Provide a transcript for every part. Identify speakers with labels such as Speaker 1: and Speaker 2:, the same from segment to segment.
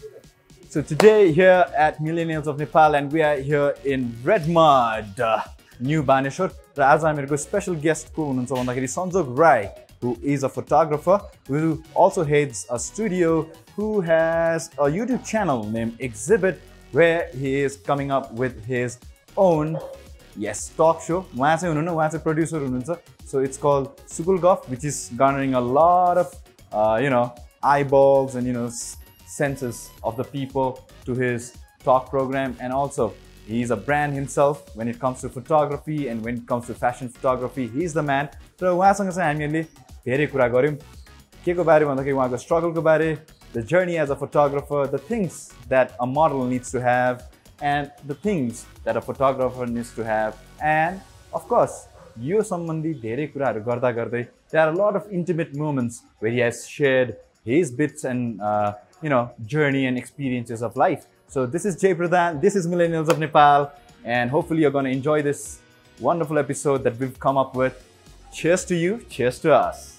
Speaker 1: So today here at Millennials of Nepal, and we are here in Redmud, New Baneshwar. र आज हामीहरुको special guest को हुनुहुन्छ भन्दाखेरि Sanjog Rai, who is a photographer who also heads a studio, who has a YouTube channel named Exhibit, where he is coming up with his own talk show. उहाँ चाहिँ हुनुहुन्न, उहाँ चाहिँ producer हुनुहुन्छ. So it's called Sukul Gaf, which is garnering a lot of eyeballs and senses of the people to his talk program. And also he's a brand himself when it comes to photography and when it comes to fashion photography. He's the man. So उहाँसँग चाहिँ हामीले धेरै कुरा गर्यौं. के को बारे भन्दाखेरि उहाँको struggle को बारे, the journey as a photographer, the things that a model needs to have, and the things that a photographer needs to have. And of course, यो सम्बन्धी धेरै कुराहरु गर्दा गर्दै there are a lot of intimate moments where he has shared his bits and journey and experiences of life. So this is Jay Pradhan, this is Millennials of Nepal, and hopefully you're going to enjoy this wonderful episode that we've come up with. Cheers to you, cheers to us.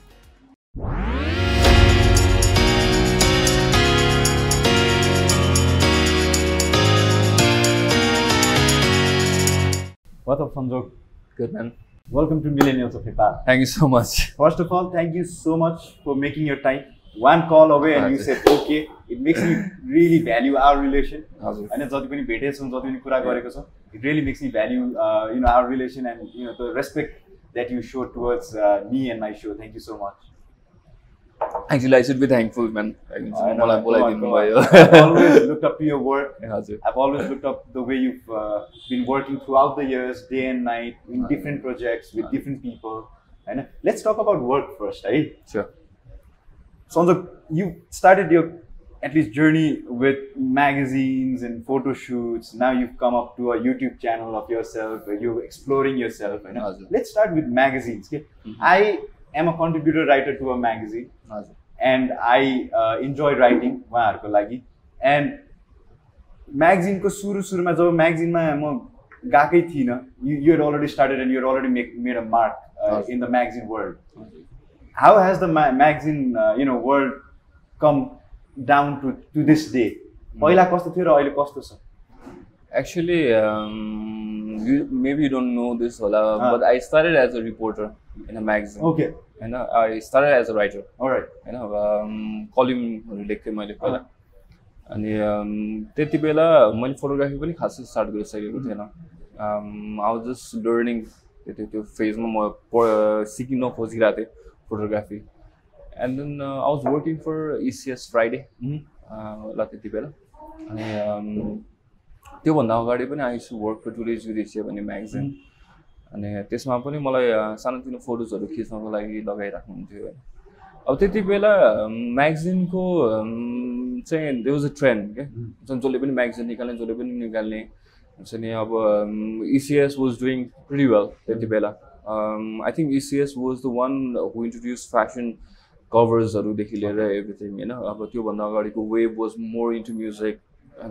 Speaker 1: What's up, Sanjog?
Speaker 2: Good, man.
Speaker 1: Welcome to Millennials of Nepal.
Speaker 2: Thank you so much.
Speaker 1: First of all, thank you so much for making your time. One call away and you said okay. It makes me really value our relation. And जति पनि भेटेको छौं, जति पनि कुरा गरेको छौं, it really makes me value our relation and the respect that you show towards me and my show. Thank you so much.
Speaker 2: Actually, I should be thankful, man.
Speaker 1: I've always looked up to your work. I've always looked up the way you've been working throughout the years, day and night, in different projects with different people. And let's talk about work first, right?
Speaker 2: Sure.
Speaker 1: Sanjog, you started your at least journey with magazines and photo shoots. Now you've come up to a YouTube channel of yourself where you're exploring yourself. Let's start with magazines. Okay? I am a contributor writer to a magazine, and I enjoy writing. And magazine ko सुरुमा जब magazine मा म गएकै थिइन, you had already started and you had already made a mark in the magazine world. How has the magazine world come down to this day? पहिला कस्तो थियो र अहिले कस्तो छ?
Speaker 2: Actually, maybe you don't know this, but I started as a reporter in a magazine.
Speaker 1: Okay.
Speaker 2: And I started as a writer.
Speaker 1: Alright.
Speaker 2: कलमहरु लेख्थे मैले पहिला. अनि त्यति बेला मैले फोटोग्राफी पनि खासै स्टार्ट गरिसकेको थिएन. I was just learning त्यो फेजमा म सिक्न खोजिरहेको थिएँ photography. And then I was working for ECS Friday. La त्यति बेला. अनि त्यो भन्दा अगाडि पनि I used to work for Today's Video भन्ने magazine. अनि त्यसमा पनि मलाई सानोतिनो फोटोजहरु खिच्नको लागि लगाइराख्नुहुन्थ्यो हैन. अब त्यति बेला magazine को चाहिँ there was a trend के जसले पनि magazine निकाल्ने जसले पनि निकाल्ने चाहिँ अब ECS was doing pretty well त्यति बेला. I think ECS was the one who introduced fashion covers देखि लिएर everything हैन. अब त्यो भन्दा अगाडिको wave was more into music.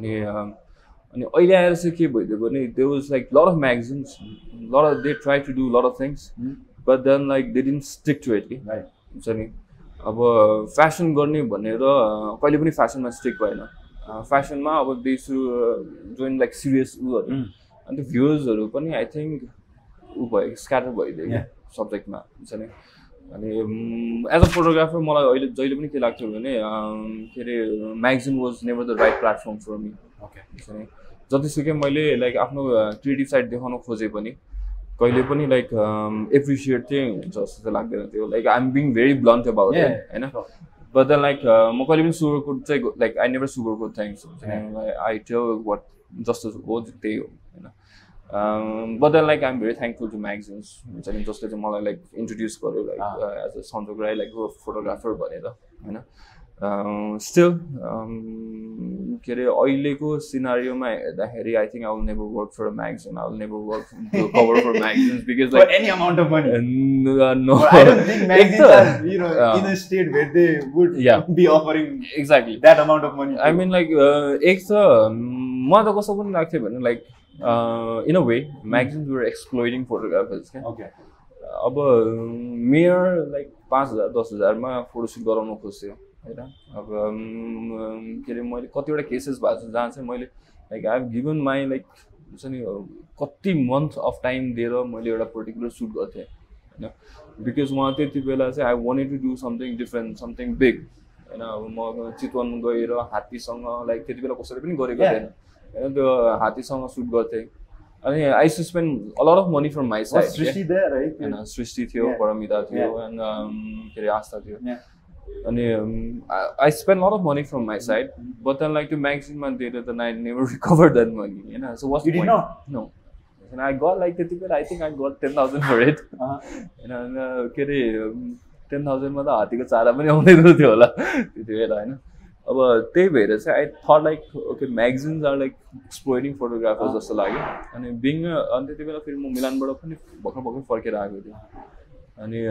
Speaker 2: अनि अहिले आएर चाहिँ के भइदियो भने there was like lot of magazines, they tried to do a lot of things, but then like they didn't stick to it.
Speaker 1: Right.
Speaker 2: हुन्छ नि अब fashion गर्ने भनेर कहिले पनि fashion मा stick भएन. Fashion मा अब they should join like serious उहरु अनि त्यो views हरु पनि I think भयो scatter भइदियो subject मा हुन्छ नि. अनि as a photographer मलाई अहिले जहिले पनि के लाग्थ्यो भने के रे magazine was never the right platform for me.
Speaker 1: Okay.
Speaker 2: हुन्छ नि जतिसुकै मैले like आफ्नो क्रिएटिभ साइड देखाउन खोजे पनि कहिले पनि like appreciate चाहिँ हुन्छ जस्तो चाहिँ लाग्दैन थियो. Like I'm being very blunt about it हैन. But then like म कहिले पनि sugarcoat चाहिँ like I never sugarcoat things. I tell what just as हो त्यही हो हैन. But then like I'm very thankful to magazines जसले चाहिँ मलाई like introduce गर्यो like as a Sanjog Rai like a photographer भनेर हैन. Still के रे अहिलेको सिनारियोमा हेर्दाखेरि I think I will never work for a magazine. I will never work to cover for magazines because like
Speaker 1: for any amount of money.
Speaker 2: No,
Speaker 1: I don't think magazines are in a state where they would be offering
Speaker 2: exactly
Speaker 1: that amount of money.
Speaker 2: I mean like एक त म त कस्तो पनि लाग्थ्यो भने like in a way magazines were exploiting photographers.
Speaker 1: Okay.
Speaker 2: अब मेयर like 5,000 10,000 मा फोटो सुट गराउन खोज्थ्यो होइन अब के अरे मैले कतिवटा केसेस भएको छ जहाँ चाहिँ मैले like I have given my like हुन्छ नि कति मन्थ अफ टाइम दिएर मैले एउटा पर्टिकुलर सुट गर्थेँ होइन बिकज म त्यति बेला चाहिँ I wanted to do something different something big होइन अब म चितवन गएर हात्तीसँग लाइक त्यति बेला कसैले पनि गरेको थिएन होइन त्यो हात्तीसँग सुट गर्थेँ अनि I to spend a lot of money from my side होइन सृष्टि थियो परमिता थियो एन्ड के अरे आस्था थियो अनि I spend lot of money from my side but then like त्यो म्यागजिनमा दिएर त I never recover that money होइन so what's the point no and I got like त्यति बेला I think I got 10,000 for it होइन के अरे 10,000 मा त हात्तीको चारा पनि आउँदैन थियो होला त्यति बेला होइन अब त्यही भएर चाहिँ I thought like okay magazines are like exploiting photographers जस्तो लाग्यो अनि बिङ अनि त्यति बेला फेरि म मिलानबाट पनि भर्खर फर्केर आएको थिएँ अनि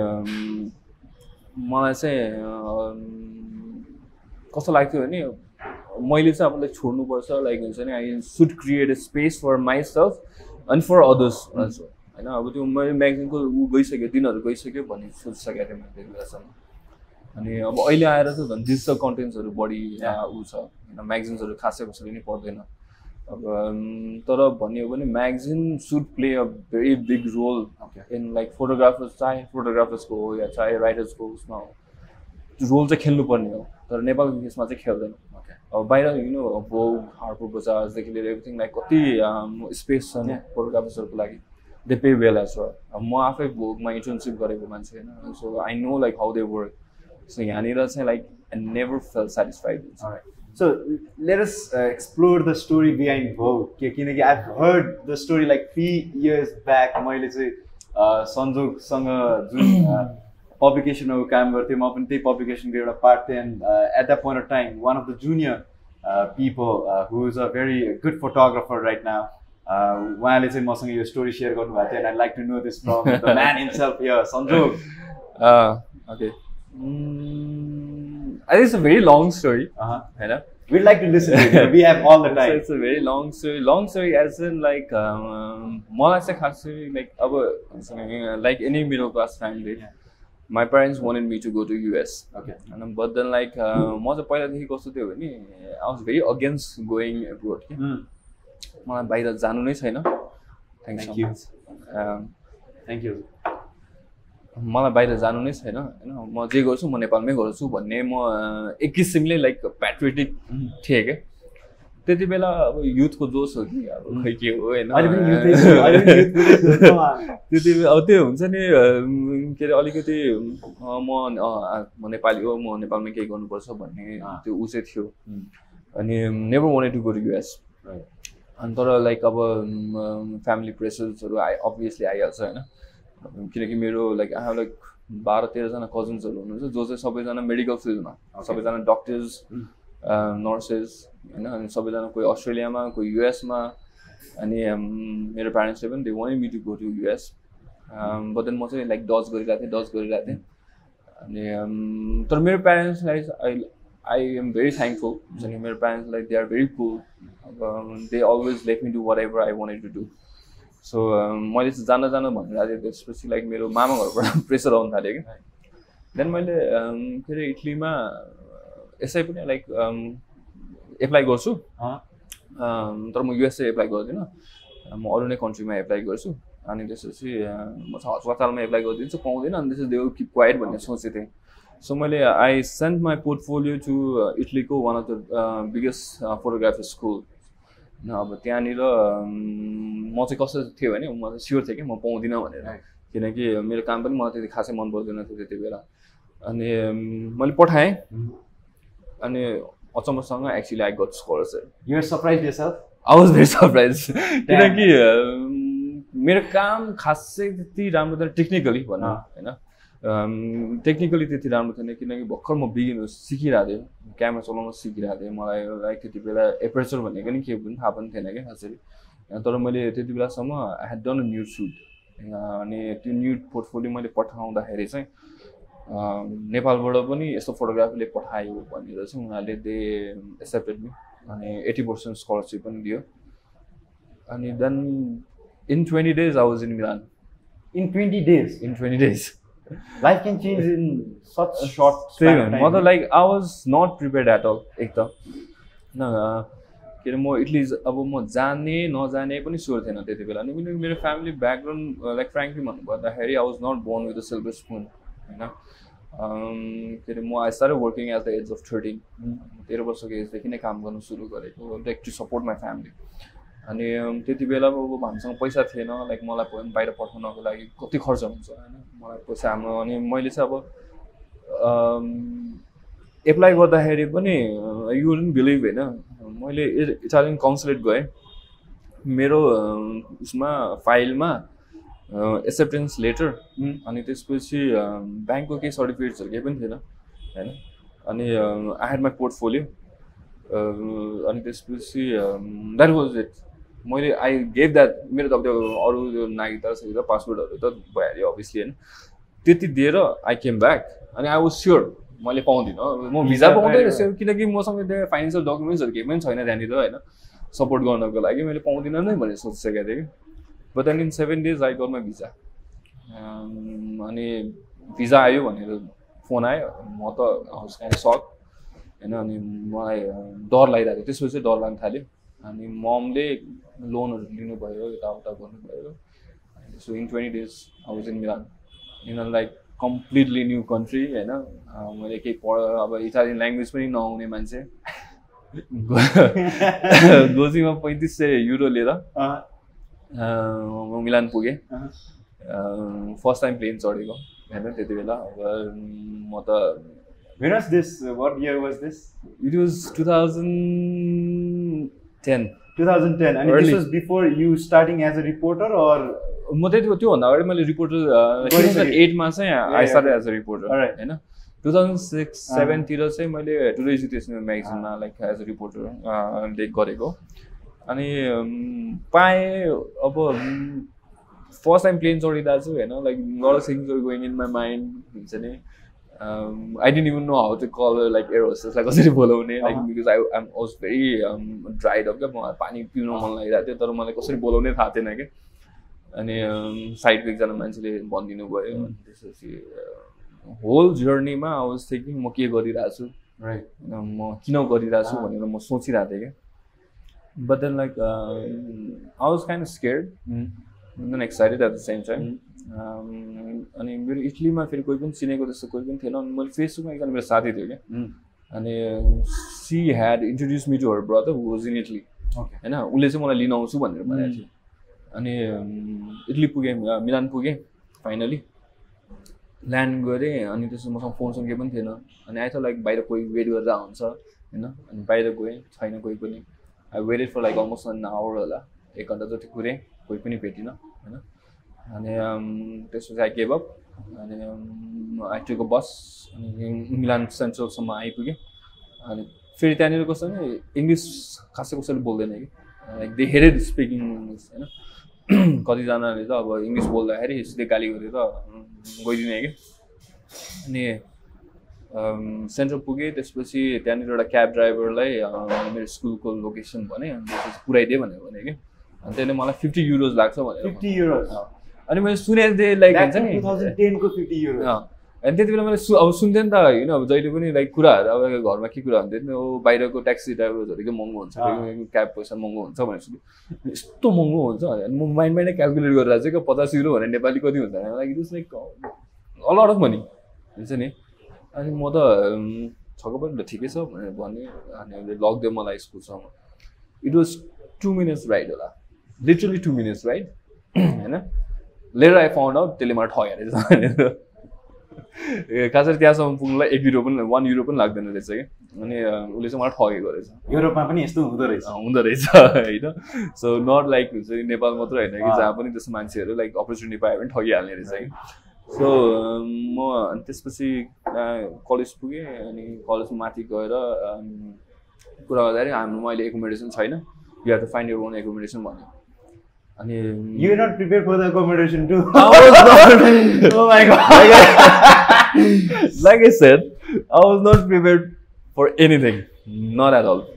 Speaker 2: मलाई चाहिँ कस्तो लाग्थ्यो भने मैले चाहिँ अब लाइक छोड्नुपर्छ लाइक हुन्छ नि I should create a space for myself and for others also होइन अब त्यो मैले म्यागजिनको ऊ गइसक्यो दिनहरू गइसक्यो भन्ने सोचिसकेको थिएँ मैले त्यति बेलासम्म अनि अब अहिले आएर चाहिँ झन् डिजिटल कन्टेन्ट्सहरू बढी ऊ छ होइन म्यागजिन्सहरू खासै कसैले नि पढ्दैन अब तर भन्ने हो भने magazine should play a very big role in like photographers चाहे फोटोग्राफर्सको हो या चाहे राइटर्सको उसमा हो रोल चाहिँ खेल्नुपर्ने हो तर नेपालको केसमा चाहिँ खेल्दैन अब बाहिर यु भोग हार्पर बजारदेखि लिएर एभ्रिथिङ लाइक कति स्पेस छ नि फोटोग्राफर्सहरूको लागि they pay well as well म आफै भोगमा इन्टर्नसिप गरेको मान्छे होइन so I know like how they work so यहाँनिर चाहिँ like I never felt satisfied
Speaker 1: So let us explore the story behind Vogue. किनकि I've heard the story like 3 years back. मैले चाहिँ सन्जोगसँग जुन पब्लिकेसनको काम गर्थेँ म पनि त्यही पब्लिकेसनको एउटा पार्ट थिएँ and at that point of time one of the junior people who is a very good photographer right now उहाँले चाहिँ मसँग यो स्टोरी सेयर गर्नुभएको थियो and I like to know this from the man himself here Sanjog
Speaker 2: okay I think it's a very long story.
Speaker 1: We'd like to listen to it. We have all the time.
Speaker 2: So it's a very long story. Long story as in like, मलाई चाहिँ खासै like like any middle class family, my parents wanted me to go to US.
Speaker 1: Okay.
Speaker 2: And but then like म चाहिँ पहिलादेखि कस्तो थियो भने I was very against going abroad. मलाई बाहिर जानु नै छैन.
Speaker 1: Thank you. Thank you.
Speaker 2: मलाई बाहिर जानु नै छैन होइन म जे गर्छु म नेपालमै गर्छु भन्ने म एक किसिमले लाइक प्याट्रियोटिक थिएँ क्या त्यति बेला अब युथको जोस हो कि अब खै के हो होइन त्यति अब त्यो हुन्छ नि के अरे अलिकति म नेपाली हो म नेपालमै केही गर्नुपर्छ भन्ने त्यो ऊ चाहिँ थियो अनि never wanted to go to US अनि तर लाइक अब फ्यामिली प्रेसर्सहरू अभियसली आइहाल्छ होइन किनकि मेरो लाइक आई हेभ लाइक 12-13 जना कजन्सहरू हुनुहुन्छ जो चाहिँ सबैजना मेडिकल फिल्डमा सबैजना डक्टर्स नर्सेस होइन अनि सबैजना कोही अस्ट्रेलियामा कोही युएसमा अनि मेरो प्यारेन्ट्सले पनि they wanted me to go to US but then म चाहिँ लाइक डज गरिरहेको थिएँ अनि तर मेरो प्यारेन्ट्सलाई आई एम भेरी थ्याङ्कफुल हुन्छ नि मेरो प्यारेन्ट्सलाई they are very cool they always let me do whatever I wanted to do so मैले चाहिँ जान भनेर थिएँ त्यसपछि लाइक मेरो मामा घरबाट प्रेसर आउनु थाल्यो कि देन मैले के अरे इटलीमा यसै पनि लाइक एप्लाई गर्छु तर म युएसए एप्लाई गर्दिनँ म अरू नै कन्ट्रीमा एप्लाई गर्छु अनि त्यसपछि म अस्पतालमा एप्लाई गरिदिन्छु पाउँदैन अनि त्यसपछि दे विल किप क्वाइट भन्ने सोचेको थिएँ सो मैले I sent my portfolio to इटलीको one of the biggest photography school अब त्यहाँनिर म चाहिँ कस्तो थियो भने म चाहिँ स्योर थिएँ कि म पाउँदिनँ भनेर किनकि मेरो काम पनि मलाई त्यति खासै मन पर्दैन थियो त्यति बेला अनि मैले पठाएँ अनि अचम्मसँग actually I got scholarship
Speaker 1: you are surprise yourself
Speaker 2: I was very surprise किनकि मेरो काम खासै त्यति राम्रो थिएन टेक्निकली भनौँ होइन टेक्निकली त्यति राम्रो थिएन किनकि भर्खर म बिगिनर सिकिरहेको थिएँ क्यामेरा चलाउन सिकिरहेको थिएँ मलाई लाइक त्यति बेला एपर्चर भनेको नि के पनि थाहा पनि थिएन क्या खासरी तर मैले त्यति बेलासम्म I had done a nude shoot अनि त्यो न्युड पोर्टफोलियो मैले पठाउँदाखेरि चाहिँ नेपालबाट पनि यस्तो फोटोग्राफीले पठायो भनेर चाहिँ उनीहरूले दे एक्सेप्टेड मी अनि 80% स्कलरसिप पनि दियो अनि then in 20 days I was in Milan.
Speaker 1: In 20 days?
Speaker 2: In 20 days.
Speaker 1: Life can change in such short span of time.
Speaker 2: म त like I was not prepared at all एक त होइन के अरे म एटलिस्ट अब म जाने नजाने पनि स्योर थिएन त्यति बेला अनि मेरो फ्यामिली ब्याकग्राउन्ड लाइक फ्रेङ्कली भन्नुपर्दाखेरि I was not born with a silver spoon होइन के अरे म I started working at the age of 13 13 वर्षको एजदेखि नै काम गर्नु सुरु गरेको like to support my family अनि त्यति बेला अब हामीसँग पैसा थिएन लाइक मलाई बाहिर पठाउनको लागि कति खर्च हुन्छ होइन मलाई पैसा हाम्रो अनि मैले चाहिँ अब एप्लाई गर्दाखेरि पनि यु वुडन्ट बिलिभ होइन मैले इटालियन कन्सुलेट गएँ मेरो उसमा फाइलमा एक्सेप्टेन्स लेटर अनि त्यसपछि ब्याङ्कको केही सर्टिफिकेट्सहरू केही पनि थिएन होइन अनि आई ह्याड माई पोर्टफोलियो अनि त्यसपछि द्याट वाज इट मैले आई गेभ द्याट मेरो त अब त्यो अरू त्यो नागरिकता सहित पासपोर्टहरू त भइहाल्यो अभियसली होइन त्यति दिएर आई केम ब्याक अनि आई वाज स्योर मैले पाउँदिनँ म भिजा पाउँदै रहेछु किनकि मसँग त्यहाँ फाइनेन्सियल डकुमेन्ट्सहरू केही पनि छैन त्यहाँनिर होइन सपोर्ट गर्नको लागि मैले पाउँदिनँ नै भनेर सोचिसकेको थिएँ कि but then in 7 days I got my visa अनि भिजा आयो भनेर फोन आयो म त हाउस काइन्ड सक होइन अनि मलाई डर लागिरहेको त्यसपछि डर लाग्न थाल्यो अनि ममले लोनहरू लिनुभयो यताउता गर्नुभयो so in 20 days I was in Milan in like completely new country होइन मैले केही अब इटालियन ल्याङ्ग्वेज पनि नआउने मान्छे गोजीमा 3500 युरो लिएर म मिलान पुगेँ फर्स्ट टाइम प्लेन चढेको होइन त्यति बेला अब म त
Speaker 1: When was this? What year was this?
Speaker 2: It was 2010.
Speaker 1: 2010. And
Speaker 2: Early.
Speaker 1: this was before you starting as a reporter or?
Speaker 2: म त्यही त्योभन्दा अगाडि मैले रिपोर्टर 2008 मा चाहिँ I started as a reporter होइन 2006-07 तिर चाहिँ मैले टुडे एजुकेसनल म्यागजिनमा लाइक एज अ रिपोर्टर लेख गरेको अनि पाएँ अब फर्स्ट टाइम प्लेन चढिरहेको छु होइन like lot of things are going in my mind हुन्छ नि I didn't even know how to call like air hostess like कसरी बोलाउने like because I was very dried up क्या मलाई पानी पिउन मन लागिरहेको थियो तर मलाई कसरी बोलाउने थाहा थिएन कि अनि साइडको एकजना मान्छेले भनिदिनु भयो त्यसपछि होल जर्नीमा आई वाज थिङ्किङ म के गरिरहेको छु
Speaker 1: राइट
Speaker 2: म किन गरिरहेको छु भनेर म सोचिरहेको थिएँ क्या but then like I was kind of scared then excited at the same time अनि मेरो इटलीमा फेरि कोही पनि चिनेको जस्तो कोही पनि थिएन अनि मैले फेसबुकमा एकजना मेरो साथी थियो क्या अनि she had introduce me to her brother who was in Italy होइन उसले चाहिँ मलाई लिन आउँछु भनेर भनेको थियो अनि इटली पुगेँ मिलान पुगेँ फाइनली ल्यान्ड गरेँ अनि त्यसपछि मसँग फोनसँग केही पनि थिएन अनि आइथ लाइक बाहिर कोही वेट गरेर हुन्छ होइन अनि बाहिर गएँ छैन कोही पनि I waited for like almost an hour होला 1 घन्टा जति कुरेँ कोही पनि भेटिनँ होइन अनि त्यसपछि आई गेभ अप अनि आई टुक अ बस अनि मिलान सेन्ट्रलसम्म आइपुगेँ अनि फेरि त्यहाँनिर कस्तो नि इङ्ग्लिस खासै कसैले बोल्दैन कि like they heard speaking English होइन कतिजनाले त अब इङ्ग्लिस बोल्दाखेरि सिधै गाली गरेर गइदिने कि अनि सेन्ट्रल पुगेँ त्यसपछि त्यहाँनिर एउटा क्याब ड्राइभरलाई मेरो स्कुलको लोकेसन भने अनि त्यसपछि पुऱ्याइदिएँ भनेर भने कि अनि त्यसले मलाई 50 euros लाग्छ भनेर
Speaker 1: 50 euros
Speaker 2: अनि मैले सुनेको थिएँ लाइक हुन्छ नि
Speaker 1: 2010 को 50 euros
Speaker 2: अनि त्यति बेला मैले अब सुन्थेँ नि त होइन अब जहिले पनि लाइक कुराहरू अब घरमा के कुरा हुन्थ्यो नि हो बाहिरको ट्याक्सी ड्राइभर्सहरू के महँगो हुन्छ क्याब पैसा महँगो हुन्छ भनेर सुन्थेँ यस्तो महँगो हुन्छ अनि म माइन्डमा नै क्यालकुलेट गरेर चाहिँ 50 euro भने नेपाली कति हुन्छ like it is like a lot of money हुन्छ नि अनि म त छक्क पनि ठिकै छ भनेर भने अनि लगिदियो मलाई स्कुलसम्म इट वाज 2 minutes राइड होला लिटरली 2 minutes राइड होइन लेटर आई फाउन्ड आउट त्यसले मलाई ठग्यो रहेछ भनेर खास गरी त्यहाँसम्म पुग्नुलाई 1 euro पनि 1 euro पनि लाग्दैन रहेछ कि अनि उसले चाहिँ मलाई ठगेको रहेछ
Speaker 1: युरोपमा पनि यस्तो हुँदो रहेछ
Speaker 2: होइन सो नट लाइक हुन्छ नि नेपाल मात्रै होइन कि जहाँ पनि त्यस्तो मान्छेहरू लाइक अपर्च्युनिटी पायो भने ठगिहाल्ने रहेछ कि सो म अनि त्यसपछि कलेज पुगेँ अनि कलेजमा माथि गएर कुरा गर्दाखेरि हाम्रोमा अहिले एकोमोडेसन छैन you have to find your own accommodation भन्यो अनि
Speaker 1: you are not prepared for the accommodation to
Speaker 2: oh my god like I said I was not prepared for anything not at all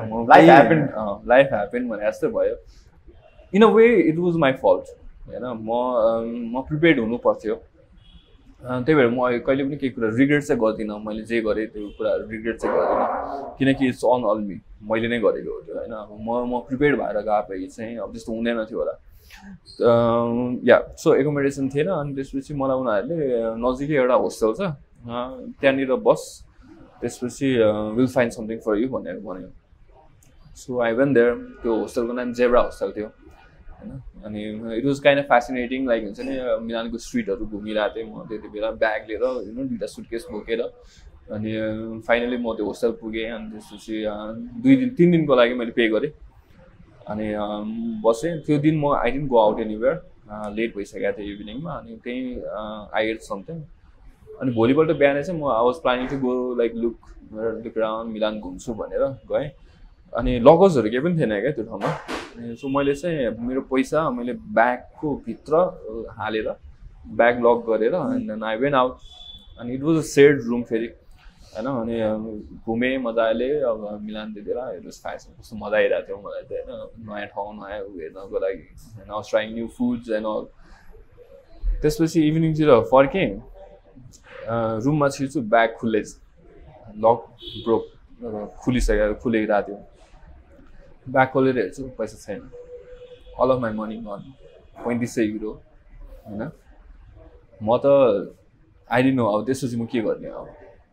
Speaker 2: life happened भने जस्तो भयो in a way it was my fault हैन म prepared हुनु पर्थ्यो त्यही भएर म कहिले पनि केही कुरा रिग्रेट चाहिँ गर्दिनँ मैले जे गरेँ त्यो कुरा रिग्रेट चाहिँ गर्दिनँ किनकि इट्स अल मी मैले नै गरेको हो त्यो होइन अब म प्रिपेयर्ड भएर गए भए चाहिँ अब त्यस्तो हुँदैन थियो होला या सो एकोमोडेसन थिएन अनि त्यसपछि मलाई उनीहरूले नजिकै एउटा होस्टेल छ त्यहाँनिर बस त्यसपछि will find something for you भनेर भन्यो सो आई वेन्ट देयर त्यो होस्टेलको नाम जेब्रा होस्टेल थियो होइन अनि it was kind of fascinating like हुन्छ नि मिलानको स्ट्रिटहरू घुमिरहेको थिएँ म त्यति बेला ब्याग लिएर होइन 2टा सुटकेस बोकेर अनि फाइनली म त्यो होस्टेल पुगेँ अनि त्यसपछि 3 दिनको लागि मैले पे गरेँ अनि बसेँ त्यो दिन म I didn't go out anywhere late भइसकेको थियो इभिनिङमा अनि त्यहीँ आई एट समथिङ अनि भोलिपल्ट बिहानै चाहिँ म I was planning to go like look round Milan घुम्छु भनेर गएँ अनि लगेजहरू केही पनि थिएन क्या त्यो ठाउँमा सो मैले चाहिँ मेरो पैसा मैले ब्यागको भित्र हालेर ब्याग लक गरेर एन्ड आई वेन्ट आउट अनि it was a shared room फेरि होइन अनि घुमेँ मजाले अब मिलान त्यतिखेर इट वाज फ्यासन कस्तो मजा आइरहेको थियो मलाई चाहिँ होइन नयाँ ठाउँ नयाँ उ हेर्नको लागि होइन I was trying new foods and all त्यसपछि इभिनिङतिर फर्केँ रुममा छिर्छु ब्याग खुल्लै लक ब्रोक खुलिरहेको थियो ब्याग खोलेर हेर्छु पैसा छैन all of my money gone 3500 euro होइन म त आई डिडन्ट नो अब त्यसपछि म के गर्ने अब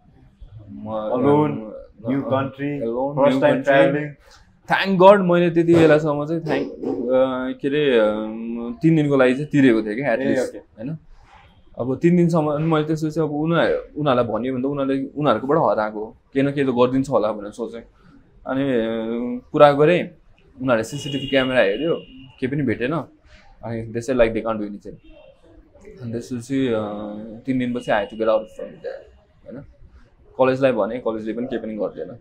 Speaker 2: थ्याङ्क गड मैले त्यति बेलासम्म चाहिँ के अरे 3 दिनको लागि चाहिँ तिरेको थिएँ कि एटलिस्ट होइन अब 3 दिनसम्म अनि मैले त्यसपछि अब उनीहरूलाई भन्यो भने त उनीहरूकोबाट हराएको केही न केही त गरिदिन्छ होला भनेर सोचेँ अनि कुरा गरेँ उनीहरूले सिसिटिभी क्यामेरा हेऱ्यो केही पनि भेटेन अनि त्यसै like they can't do anything अनि त्यसपछि 3 दिनपछि I to get out from that होइन कलेजलाई भने कलेजले पनि केही पनि गर्दैन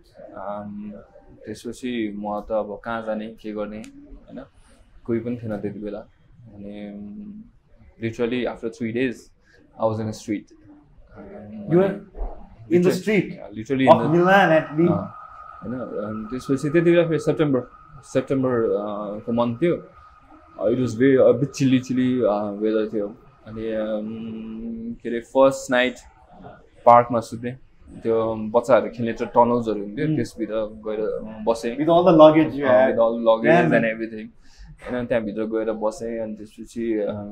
Speaker 2: त्यसपछि म त अब कहाँ जाने के गर्ने होइन कोही पनि थिएन त्यति बेला अनि literally after 3 days I was in the street.
Speaker 1: You were in the street?
Speaker 2: Literally
Speaker 1: of Milan at least.
Speaker 2: And त्यसपछि त्यति बेला फेरि सेप्टेम्बरको मन्थ थियो it was very bit chilly weather थियो अनि के अरे फर्स्ट नाइट पार्कमा सुतेँ त्यो बच्चाहरू खेल्ने टनल्सहरू हुन्थ्यो त्यसभित्र गएर बसेँ
Speaker 1: with all the luggage you had
Speaker 2: with all the luggage and everything होइन त्यहाँभित्र गएर बसेँ अनि त्यसपछि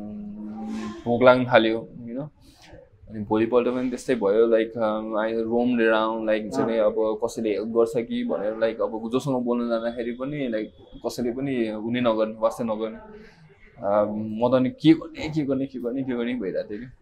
Speaker 2: भोक लाग्न थाल्यो होइन अनि भोलिपल्ट पनि त्यस्तै भयो like I roam around like हुन्छ नि अब कसैले हेल्प गर्छ कि भनेर लाइक अब जोसँग बोल्न जाँदाखेरि पनि लाइक कसैले पनि हुने नगर्ने वास्तै नगर्ने म त अनि के गर्ने भइरहेको थियो कि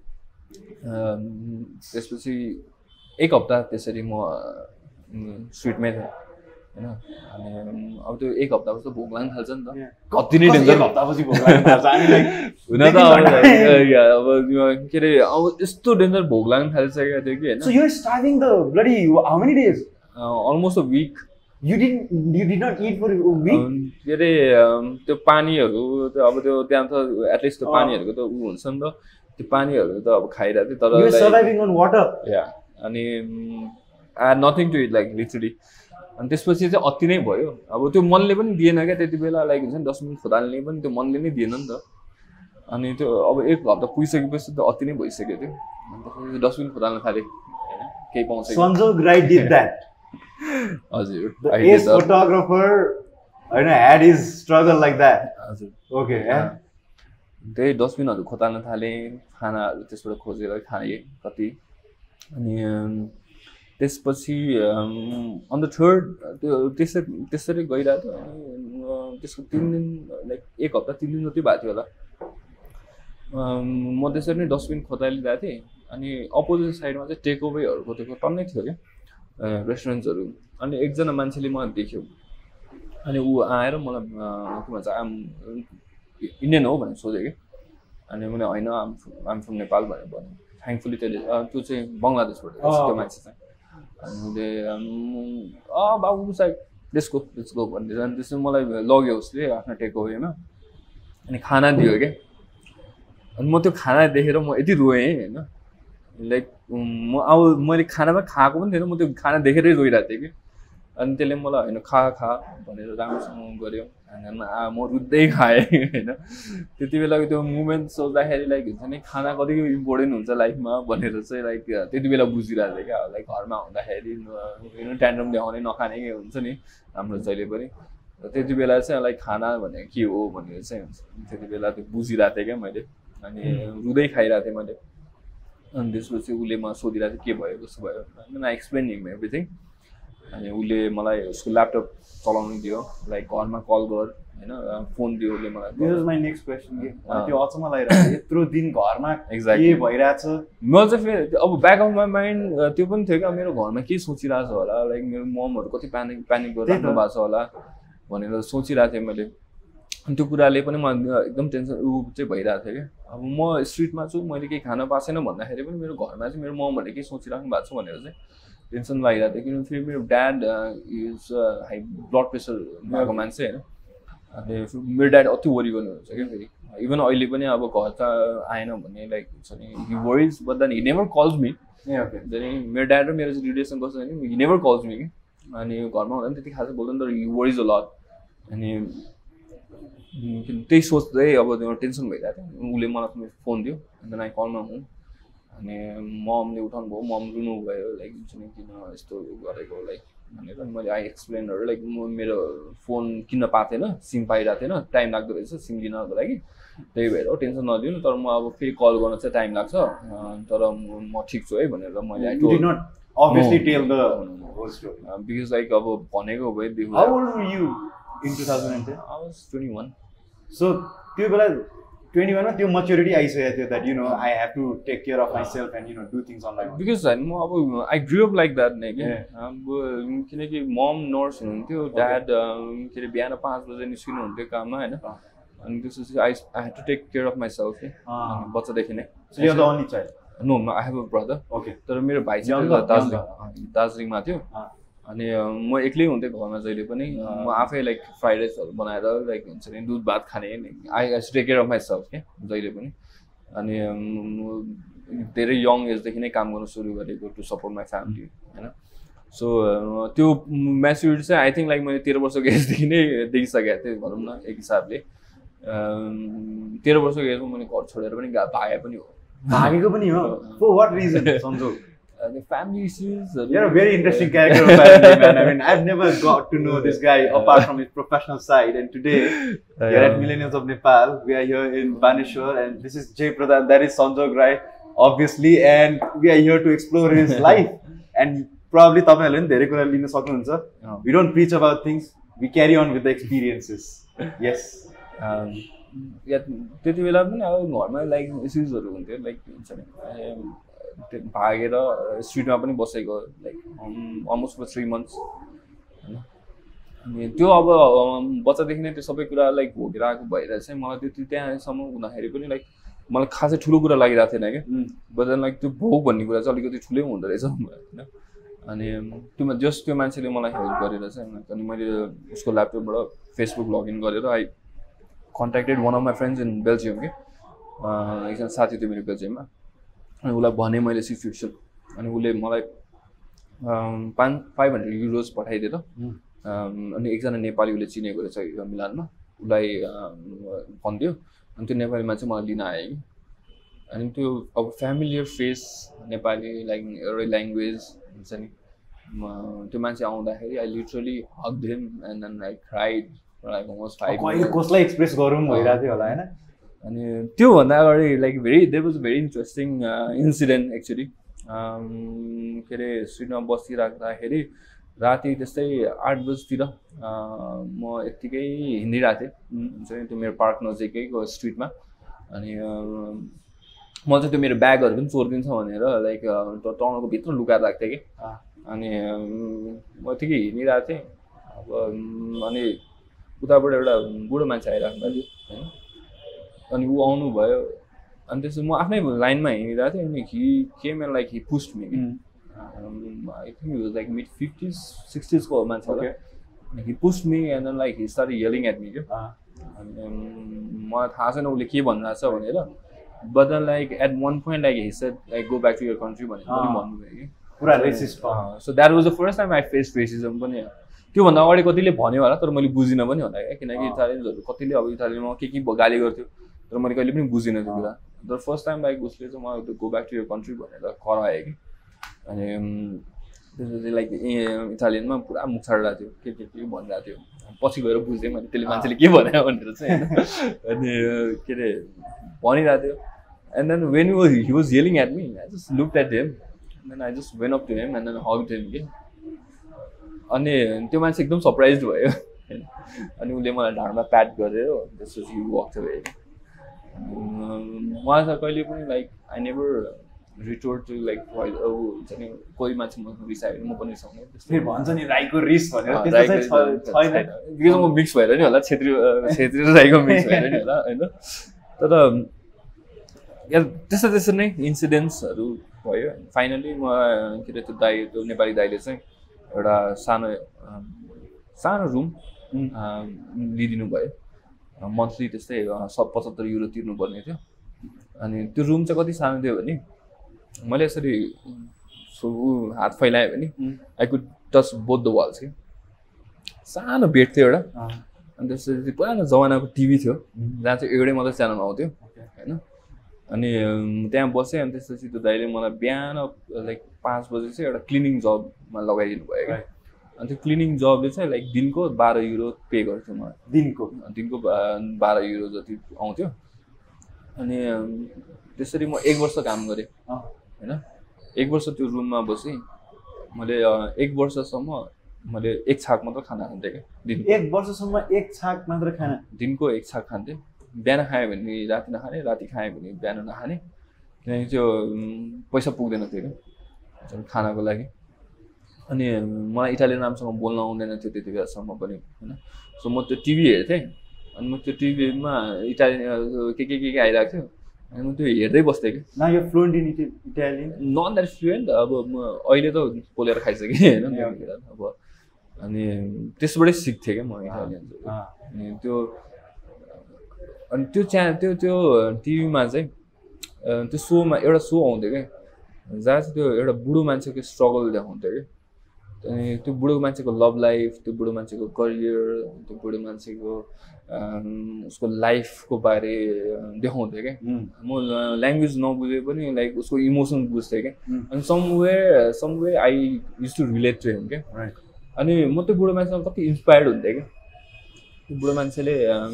Speaker 2: त्यसपछि 1 हप्ता त्यसरी म स्ट्रिटमै थिएँ होइन अनि अब त्यो 1 हप्तापछि त भोक लाग्न थाल्छ नि त कति नै डेन्जर
Speaker 1: हप्तापछि भोक लाग्न थाल्छ
Speaker 2: हुन त अब के अरे अब यस्तो डेन्जर भोक लाग्न थालिसकेको थियो कि होइन
Speaker 1: So you're starving the bloody how many days?
Speaker 2: Almost a week.
Speaker 1: You did not eat for a week?
Speaker 2: के अरे त्यो पानीहरू अब त्यो त्यहाँ त एटलिस्ट त्यो पानीहरूको त उ हुन्छ नि त त्यो पानीहरू त अब खाइरहेको थियो तर
Speaker 1: You were surviving on water?
Speaker 2: Yeah. अनि I had nothing to it like literally अनि त्यसपछि चाहिँ अति नै भयो अब त्यो मनले पनि दिएन क्या त्यति बेला लाइक हुन्छ नि डस्टबिन खोदाल्ने पनि त्यो मनले नै दिएन नि त अनि त्यो अब 1 हप्ता पुगिसकेपछि त अति नै भइसक्यो त्यो अनि डस्टबिन खोदाल्न थालेँ होइन केही पाउँछ
Speaker 1: Sanjog Rai did that.
Speaker 2: हजुर
Speaker 1: The ace photographer had his struggle like that.
Speaker 2: हजुर
Speaker 1: Okay.
Speaker 2: त्यही डस्टबिनहरू खोताल्न थालेँ खानाहरू त्यसबाट खोजेर खाएँ कति अनि त्यसपछि अन द थर्ड त्यो त्यसरी गइरहेको थियो अनि त्यसको 3 दिन लाइक 1 हप्ता 3 दिन जति भएको थियो होला म त्यसरी नै डस्टबिन खोतालिरहेको थिएँ अनि अपोजिट साइडमा चाहिँ टेकअवेहरूको त्यो टन्नै थियो क्या रेस्टुरेन्ट्सहरू अनि एकजना मान्छेले मलाई देख्यो अनि ऊ आएर मलाई के भन्छ आम इन्डियन हो भनेर सोधेँ कि अनि मैले होइन आम फ्रम नेपाल भनेर भने थ्याङ्कफुली त्यो चाहिँ बङ्गलादेशबाट त्यो मान्छे चाहिँ अनि उसले बाबु साइड लेट्स गो भनेर अनि त्यसमा मलाई लग्यो उसले आफ्नो टेकअवेमा अनि खाना दियो क्या अनि म त्यो खाना देखेर म यति रोएँ होइन लाइक मैले खानामा खाएको पनि थिएन म त्यो खाना देखेरै रोइरहेको थिएँ कि अनि त्यसले मलाई होइन खा भनेर राम्रोसँग गऱ्यो म रुँदै खाएँ होइन त्यति बेलाको त्यो मुमेन्ट सोच्दाखेरि लाइक हुन्छ नि खाना कतिको इम्पोर्टेन्ट हुन्छ लाइफमा भनेर चाहिँ लाइक त्यति बेला बुझिरहेको थिएँ क्या लाइक घरमा हुँदाखेरि ट्यान्ड्रम ल्याउने नखाने हुन्छ नि हाम्रो जहिले पनि त्यति बेला चाहिँ लाइक खाना भनेको के हो भनेर चाहिँ त्यति बेला त्यो बुझिरहेको थिएँ क्या मैले अनि रुँदै खाइरहेको थिएँ मैले अनि त्यसपछि उसले मलाई सोधिरहेको थियो के भयो कस्तो भयो आई एक्सप्लेन हिम एभ्रिथिङ अनि उसले मलाई उसको ल्यापटप चलाउनु दियो लाइक घरमा कल गर होइन फोन दियो उसले मलाई
Speaker 1: this is my next question के त्यो अचम्म लागिरहेको यत्रो दिन घरमा के भइरहेछ
Speaker 2: म चाहिँ फेरि अब ब्याक अफ माई माइन्ड त्यो पनि थियो क्या मेरो घरमा के सोचिरहेको छ होला लाइक मेरो ममहरू कति प्यानिक गरिराख्नु भएको छ होला भनेर सोचिरहेको थिएँ मैले अनि त्यो कुराले पनि म एकदम टेन्सन चाहिँ भइरहेको थियो क्या अब म स्ट्रिटमा छु मैले केही खान पाएको छैन भन्दाखेरि पनि मेरो घरमा चाहिँ मेरो ममहरूले केही सोचिराख्नु भएको छ भनेर चाहिँ टेन्सन लागिरहेको थियो किनभने फेरि मेरो dad is high blood pressure भएको मान्छे होइन अनि मेरो ड्याड अति वरि गर्नुहुन्छ क्या फेरि इभन अहिले पनि अब घर त आएन भने लाइक हुन्छ नि he worries but then he never calls me मेरो ड्याड र मेरो चाहिँ रिलेसन कस्तो भने हि नेभर कल्स मी कि अनि घरमा हुँदा पनि त्यति खासै बोल्दैन तर हि वरिज अ लट अनि त्यही सोच्दै अब त्यो टेन्सन भइरहेको थियो उसले मलाई फोन दियो अन्त आई कलमा हुँ अनि ममले उठाउनु भयो मम रुनु भयो लाइक हुन्छ नि किन यस्तो गरेको लाइक भनेर मैले आई एक्सप्लेनहरू लाइक म मेरो फोन किन्न पाएको थिएन सिम पाइरहेको थिएन टाइम लाग्दो रहेछ सिम लिनको लागि त्यही भएर टेन्सन नलिनु तर म अब फेरि कल गर्न चाहिँ टाइम लाग्छ तर म ठिक छु है भनेर मैले
Speaker 1: obviously tell the whole story
Speaker 2: because like अब भनेको भए
Speaker 1: how old were you in 2010
Speaker 2: I was 21
Speaker 1: so त्यो बेला 21 मा त्यो maturity आइसकेको थियो that you know I have to take care of myself and you know do things on my own
Speaker 2: because म अब I grew up like that नै के अब किनकि मम नर्स हुनुहुन्थ्यो ड्याड के अरे बिहान 5 बजे निस्किनु हुन्थ्यो काममा हैन अनि त्यसपछि I had to take care of myself के बच्चादेखि नै
Speaker 1: so you are the only child
Speaker 2: No, I have a brother. Okay. तर मेरो भाइ चाहिँ दार्जिलिङमा थियो अनि म एक्लै हुन्थेँ घरमा जहिले पनि म आफै लाइक फ्राइड राइसहरू बनाएर लाइक हुन्छ नि दुध भात खाने I take care of myself के जहिले पनि अनि धेरै यङ एजदेखि नै काम गर्न सुरु गरेको टु सपोर्ट माई फ्यामिली होइन सो त्यो म्याच्युरिटी चाहिँ आई थिङ्क लाइक मैले 13 वर्षको एजदेखि नै देखिसकेको थिएँ भनौँ न एक हिसाबले 13 वर्षको एजमा मैले घर छोडेर पनि भागे पनि हो
Speaker 1: भागेको पनि हो for what reason Sanjog
Speaker 2: the family issues
Speaker 1: you're a very interesting character apparently man I mean I've never got to know this guy apart from his professional side and today we're at Millennials of Nepal we are here in Baneshwar and this is Jay Pradhan that is Sanjog Rai obviously and we are here to explore his life and probably तपाईहरुले पनि धेरै कुरा लिन सक्नुहुन्छ we don't preach about things we carry on with the experiences yes
Speaker 2: या त्यति बेला पनि अब घरमा लाइक इस्युजहरू हुन्थ्यो लाइक हुन्छ नि भागेर स्ट्रिटमा पनि बसेको लाइक अलमोस्ट फर 3 months होइन अनि त्यो अब बच्चादेखि नै त्यो सबै कुरा लाइक भोगेर आएको भएर चाहिँ मलाई त्यति त्यहाँसम्म हुँदाखेरि पनि लाइक मलाई खासै ठुलो कुरा लागिरहेको थिएन क्या बट लाइक त्यो भोग भन्ने कुरा चाहिँ अलिकति ठुलै हुँदो रहेछ होइन अनि त्यो मान्छेले मलाई हेल्प गरेर चाहिँ अनि मैले उसको ल्यापटपबाट फेसबुक लगइन गरेर I contacted one of my friends in Belgium के एकजना साथी थियो मेरो बेल्जियममा अनि उसलाई भने मैले सिचुएसन अनि उसले मलाई 500 euros पठाइदिएर अनि एकजना नेपाली उसले चिनेको रहेछ मिलानमा उसलाई भनिदियो अनि त्यो नेपाली मान्छे मलाई लिन आयो कि अनि त्यो अब फ्यामिलियर फेस नेपाली लाइक एउटै ल्याङ्ग्वेज हुन्छ नि त्यो मान्छे आउँदाखेरि I literally hugged him and then I cried like almost 5 minutes
Speaker 1: कसलाई एक्सप्रेस गरौँ भइरहेको थियो होला हैन
Speaker 2: अनि त्यो भन्दा अगाडि like there was a very interesting incident actually के अरे स्ट्रिटमा बसिराख्दाखेरि राति त्यस्तै 8 बजीतिर म यत्तिकै हिँडिरहेको थिएँ हुन्छ नि त्यो मेरो पार्क नजिकैको स्ट्रिटमा अनि म चाहिँ त्यो मेरो ब्यागहरू पनि चोरिदिन्छ भनेर लाइक टाउनको भित्र लुकाएर राख्थेँ कि अनि म यत्तिकै हिँडिरहेको थिएँ अब अनि उताबाट एउटा बुढो मान्छे आइराख्नु भएको थियो होइन अनि ऊ आउनुभयो अनि त्यसपछि म आफ्नै लाइनमा हिँडिरहेको थिएँ अनि he came and like he pushed me I think he was like mid 50s 60s को मान्छे होला he pushed me and then like he started yelling at me क्या अनि मलाई थाहा छैन उसले के भनिरहेको छ भनेर but then like at one point like he said like go back to your country भनेर पनि भन्नुभयो कि
Speaker 1: पुरा racist
Speaker 2: so that was the first time I face racism पनि त्योभन्दा अगाडि कतिले भन्यो होला तर मैले बुझिनँ पनि होला क्या किनकि इटालियन्सहरू कतिले अब इटालियनमा के गाली गर्थ्यो तर मैले कहिले पनि बुझिनँ त्यो कुरा तर फर्स्ट टाइम लाइक उसले चाहिँ मलाई go back to your country भनेर करायो कि अनि त्यसपछि लाइक इटालियनमा पुरा मुख छाडिरहेको थियो के भनिरहेको थियो पछि गएर बुझेँ मैले त्यसले मान्छेले के भन्यो भनेर चाहिँ अनि के अरे भनिरहेको थियो and then when he was yelling at me I just looked at him then I just went up to him and then hugged him के अनि त्यो मान्छे एकदम सरप्राइज भयो अनि उसले मलाई ढाडमा प्याट गर्यो त्यसपछि वक अवे मलाई त कहिले पनि like I never retorted to like हुन्छ नि कोही मान्छे म रिसायो भने म पनि रिसाउने
Speaker 1: त्यस्तै भन्छ नि राईको रिस भनेर
Speaker 2: बिकज म मिक्स भएर नि होला छेत्री र राईको मिक्स भएर नि होला होइन तर त्यस्तो नै इन्सिडेन्ट्सहरू भयो फाइनली म के अरे त्यो नेपाली दाइले चाहिँ एउटा सानो रुम लिइदिनु भयो मन्थली त्यस्तै 75 युरो तिर्नुपर्ने थियो अनि त्यो रुम चाहिँ कति सानो थियो भने मैले यसरी हात फैलाएँ भने I could touch both the walls कि सानो बेड थियो एउटा अनि त्यसपछि पुरानो जमानाको टिभी थियो जहाँ चाहिँ एउटै मात्रै च्यानल आउँथ्यो होइन अनि त्यहाँ बसेँ अनि त्यसपछि त्यो दाइले मलाई बिहान लाइक 5 बजे चाहिँ एउटा क्लिनिङ जबमा लगाइदिनु भयो क्या अनि त्यो क्लिनिङ जबले चाहिँ लाइक दिनको 12 युरो पे गर्थ्यो मलाई दिनको 12 युरो जति आउँथ्यो अनि त्यसरी म 1 वर्ष काम गरेँ होइन 1 वर्ष त्यो रुममा बसेँ मैले 1 वर्षसम्म मैले 1 छाक मात्र खाना खान्थेँ क्या दिनको
Speaker 1: 1 वर्षसम्म 1 छाक मात्र खाना
Speaker 2: दिनको 1 छाक खान्थेँ बिहान खाएँ भने राति नखाने राति खाएँ भने बिहान नखाने किनकि त्यो पैसा पुग्दैन थियो कि खानाको लागि अनि मलाई इटालियन राम्रोसँग बोल्न आउँदैन थियो त्यति बेलासम्म पनि होइन सो म त्यो टिभी हेर्थेँ अनि म त्यो टिभीमा इटालियन के आइरहेको थियो अनि म त्यो हेर्दै बस्थेँ कि
Speaker 1: न यो fluent in Italian
Speaker 2: not that fluent अब म अहिले त बोलेर खाइसकेँ होइन अब अनि त्यसबाटै सिक्थेँ क्या म इटालियन अनि त्यो टिभीमा चाहिँ त्यो सोमा एउटा सो आउँथ्यो क्या जहाँ चाहिँ त्यो एउटा बुढो मान्छेको स्ट्रगल देखाउँथ्यो कि अनि त्यो बुढो मान्छेको लभ लाइफ त्यो बुढो मान्छेको करियर त्यो बुढो मान्छेको उसको लाइफको बारे देखाउँथ्यो क्या म ल्याङ्ग्वेज नबुझे पनि लाइक उसको इमोसन बुझ्थेँ क्या अनि someway I use to relate to him क्या अनि म त्यो बुढो मान्छेसँग कति इन्सपायर्ड हुन्थेँ क्या त्यो बुढो मान्छेले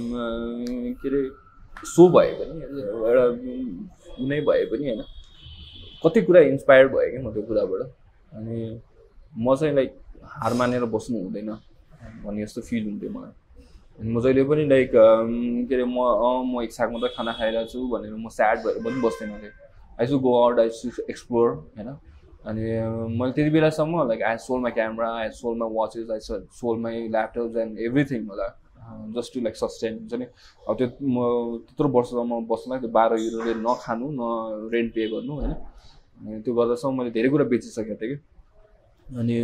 Speaker 2: के अरे सो भए पनि एउटा कुनै भए पनि होइन कति कुरा इन्सपायर भयो क्या म त्यो कुराबाट अनि म चाहिँ लाइक हार मानेर बस्नु हुँदैन भन्ने जस्तो फिल हुन्थ्यो मलाई अनि म जहिले पनि लाइक के अरे म 1 छाक मात्रै खाना खाइरहेको छु भनेर म स्याड भएर पनि बस्दैन थिएँ I so go out I so explore होइन अनि मैले त्यति बेलासम्म like I sold my camera I sold my watches I sold my laptops and everything होला जस्ट टु लाइक सस्टेन हुन्छ नि अब त्यो म त्यत्रो वर्षसम्म बस्नुलाई त्यो 12 युरोले नखानु न रेन्ट पे गर्नु होइन त्यो गर्दासम्म मैले धेरै कुरा बेचिसकेको थिएँ कि अनि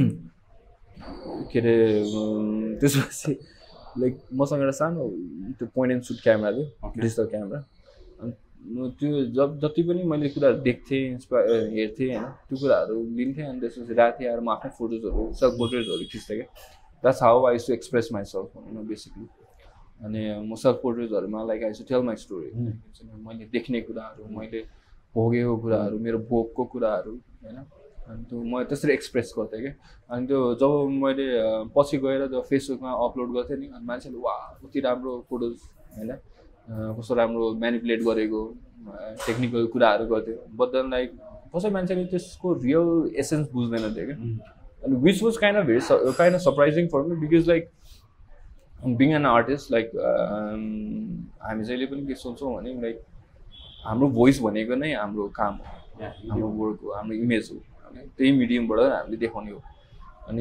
Speaker 2: के अरे त्यसपछि लाइक मसँग एउटा सानो त्यो पोइन्ट एन्ड सुट क्यामेरा थियो डिजिटल क्यामेरा अनि त्यो जति पनि मैले कुराहरू देख्थेँ हेर्थेँ होइन त्यो कुराहरू लिन्थेँ अनि त्यसपछि राति आएर म आफ्नै फोटोजहरू सेल्फ पोर्ट्रेटहरू खिच्थेँ क्या that's how I to express myself भनौँ न बेसिकली अनि म सेल्फ पोर्ट्रेटहरूमा like I to tell my story मैले देख्ने कुराहरू मैले भोगेको कुराहरू मेरो भोगको कुराहरू होइन अनि त्यो म त्यसरी एक्सप्रेस गर्थेँ कि अनि त्यो जब मैले पछि गएर त्यो फेसबुकमा अपलोड गर्थेँ नि अनि मान्छेले वा कति राम्रो फोटोज होइन कस्तो राम्रो म्यानिपुलेट गरेको टेक्निकल कुराहरू गर्थ्यो बट देन लाइक कसै मान्छेले त्यसको रियल एसेन्स बुझ्दैन थियो कि and which was kind of surprising for me because like being an artist like हामी जहिले पनि के सोच्छौँ भने लाइक हाम्रो भोइस भनेको नै हाम्रो काम हो हाम्रो वर्क हो हाम्रो इमेज हो त्यही मिडियमबाट हामीले देखाउने हो अनि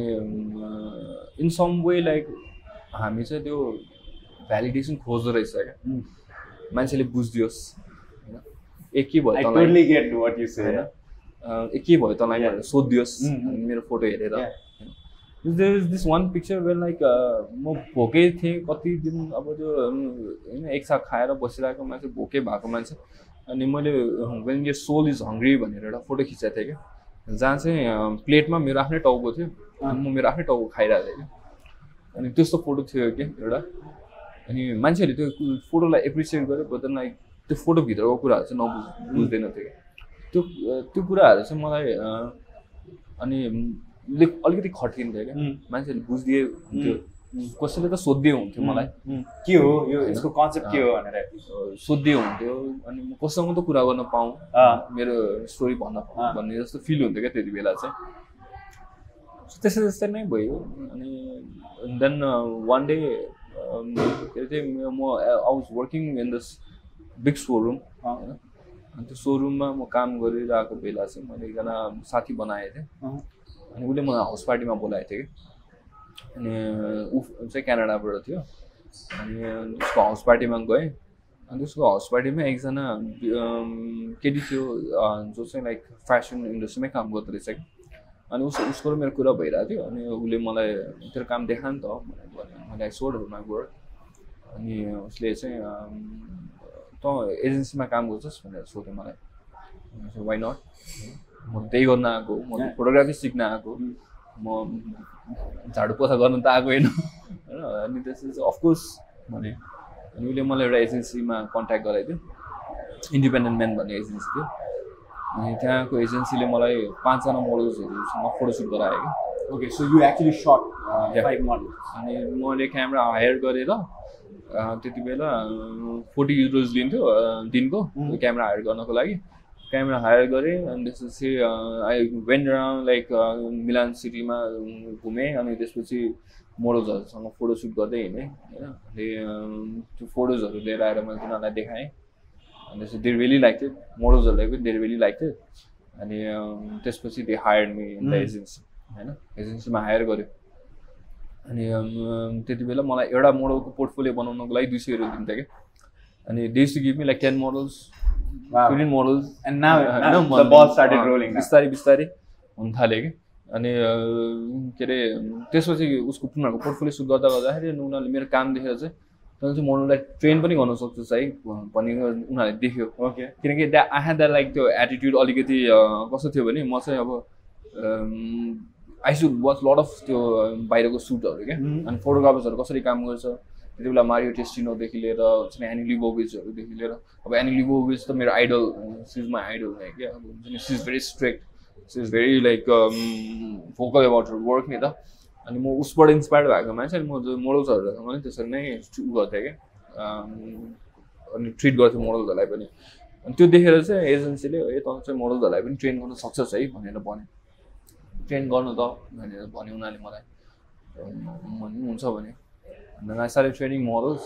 Speaker 2: इन सम वे लाइक हामी चाहिँ त्यो भ्यालिडेसन खोज्दो रहेछ क्या मान्छेले बुझिदियोस् होइन एक के भयो के भयो तँलाई भनेर सोधिदियोस् मेरो फोटो हेरेर there is this one picture when like म भोकै थिएँ कति दिन अब त्यो होइन 1 साग खाएर बसिरहेको मान्छे भोकै भएको मान्छे अनि मैले वेन यो सोल इज हङ्ग्री भनेर एउटा फोटो खिचेको थिएँ क्या जहाँ चाहिँ प्लेटमा मेरो आफ्नै टाउको थियो अनि म मेरो आफ्नै टाउको खाइरहेको थिएँ अनि त्यस्तो फोटो थियो कि एउटा अनि मान्छेहरूले त्यो फोटोलाई एप्रिसिएट गर्यो बट लाइक त्यो फोटोभित्रको कुराहरू चाहिँ बुझ्दैन थियो त्यो त्यो कुराहरू चाहिँ मलाई अनि अलिकति खट्किन्थ्यो क्या मान्छेहरूले बुझिदिए हुन्थ्यो कसैले त सोध्दै हुन्थ्यो मलाई
Speaker 1: के हो यो यसको कन्सेप्ट के हो भनेर
Speaker 2: सोध्दै हुन्थ्यो अनि म कसैसँग त कुरा गर्न पाऊँ मेरो स्टोरी भन्न पाऊँ भन्ने जस्तो फिल हुन्थ्यो क्या त्यति बेला चाहिँ त्यस्तै त्यस्तै नै भयो अनि देन वान डे के अरे म I was working in this big showroom होइन अनि त्यो सोरुममा म काम गरिरहेको बेला चाहिँ मैले एकजना साथी बनाएको थिएँ अनि उसले मलाई हाउस पार्टीमा बोलाएको थियो कि अनि ऊ चाहिँ क्यानाडाबाट थियो अनि उसको हाउस पार्टीमा गएँ अनि उसको हाउस पार्टीमा एकजना केटी थियो जो चाहिँ लाइक फेसन इन्डस्ट्रीमै काम गर्दो रहेछ कि अनि उसको मेरो कुरा भइरहेको थियो अनि उसले मलाई तेरो काम देखा नि त भनेर मैले सोड माई वर्क अनि उसले चाहिँ त एजेन्सीमा काम गर्छस् भनेर सोध्यो मलाई वाइ नट म त्यही गर्न आएको म फोटोग्राफी सिक्न आएको म झाडु पोछा गर्नु त आएको होइन होइन अनि त्यसपछि अफकोर्स भने अनि उसले मलाई एउटा एजेन्सीमा कन्ट्याक्ट गराइदियो इन्डिपेन्डेन्ट म्यान भन्ने एजेन्सी थियो अनि त्यहाँको एजेन्सीले मलाई 5 जना मोडल्सहरूसँग फोटोसुट गरायो कि
Speaker 1: okay so you actually shot 5 models
Speaker 2: अनि मैले क्यामेरा हायर गरेर त्यति बेला 40 युरोज लिन्थ्यो दिनको क्यामेरा हायर गर्नको लागि क्यामेरा हायर गरेँ अनि त्यसपछि I went around like Milan सिटीमा घुमेँ अनि त्यसपछि मोडल्सहरूसँग फोटोसुट गर्दै हिँडेँ होइन अनि त्यो फोटोजहरू लिएर आएर मैले तिनीहरूलाई देखाएँ अनि त्यसपछि दे रियली लाइक इट मोडल्सहरूलाई पनि दे रियली लाइक इट अनि त्यसपछि they hired me in the agency होइन एजेन्सीमा हायर गर्यो अनि त्यति बेला मलाई एउटा मोडलको पोर्टफोलियो बनाउनको लागि 200 युरो दिन्थ्यो क्या अनि they used to give me like 10 models 15 models
Speaker 1: and now the ball started rolling
Speaker 2: बिस्तारै बिस्तारै हुन थाल्यो कि अनि के अरे त्यसपछि उसको उनीहरूको पोर्टफोलियो सुट गर्दा गर्दाखेरि उनीहरूले मेरो काम देखेर चाहिँ तँ चाहिँ मोडललाई ट्रेन पनि गर्न सक्छस् है भन्ने उनीहरूले देख्यो
Speaker 1: ओके
Speaker 2: किनकि आई ह्याड द्याट लाइक त्यो एटिट्युड अलिकति कस्तो थियो भने म चाहिँ अब I should watch lot of त्यो बाहिरको सुटहरू क्या अनि फोटोग्राफर्सहरू कसरी काम गर्छ त्यति बेला मारियो टेस्टिनोदेखि लिएर एनी लिबोविचहरूदेखि लिएर अब एनी लिबोविच त मेरो idol she is my idol है क्या अब हुन्छ नि she is very strict she is very like vocal about her work नि त अनि म उसबाट इन्सपायर्ड भएको मान्छे अनि म जो मोडल्सहरूसँग पनि त्यसरी नै उ गर्थेँ क्या अनि ट्रिट गर्थेँ मोडल्सहरूलाई पनि अनि त्यो देखेर चाहिँ एजेन्सीले ए तँ चाहिँ मोडल्सहरूलाई पनि ट्रेन गर्न सक्छस् है भनेर भन्यो ट्रेन गर्नु त भनेर भन्यो उनीहरूले मलाई हुन्छ भने then I started training models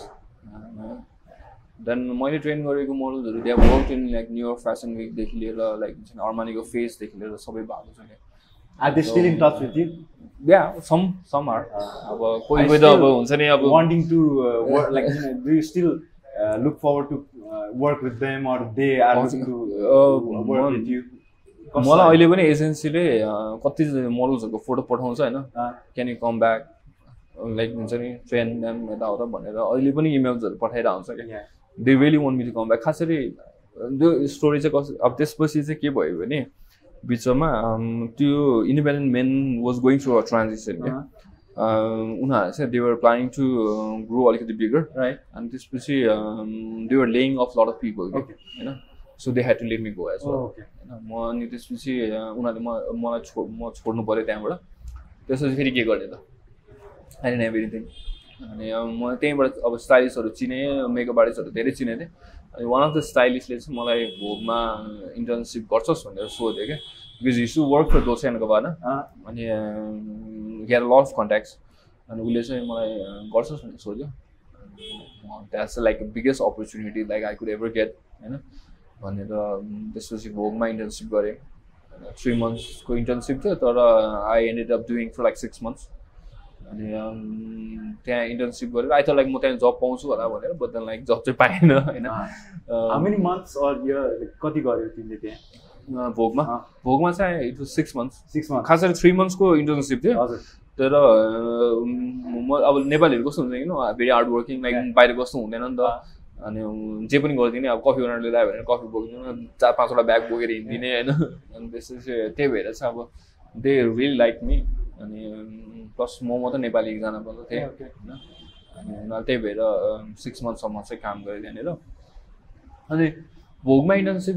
Speaker 2: then मैले ट्रेन गरेको मोडल्सहरू they have worked in like New York fashion विकदेखि लिएर लाइक अर्मानीको फेसदेखि लिएर सबै भएको छ
Speaker 1: Are they still in touch with you?
Speaker 2: Yeah, some are. अब कोही कोही त अब हुन्छ नि अब
Speaker 1: wanting to work like do you still look forward to work with them or they are looking to work with you?
Speaker 2: मलाई अहिले पनि एजेन्सीले कति मोडल्सहरूको फोटो पठाउँछ होइन can you come back like हुन्छ नि ट्रेन देम यताउता भनेर अहिले पनि इमेल्सहरू पठाइरहेको हुन्छ क्या they really want me to come back खासरी त्यो स्टोरी चाहिँ कस अब त्यसपछि चाहिँ के भयो भने बिचमा त्यो independent men was going through a transition क्या उनीहरू चाहिँ they were planning to grow अलिकति बिगर
Speaker 1: राइट
Speaker 2: अनि त्यसपछि they were laying off lot of people होइन so they had to let me go as well होइन म अनि त्यसपछि उनीहरूले मलाई म छोड्नु पऱ्यो त्यहाँबाट त्यसपछि फेरि के गर्ने त आई डिडन्ट ह्याभ एनिथिङ अनि म त्यहीँबाट अब स्टाइलिस्टहरू चिनेँ मेकअप आर्टिस्टहरू धेरै चिनेको थिएँ अनि वान अफ द स्टाइलिस्टले चाहिँ मलाई भोगमा इन्टर्नसिप गर्छस् भनेर सोध्यो क्या because his to work for Dolce and Gabbana अनि ग्याट लट अफ कन्ट्याक्ट्स अनि उसले चाहिँ मलाई गर्छस् भनेर सोध्यो that's like biggest opportunity like I could ever get होइन भनेर त्यसपछि भोगमा इन्टर्नसिप गरेँ 3 मन्थ्सको इन्टर्नसिप थियो तर I ended up doing for like 6 months अनि त्यहाँ इन्टर्नसिप गरेर आई त लाइक म त्यहाँ जब पाउँछु होला भनेर बट देन लाइक जब चाहिँ पाएन होइन
Speaker 1: how many months or year कति गर्यो तिमीले त्यहाँ
Speaker 2: भोगमा चाहिँ इट वाज 6 मन्थ्स
Speaker 1: 6 months
Speaker 2: खास गरी 3 मन्थ्सको इन्टर्नसिप थियो
Speaker 1: हजुर
Speaker 2: तर म अब नेपालीहरू कस्तो हुन्छ कि भेरी हार्ड वर्किङ लाइक बाहिर कस्तो हुँदैन नि त अनि जे पनि गरिदिने अब कफी बनाएर ल्यायो भने कफी बोकिदिनु 4-5 वटा ब्याग बोकेर हिँडिदिने होइन अनि त्यसपछि त्यही भएर चाहिँ अब दे रियली लाइक मी अनि प्लस म मात्रै नेपाली एकजना मात्रै थिएँ होइन अनि उनीहरूले त्यही भएर 6 मन्थसम्म चाहिँ काम गरेँ त्यहाँनिर अनि भोगमा इन्टर्नसिप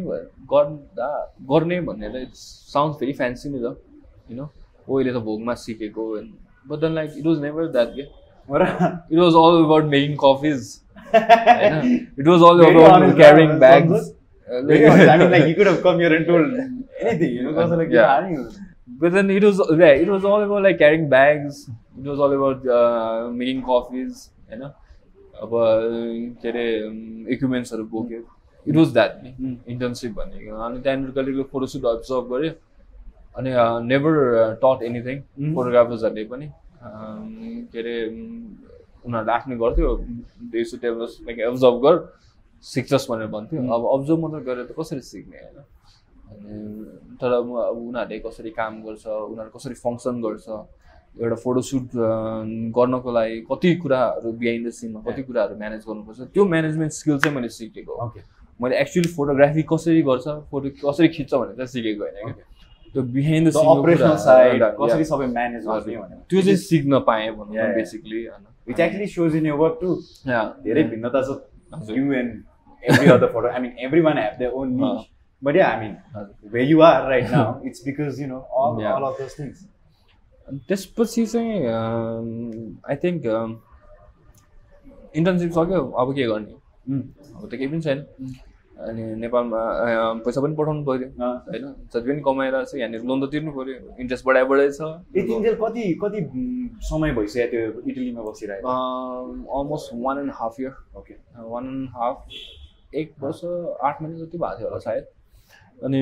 Speaker 2: गर्ने भनेर इट्स साउन्ड्स भेरी फ्यान्सी नि त होइन अहिले त भोगमा सिकेको but then like it was never that के it was all about making coffees it was all about carrying bags
Speaker 1: I mean like you could have come here and told anything you know because like
Speaker 2: but then it was all about like carrying bags it was all about making coffees you know अब के अरे इक्विपमेन्ट्सहरू बोक्यो it was that नि internship भनेको अनि त्यहाँनिर कहिले फोटोसुट अब्जर्भ गऱ्यो अनि नेभर टट एनिथिङ फोटोग्राफर्सहरूले पनि के अरे उनीहरूले आफ्नै गर्थ्यो दे सु टेल अस लाइक अब्जर्भ गर सिक्छस् भनेर भन्थ्यो अब अब्जर्भ मात्र गरेर त कसरी सिक्ने होइन अनि तर अब उनीहरूले कसरी काम गर्छ उनीहरू कसरी फङ्सन गर्छ एउटा फोटोसुट गर्नको लागि कति कुराहरू बिहाइन्ड द सिनमा कति कुराहरू म्यानेज गर्नुपर्छ त्यो म्यानेजमेन्ट स्किल चाहिँ मैले सिकेको मैले एक्चुअली फोटोग्राफी कसरी गर्छ फोटो कसरी खिच्छ भनेर चाहिँ सिकेको होइन क्या त्यो behind the scene
Speaker 1: operational side कसरी सबै म्यानेज गर्ने भनेर
Speaker 2: त्यो चाहिँ सिक्न पाएँ भनौँ बेसिकली होइन
Speaker 1: which actually shows in your work too धेरै भिन्नता छ you and every other photo I mean everyone have their own niche but yeah I mean where you are right now it's because you know all of those things
Speaker 2: त्यसपछि चाहिँ I think internship सक्यो अब के गर्ने अब त केही पनि छैन अनि नेपालमा पैसा पनि पठाउनु पऱ्यो होइन जति पनि कमाएर चाहिँ यहाँनिर लोन त तिर्नु पऱ्यो इन्ट्रेस्ट बढाइ छ
Speaker 1: यतिन्जेल कति समय भइसक्यो त्यो इटलीमा बसिरहेको
Speaker 2: अलमोस्ट 1.5 year
Speaker 1: ओके
Speaker 2: 1.5 1 वर्ष 8 महिना जति भएको थियो होला सायद अनि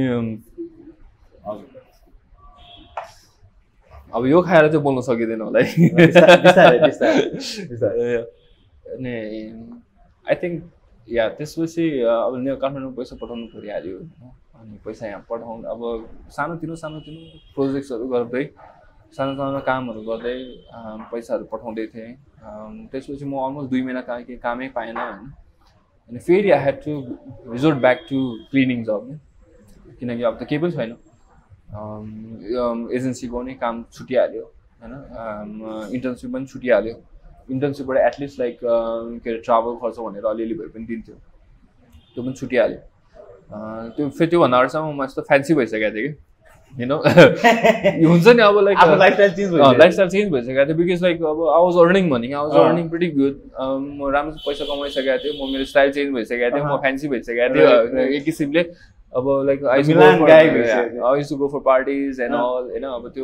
Speaker 2: अब यो खाएर चाहिँ बोल्न सकिँदैन होला अनि आई थिङ्क या त्यसपछि अब काठमाडौँ पैसा पठाउनु परिहाल्यो अनि पैसा यहाँ पठाउनु अब सानोतिनो प्रोजेक्ट्सहरू गर्दै सानो कामहरू गर्दै पैसाहरू पठाउँदै थिएँ त्यसपछि म अलमोस्ट 2 महिना कामै पाएन होइन अनि फेरि I had to resort back to cleaning job किनकि अब त केही पनि छैन एजेन्सीको पनि काम छुटिहाल्यो होइन इन्टर्नसिप पनि छुटिहाल्यो इन्टर्नसिपबाट एटलिस्ट लाइक के अरे ट्राभल खर्च भनेर अलिअलि भए पनि दिन्थ्यो त्यो पनि छुटिहाल्यो त्यो फेरि त्योभन्दा अगाडिसम्म म यस्तो फ्यान्सी भइसकेको थिएँ कि होइन हुन्छ नि अब लाइक लाइफस्टाइल चेन्ज भइसकेको थियो बिकज लाइक अब आई वाज अर्निङ भने I was earning pretty good म राम्रो पैसा कमाइसकेको थिएँ म मेरो स्टाइल चेन्ज भइसकेको थियो म फ्यान्सी भइसकेको थियो एक किसिमले अब like I use to go for parties and all होइन अब त्यो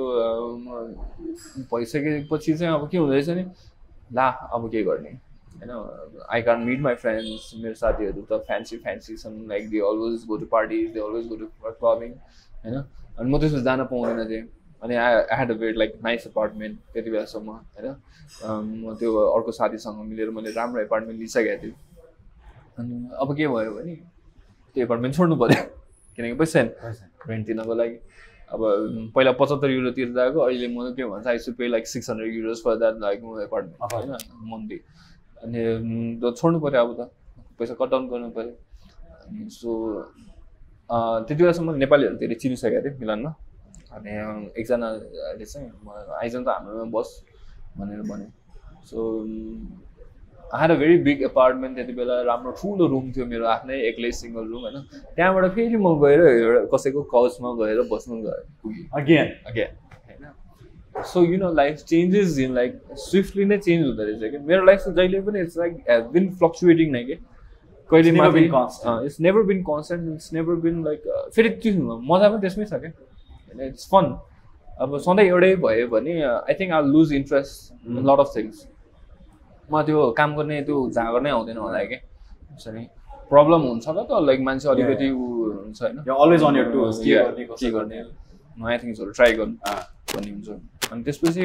Speaker 2: भइसकेपछि चाहिँ अब के हुँदैछ नि ला अब के गर्ने होइन I can't meet my friends मेरो साथीहरू त फ्यान्सी छन् like they always go to parties they always go to clubbing होइन अनि म त्यसमा जान पाउँदैन थिएँ अनि I had a very like nice apartment त्यति बेलासम्म होइन म त्यो अर्को साथीसँग मिलेर मैले राम्रो एपार्टमेन्ट लिइसकेको थिएँ अनि अब के भयो भने त्यो एपार्टमेन्ट छोड्नु पऱ्यो किनकि पैसा छैन रेन्ट तिर्नको लागि अब पहिला 75 युरो तिर्दाको अहिले म के भन्छ I should pay like 600 euros for that like apartment होइन मन्थली अनि छोड्नु पऱ्यो अब त पैसा कट डाउन गर्नु पऱ्यो अनि सो त्यति बेलासम्म नेपालीहरू धेरै चिनिसकेको थिएँ मिलानमा अनि एकजनाले चाहिँ आइज त हाम्रोमा बस भनेर भन्यो so I had a very big apartment त्यति बेला राम्रो ठुलो रुम थियो मेरो आफ्नै एक्लै सिङ्गल रुम होइन त्यहाँबाट फेरि म गएर एउटा कसैको काउचमा गएर बस्नु पुगेँ अगेन होइन so you know life changes in like swiftly नै चेन्ज हुँदो रहेछ कि मेरो लाइफ चाहिँ जहिले पनि it's like has been fluctuating नै कि कहिले माथि it's never been constant it's never been like फेरि त्यो मजा पनि त्यसमै छ क्या होइन इट्स फन अब सधैँ एउटै भयो भने I think I lose interest in lot of things म त्यो काम गर्ने त्यो जाँगर नै आउँदैन होला कि हुन्छ नि प्रब्लम हुन्छ र त लाइक मान्छे अलिकति हुन्छ होइन
Speaker 1: अलवेज अन योर टुल्स
Speaker 2: के गर्ने नयाँ थिङ्सहरू ट्राई गर्नु भन्ने हुन्छ अनि त्यसपछि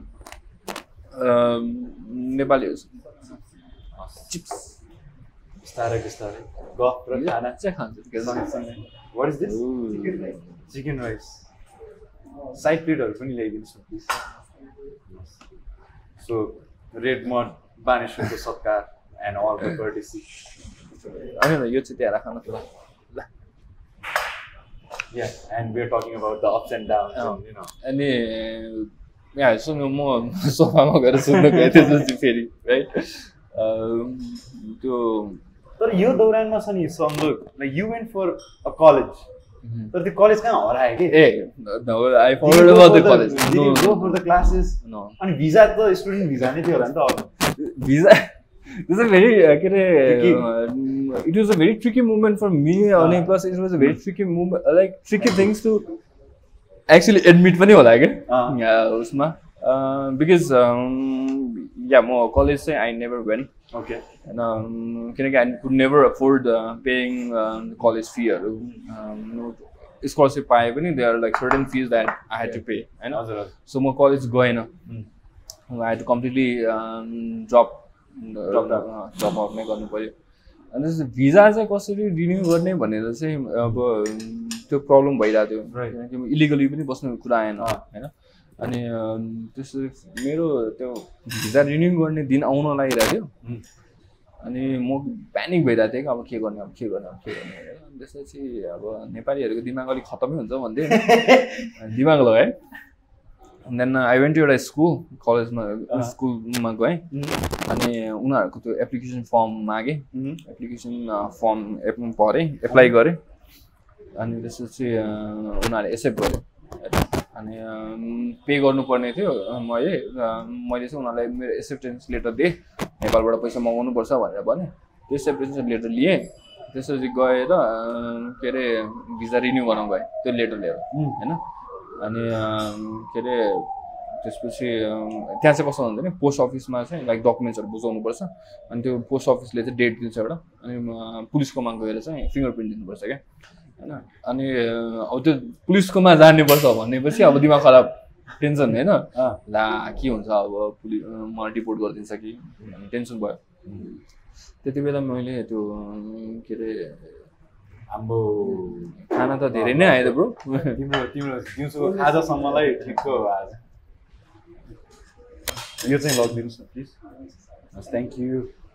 Speaker 2: नेपालीहरू चिप्स
Speaker 1: बिस्तारै गफ र खाना
Speaker 2: चाहिँ खान्छ
Speaker 1: what is this chicken rice side प्लेटहरू पनि ल्याइदिनुहोस् न प्लिज सो रेड मड बानेश्वरको Satkar and all the courtesy
Speaker 2: होइन यो चाहिँ त्यहाँ राख्न ल
Speaker 1: Yeah, and we're talking about the ups and downs, and, you know.
Speaker 2: अनि यहाँ सुन्नु म सोफामा गएर सुन्नु गएँ त्यसपछि फेरि राइट त्यो
Speaker 1: तर यो दौरानमा छ नि संजोग like you went for a college तर त्यो कलेज कहाँ हरायो कि
Speaker 2: ए I forward about the college
Speaker 1: no go for the classes
Speaker 2: no
Speaker 1: अनि भिजा त स्टुडेन्ट भिजा नै थियो होला नि त
Speaker 2: भिजा दिस इज भेरी के अरे it was a very tricky movement for me अनि plus it was a very tricky movement like tricky things to actually admit पनि होला क्या उसमा बिकज या म कलेज चाहिँ आई नेभर वेन्ट
Speaker 1: ओके
Speaker 2: होइन किनकि I could never afford paying college फीहरू स्कलरसिप पाए पनि they are like certain fees that I had to pay होइन सो म कलेज गएन I had to completely drop out नै गर्नु पऱ्यो अनि त्यसपछि भिजा चाहिँ कसरी रिन्यू गर्ने भनेर चाहिँ अब त्यो प्रब्लम भइरहेको थियो किनकि इलिगली पनि बस्ने कुरा आएन होइन अनि त्यसरी मेरो त्यो भिजा रिन्यू गर्ने दिन आउन लागिरहेको थियो अनि म प्यानिक भइरहेको थिएँ कि अब के गर्ने भनेर अनि त्यसपछि अब नेपालीहरूको दिमाग अलिक खतमै हुन्छ भन्दै दिमाग लगाएँ देन आई वेन्ट टु एउटा स्कुलमा गएँ अनि उनीहरूको त्यो एप्लिकेसन फर्म मागेँ एप्लिकेसन फर्म भरेँ एप्लाई गरेँ अनि त्यसपछि उनीहरूले एक्सेप्ट गर्यो अनि पे गर्नुपर्ने थियो मैले चाहिँ उनीहरूलाई मेरो एक्सेप्टेन्स लेटर दिएँ नेपालबाट पैसा मगाउनुपर्छ भनेर भने त्यो एक्सेप्टेन्स लेटर लिएँ त्यसपछि गएर के अरे भिजा रिन्यू गर्न गएँ त्यो लेटर लिएर होइन अनि के अरे त्यसपछि त्यहाँ चाहिँ कस्तो हुन्छ नि पोस्ट अफिसमा चाहिँ लाइक डकुमेन्ट्सहरू बुझाउनुपर्छ अनि त्यो पोस्ट अफिसले चाहिँ डेट दिन्छ एउटा अनि पुलिसकोमा गएर चाहिँ फिङ्गर प्रिन्ट दिनुपर्छ क्या होइन अनि अब त्यो पुलिसकोमा जानुपर्छ भनेपछि अब दिमाग खराब टेन्सन होइन ला के हुन्छ अब पुलिस मलाई रिपोर्ट गरिदिन्छ कि टेन्सन भयो त्यति बेला मैले त्यो के अरे
Speaker 1: हाम्रो
Speaker 2: खाना त धेरै नै आयो ब्रो
Speaker 1: तिम्रो दिउँसो आजसम्मलाई ठिकको आज यो चाहिँ लगिदिनुहोस् न प्लिज थ्याङ्क यू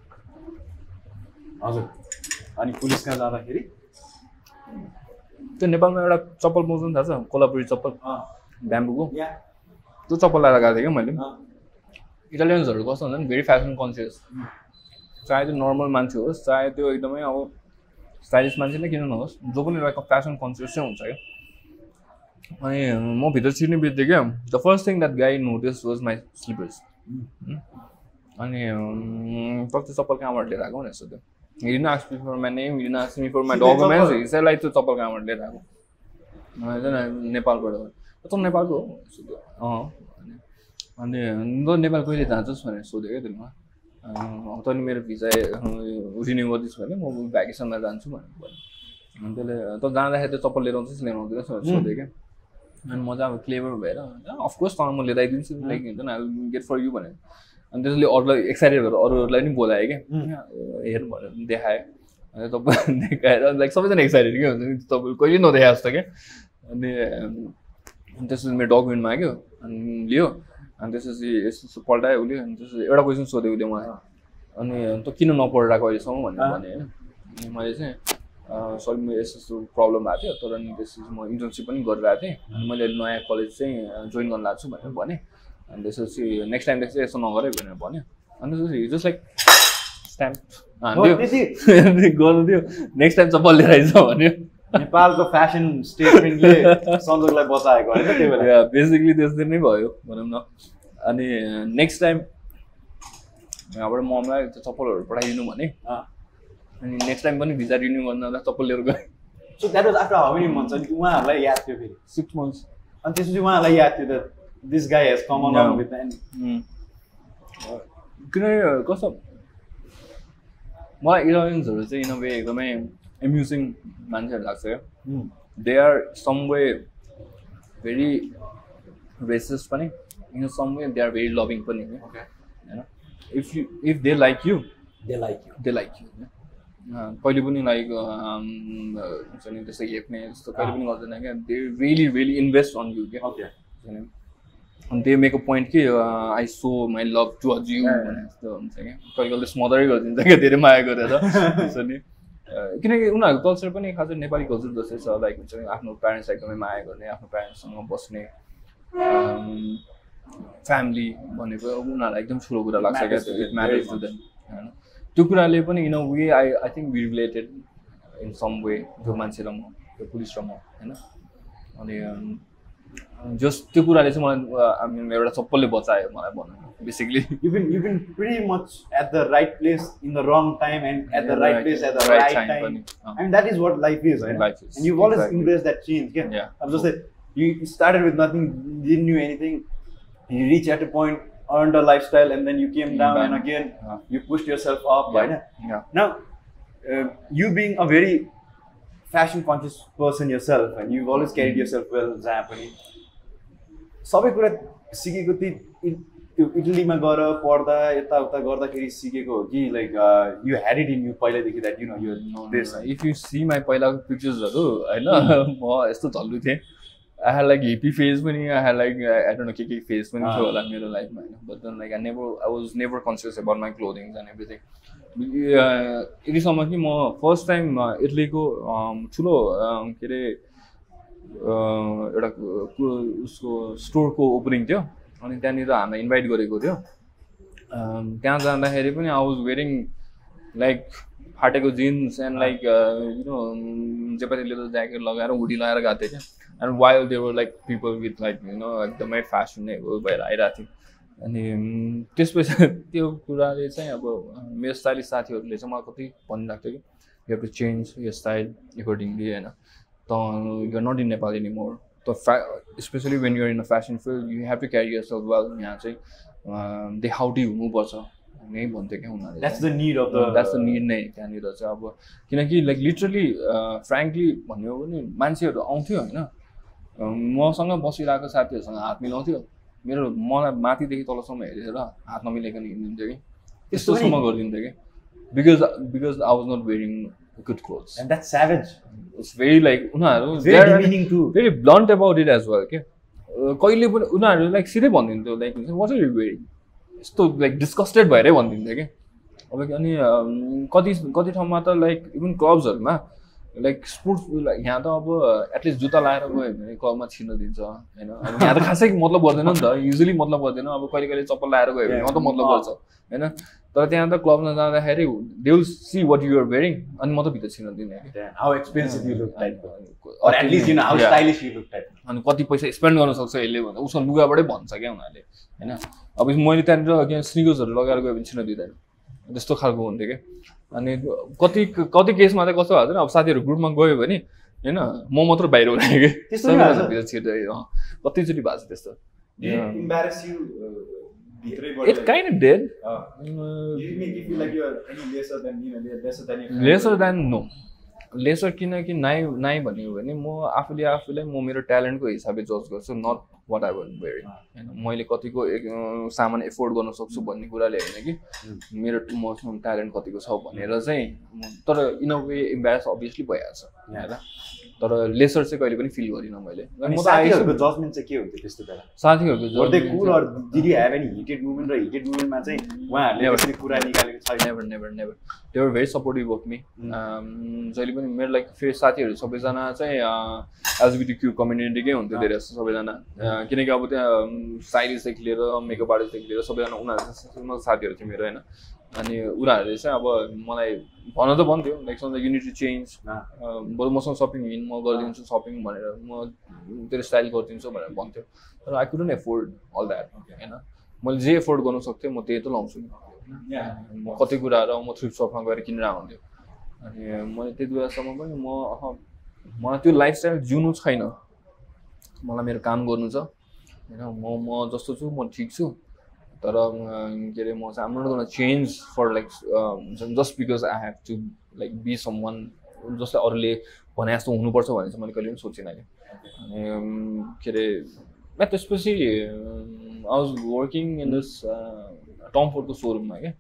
Speaker 1: हजुर अनि पुलिस कहाँ जाँदाखेरि
Speaker 2: त्यो नेपालमा एउटा चप्पल पाउँछ नि थाहा छ कोल्हापुरी चप्पल ब्याम्बुको त्यो चप्पल लगाएर गएको थिएँ क्या मैले इटालियन्सहरू कस्तो हुन्छ नि भेरी फेसन कन्सियस चाहे त्यो नर्मल मान्छे होस् चाहे त्यो एकदमै अब स्टाइलिस मान्छे नै किन नहोस् जो पनि लाइक फेसन कन्सियस चाहिँ हुन्छ क्या अनि म भित्र छिर्ने बित्तिकै the first thing that guy notice was my slippers अनि त्यो चप्पल कहाँबाट लिएर आएको भनेर सोध्यो he didn't ask me for my name, he didn't ask me for my documents, he said like त्यो चप्पल कहाँबाट लिएर आएको नेपालबाट हो त नेपालको हो सोध्यो अनि त नेपाल कहिले जान्छस् भनेर सोध्यो क्या त्यसमा तैँले मेरो भिजा रिन्यू गरिदिस् भने म भ्याकेसनमा जान्छु भनेर भन्यो अनि त्यसले त जाँदाखेरि त्यो चप्पल लिएर आउँछस् लिएर आउँदैनस् भनेर सोध्यो क्या अनि म चाहिँ अब क्लेभर भएर अफकोर्स तँ म लिएर आइदिन्छु लाइक हुन्छ नि आई गेट फर यु भनेर अनि त्यसले अरूलाई एक्साइटेड भएर अरूहरूलाई पनि बोलायो क्या हेर भनेर देखायो अनि तपाईँ देखाएर लाइक सबैजना एक्साइटेड के हुन्छ नि तपाईँ कहिले नदेखाए जस्तो क्या अनि त्यसपछि मेरो डकुमेन्ट माग्यो अनि लियो अनि त्यसपछि यस्तो पल्टायो उसले अनि त्यसपछि एउटा क्वेसन सोध्यो उसले मलाई अनि त किन नपढिरहेको अहिलेसम्म भनेर भने होइन अनि मैले चाहिँ सरी मेरो यस्तो प्रब्लम भएको थियो तर अनि त्यसपछि म इन्टर्नसिप पनि गरिरहेको थिएँ अनि मैले नयाँ कलेज चाहिँ जोइन गर्न लाग्छु भनेर भने अनि त्यसपछि नेक्स्ट टाइमदेखि चाहिँ यस्तो नगरे भनेर भन्यो अनि त्यसपछि जस्ट लाइक स्ट्याम्प हान्थ्यो गर्नु थियो नेक्स्ट टाइम चप्पल लिएर आइज भन्यो
Speaker 1: नेपालको फेसन स्टेटमेन्टले सञ्जोगलाई बचाएको होइन त्यो बेला
Speaker 2: बेसिकली त्यस्तै नै भयो भनौँ न अनि नेक्स्ट टाइम यहाँबाट ममलाई त्यो चप्पलहरू पठाइदिनु भने अनि नेक्स्ट टाइम पनि भिजा रिन्यू गर्न चप्पल लिएर गएँ
Speaker 1: so that was after how many months अनि उहाँहरूलाई याद थियो फेरि
Speaker 2: 6 months
Speaker 1: अनि त्यसपछि उहाँहरूलाई याद थियो that this guy has come along with the
Speaker 2: किनकि कस्तो मलाई इटालियन्सहरू चाहिँ इन अ वे एकदमै एम्युजिङ मान्छेहरू लाग्छ क्या they are some way very racist पनि in some way they are very loving पनि होइन if they like you
Speaker 1: they like
Speaker 2: you कहिले पनि लाइक हुन्छ नि त्यस्तो हेप्ने जस्तो कहिले पनि गर्दैन क्या they really invest on you क्या अनि दे मेक अ पोइन्ट कि I so my love to us you भने जस्तो हुन्छ क्या कहिले कहिले स्मदरै गरिदिन्छ क्या धेरै माया गरेर त्यसो नि किनकि उनीहरूको कल्चर पनि खासै नेपाली कल्चर जस्तै छ लाइक हुन्छ नि आफ्नो प्यारेन्ट्सलाई एकदमै माया गर्ने आफ्नो प्यारेन्ट्ससँग बस्ने फ्यामिली भनेको उनीहरूलाई एकदम ठुलो कुरा लाग्छ क्या इट म्याटर्स टु देम होइन त्यो कुराले पनि in a way I think we related in some way त्यो मान्छे र म त्यो पुलिस र म होइन अनि जस्ट त्यो कुराले चाहिँ मलाई एउटा चप्पलले बचायो मलाई भनौँ basically
Speaker 1: you've been pretty much at the right place in the wrong time and at the right place at the right time. I mean that is what life is, right?
Speaker 2: Life is.
Speaker 1: And you've always embraced that change. Yeah. I'm just saying you started with nothing, didn't know anything. You reached at a point, earned a lifestyle, and then you came down and again you pushed yourself up, right?
Speaker 2: Yeah.
Speaker 1: Now, you being a very fashion conscious person yourself, and you've always carried yourself well, Zampani. सबै कुरा सिकेको त्यो इटलीमा गएर पढ्दा यताउता गर्दाखेरि सिकेको हो कि like you had it in you पहिल्यैदेखि that you know you this
Speaker 2: if you see my पहिलाको पिक्चर्सहरू होइन म यस्तो झल्लु थिएँ I had like hippie phase पनि I had like I don't know के फेज पनि थियो होला मेरो लाइफमा होइन but then like I was never conscious about my clothings and everything यतिसम्म कि म फर्स्ट टाइम इटलीको ठुलो के अरे एउटा उसको स्टोरको ओपनिङ थियो अनि त्यहाँनिर हामीलाई इन्भाइट गरेको थियो त्यहाँ जाँदाखेरि पनि आई वाज वेयरिङ लाइक फाटेको jeans and like you know जेपाती लेदर ज्याकेट लगाएर हुडी लगाएर गएको थिएँ क्या and while there were like people with like you know एकदमै फेसनेबल भएर आइरहेको थियो अनि त्यसपछि त्यो कुराले चाहिँ अब मेरो स्टाइलिस साथीहरूले चाहिँ मलाई कति भनिरहेको थियो कि you have to change your style accordingly होइन त you are not in Nepal anymore त especially when you're in a fashion field you have to carry yourself well यहाँ चाहिँ देखाउटी हुनुपर्छ नै भन्थ्यो क्या उनीहरूले द्याट्स द निड नै त्यहाँनिर चाहिँ अब किनकि लाइक लिटरली फ्रेङ्कली भन्यो भने मान्छेहरू आउँथ्यो होइन मसँग बसिरहेको साथीहरूसँग हात मिलाउँथ्यो मेरो मलाई माथिदेखि तलसम्म हेरेर हात नमिलाइकन हिँडिदिन्थ्यो कि त्यस्तोसम्म गरिदिन्थ्यो कि because I was not wearing good clothes
Speaker 1: and that's savage.
Speaker 2: It's very like unaharu
Speaker 1: very demeaning too,
Speaker 2: very blunt about it as well. कहिले पनि उनीहरू लाइक सिधै भनिदिन्थ्यो like what are you wearing यस्तो लाइक डिस्कस्टेड भएरै भनिदिन्थ्यो कि अब अनि कति ठाउँमा त लाइक इभन क्लब्सहरूमा लाइक स्पोर्ट्स यहाँ त अब एटलिस्ट जुत्ता लगाएर गयो भने क्लबमा छिर्न दिन्छ होइन अब यहाँ त खासै मतलब गर्दैन नि त युजली मतलब गर्दैन अब कहिले कहिले चप्पल लगाएर गयो भने त मतलब गर्छ होइन तर त्यहाँ त क्लबमा जाँदाखेरि they will see what you are wearing अनि म त भित्र छिर्न दिने
Speaker 1: how expensive you look type or at least you know how stylish you look type
Speaker 2: अनि कति पैसा स्पेन्ड गर्न सक्छ यसले भन्दा उसको लुगाबाटै भन्छ क्या उनीहरूले होइन अब मैले त्यहाँनिर स्निकर्सहरू लगाएर गयो भने छिर्न दिँदैन त्यस्तो खालको हुन्थ्यो क्या अनि कति केसमा चाहिँ कस्तो भएको छ अब साथीहरू ग्रुपमा गयो भने होइन म मात्र बाहिर हुने कि भित्र छिर्दै कतिचोटि भएको छ त्यस्तो It kind of did. Lesser than no. Lesser किनकि नाइ भन्यो भने म आफूलाई म मेरो ट्यालेन्टको हिसाबले जज गर्छु not what I was wearing होइन मैले कतिको सामान एफोर्ड गर्न सक्छु भन्ने कुराले होइन कि मेरो मसँग ट्यालेन्ट कतिको छ भनेर चाहिँ तर in a way embarrass obviously भइहाल्छ होइन तर लेसर चाहिँ कहिले पनि फिल गरिनँ मैले
Speaker 1: साथीहरूको जजमेन्ट चाहिँ के हुन्थ्यो त्यस्तो बेला
Speaker 2: साथीहरूको
Speaker 1: did you have any heated movement र हिटेड मुभमेन्टमा चाहिँ उहाँहरूले कसरी कुरा निकालेको छ
Speaker 2: never they were very supportive of me जहिले पनि मेरो लाइक फेरि साथीहरू सबैजना चाहिँ एलजिबिटिक्यू कम्युनिटीकै हुन्थ्यो धेरै जस्तो सबैजना किनकि अब त्यहाँ स्टाइलिस्टदेखि लिएर मेकअप आर्टिस्टदेखि लिएर सबैजना उनीहरू साथीहरू थियो मेरो होइन अनि उनीहरूले चाहिँ अब मलाई भन त भन्थ्यो लाइक सन्च युनिट टु चेन्ज बरु मसँग सपिङ हिँड म गरिदिन्छु सपिङ भनेर म तेरो स्टाइल गरिदिन्छु भनेर भन्थ्यो तर I couldn't afford all that होइन मैले जे एफोर्ड गर्नु सक्थेँ म त्यही त लाउँछु नि म कति कुराहरू म थ्रिफ्ट सपमा गएर किनेर आउँथ्यो अनि मैले त्यति बेलासम्म पनि मलाई त्यो लाइफस्टाइल जिउनु छैन मलाई मेरो काम गर्नु छ होइन म जस्तो छु म ठिक छु तर के अरे म चाहिँ am not gonna change for like just because I have to like be someone जसलाई अरूले भने जस्तो हुनुपर्छ भने चाहिँ मैले कहिले पनि सोचिनँ कि अनि के अरे त्यसपछि I was working in this Tom फोर्डको सोरुममा क्या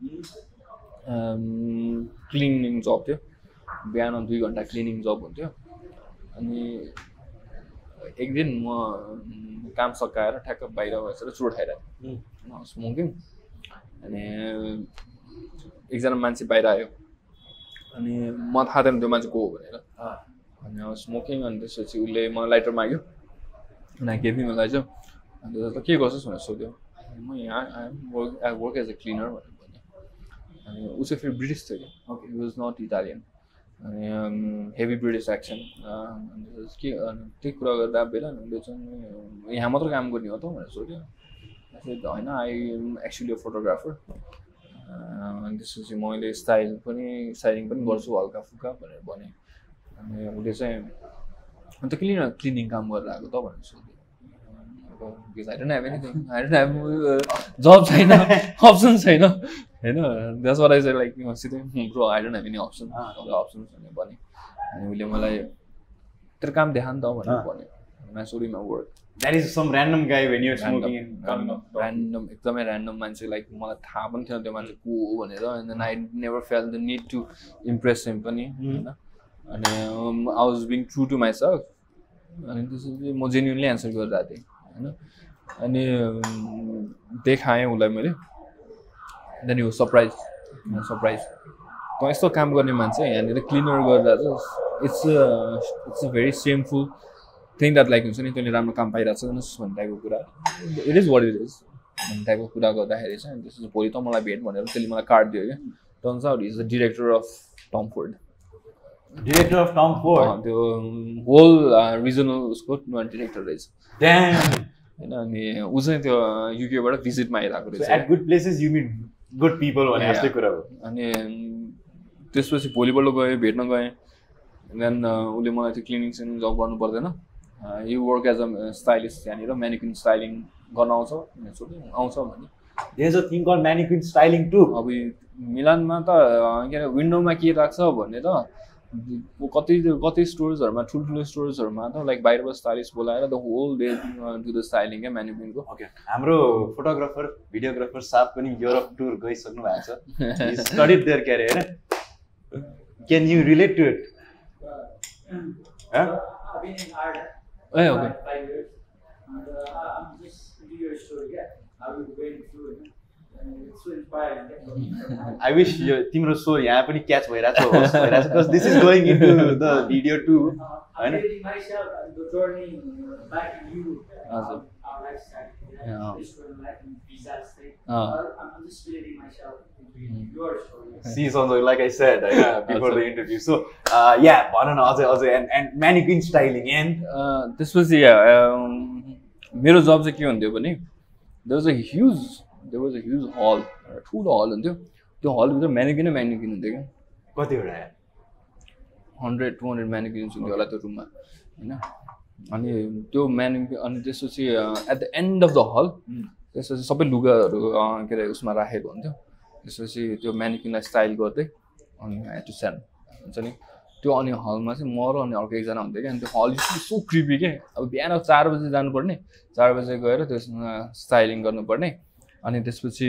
Speaker 2: क्लिनिङ जब थियो बिहान 2 घन्टा क्लिनिङ जब हुन्थ्यो अनि एक दिन म काम सकाएर ठ्याक्क बाहिर बसेर चुरोट खाइरहेको स्मोकिङ अनि एकजना मान्छे बाहिर आयो अनि म थाहा थिएन त्यो मान्छे को हो भनेर अनि आई वाज स्मोकिङ अनि त्यसपछि उसले मलाई लाइटर माग्यो अनि I gave him a lighter अनि त के गर्छस् भनेर सोध्यो म यहाँ I work as a cleaner भनेर भने अनि ऊ चाहिँ फेरि ब्रिटिस थियो कि हि वाज नट इटालियन अनि हेभी ब्रिटिस एक्सन अनि के त्यही कुरा गर्दा बेला उसले चाहिँ यहाँ मात्र काम गर्ने हो त भनेर सोध्यो होइन I am actually a photographer अनि त्यसपछि मैले स्टाइलिङ पनि गर्छु हल्का फुल्का भनेर भने अनि उसले चाहिँ अन्त क्लिनिङ काम गरेर आएको त भनेर सोध्यो because I don't have anything. I don't have job छैन अप्सन छैन हैन that's what I said like bro I don't have any options भनेर भने अनि उसले मलाई तेरो काम देखा नि त भनेर भने मैं sorry my work
Speaker 1: that is some random guy when you're smoking and
Speaker 2: random एकदमै random मान्छे लाइक मलाई थाहा पनि थिएन त्यो मान्छे को हो भनेर and then I never felt the need to impress him पनि हैन अनि I was being true to myself अनि त्यसपछि म genuinely answer गरिरहेको थिएँ हैन अनि देखाएँ उसलाई मैले देन ही वाज सरप्राइज त यस्तो काम गर्ने मान्छे यहाँनिर क्लिनर गर्दा चाहिँ it's a very shameful thing that like हुन्छ नि तैँले राम्रो काम पाइरहेको छ भन्ने टाइपको कुरा it is what it is भन्ने टाइपको कुरा गर्दाखेरि चाहिँ त्यसपछि भोलि त मलाई भेट भनेर त्यसले मलाई कार्ड दियो क्या turns out is the director of Tom Ford त्यो होल रिजनल उसको डिरेक्टर रहेछ होइन अनि ऊ चाहिँ त्यो युकेबाट भिजिटमा आइरहेको रहेछ
Speaker 1: at good places you meet good people भने जस्तै कुरा हो
Speaker 2: अनि त्यसपछि भोलिपल्ट गएँ भेट्न गएँ देन उसले मलाई त्यो क्लिनिङ सिनिङ जब गर्नु पर्दैन you work as a stylist यहाँनिर म्यानिक्विन स्टाइलिङ गर्न आउँछ भनेर सोध्यो आउँछ भने
Speaker 1: there is a thing called mannequin styling to
Speaker 2: अब मिलानमा त के अरे विन्डोमा के राख्छ भनेर कति स्टोर्सहरूमा ठुल्ठुलो स्टोर्सहरूमा त लाइक बाहिरबाट स्टाइलिस्ट बोलाएर the whole day to the styling क्या म्यानिक्विनको
Speaker 1: ओके हाम्रो फोटोग्राफर भिडियोग्राफर साहब पनि युरोप टुर गइसक्नु भएको छ ही स्टडीड देयर के अरे हैन can you relate to it
Speaker 2: ah okay
Speaker 1: I wish तिम्रो सो यहाँ पनि क्याच भइरहेको होस् because this is going into the video too हैन See something like I said before the interview so yeah भन न अझै and mannequin styling and
Speaker 2: त्यसपछि मेरो जब चाहिँ के हुन्थ्यो भने there was a huge hall ठुलो हल हुन्थ्यो त्यो हलभित्र म्यानिक्विन हुन्थ्यो क्या
Speaker 1: कतिवटा
Speaker 2: 100-200 म्यानिक्विन्स हुन्थ्यो होला त्यो रुममा होइन अनि त्यो म्यानिक्विन अनि त्यसपछि at the end of the hall त्यसपछि सबै लुगाहरू के अरे उसमा राखेको हुन्थ्यो त्यसपछि त्यो म्यानिक्विनलाई स्टाइल गर्दै अनि टु सेन्ड हुन्छ नि त्यो अनि हलमा चाहिँ म र अनि अर्को एकजना हुन्थ्यो क्या अनि त्यो हल सो क्रिपी के अब बिहान 4 बजे जानुपर्ने 4 बजे गएर त्यसमा स्टाइलिङ गर्नुपर्ने अनि त्यसपछि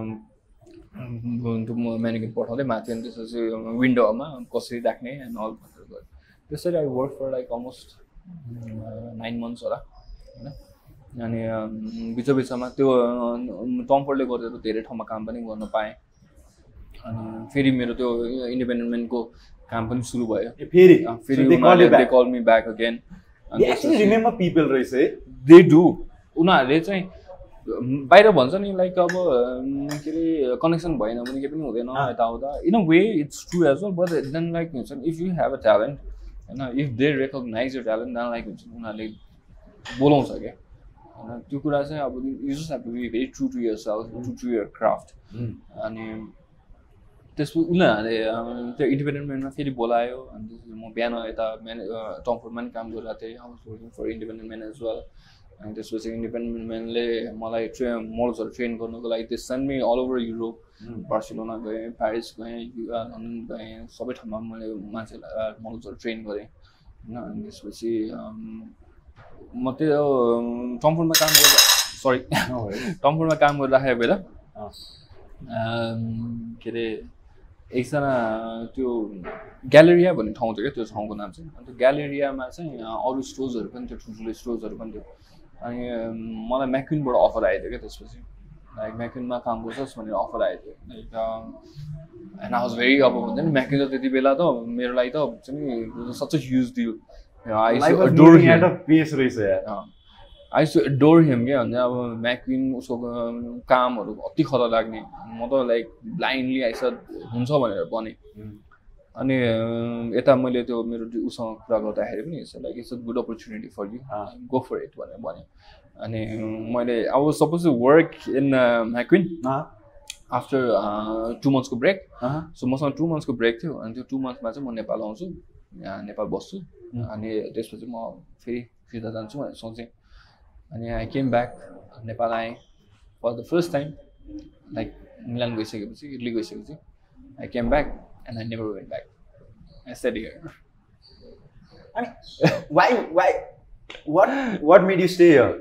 Speaker 2: म्यानिक्विन पठाउँदै माथि अनि त्यसपछि विन्डोमा कसरी राख्ने एन्ड अल भनेर गऱ्यो त्यसरी I work for like almost 9 months होला होइन अनि बिचमा त्यो टमफोर्डले गरेर धेरै ठाउँमा काम पनि गर्न पाएँ अनि फेरि मेरो त्यो इन्डिपेन्डेन्ट म्यानको काम पनि सुरु भयो फेरि they call me back again they do उनीहरूले चाहिँ बाहिर भन्छ नि लाइक अब के अरे कनेक्सन भएन भने केही पनि हुँदैन यताउता in a way it's true as well but then like हुन्छ if you have a talent होइन if they recognise your talent then like हुन्छ उनीहरूले बोलाउँछ क्या होइन त्यो कुरा चाहिँ अब you just have to be very true to yourself true to your craft अनि त्यसपछि उनीहरूले त्यो इन्डिपेन्डेन्ट म्यानमा फेरि बोलायो अनि त्यसपछि म बिहान यता टमफोर्डमा पनि काम गरिरहेको थिएँ I was working for independent man as well अनि त्यसपछि इन्डिपेन्डेन्ट म्यानले मलाई मोडल्सहरू ट्रेन गर्नुको लागि त्यो send me all over Europe Barcelona गएँ प्यारिस गएँ लन्डन गएँ सबै ठाउँमा मैले मान्छेलाई मोडल्सहरू ट्रेन गरेँ होइन अनि त्यसपछि म त्यो टमफोर्डमा काम गर्दा टमफोर्डमा काम गरिराखेको बेला के अरे एकजना त्यो ग्यालेरिया भन्ने ठाउँ थियो क्या त्यो ठाउँको नाम चाहिँ अन्त ग्यालेरियामा चाहिँ अरू स्टोर्सहरू पनि थियो ठुल्ठुलो स्टोर्सहरू पनि थियो अनि मलाई म्याक्विनबाट अफर आएको थियो क्या त्यसपछि लाइक म्याक्विनमा काम गर्छस् भनेर अफर आएको थियो like and I was very अब हुन्छ नि म्याक्विन त त्यति बेला त मेरो लागि त हुन्छ नि such a huge deal I to adore him क्या भन्छ अब म्याक्विन उसको कामहरू अति खतरा लाग्ने म त लाइक ब्लाइन्डली आइसड हुन्छ भनेर भने अनि यता मैले त्यो मेरो उसँग कुरा गर्दाखेरि पनि like it's a good opportunity for you go for it भनेर भने अनि मैले I was suppose to work in McQueen after 2 मन्थ्सको ब्रेक सो मसँग 2 मन्थ्सको ब्रेक थियो अनि त्यो 2 मन्थ्समा चाहिँ म नेपाल आउँछु यहाँ नेपाल बस्छु अनि त्यसपछि म फेरि फिर्ता जान्छु भनेर सोचेँ अनि आई केम ब्याक नेपाल आएँ for the first time like Milan गइसकेपछि इटली गइसकेपछि I came back and I never went back. I stayed here.
Speaker 1: I mean, why? What made you stay here?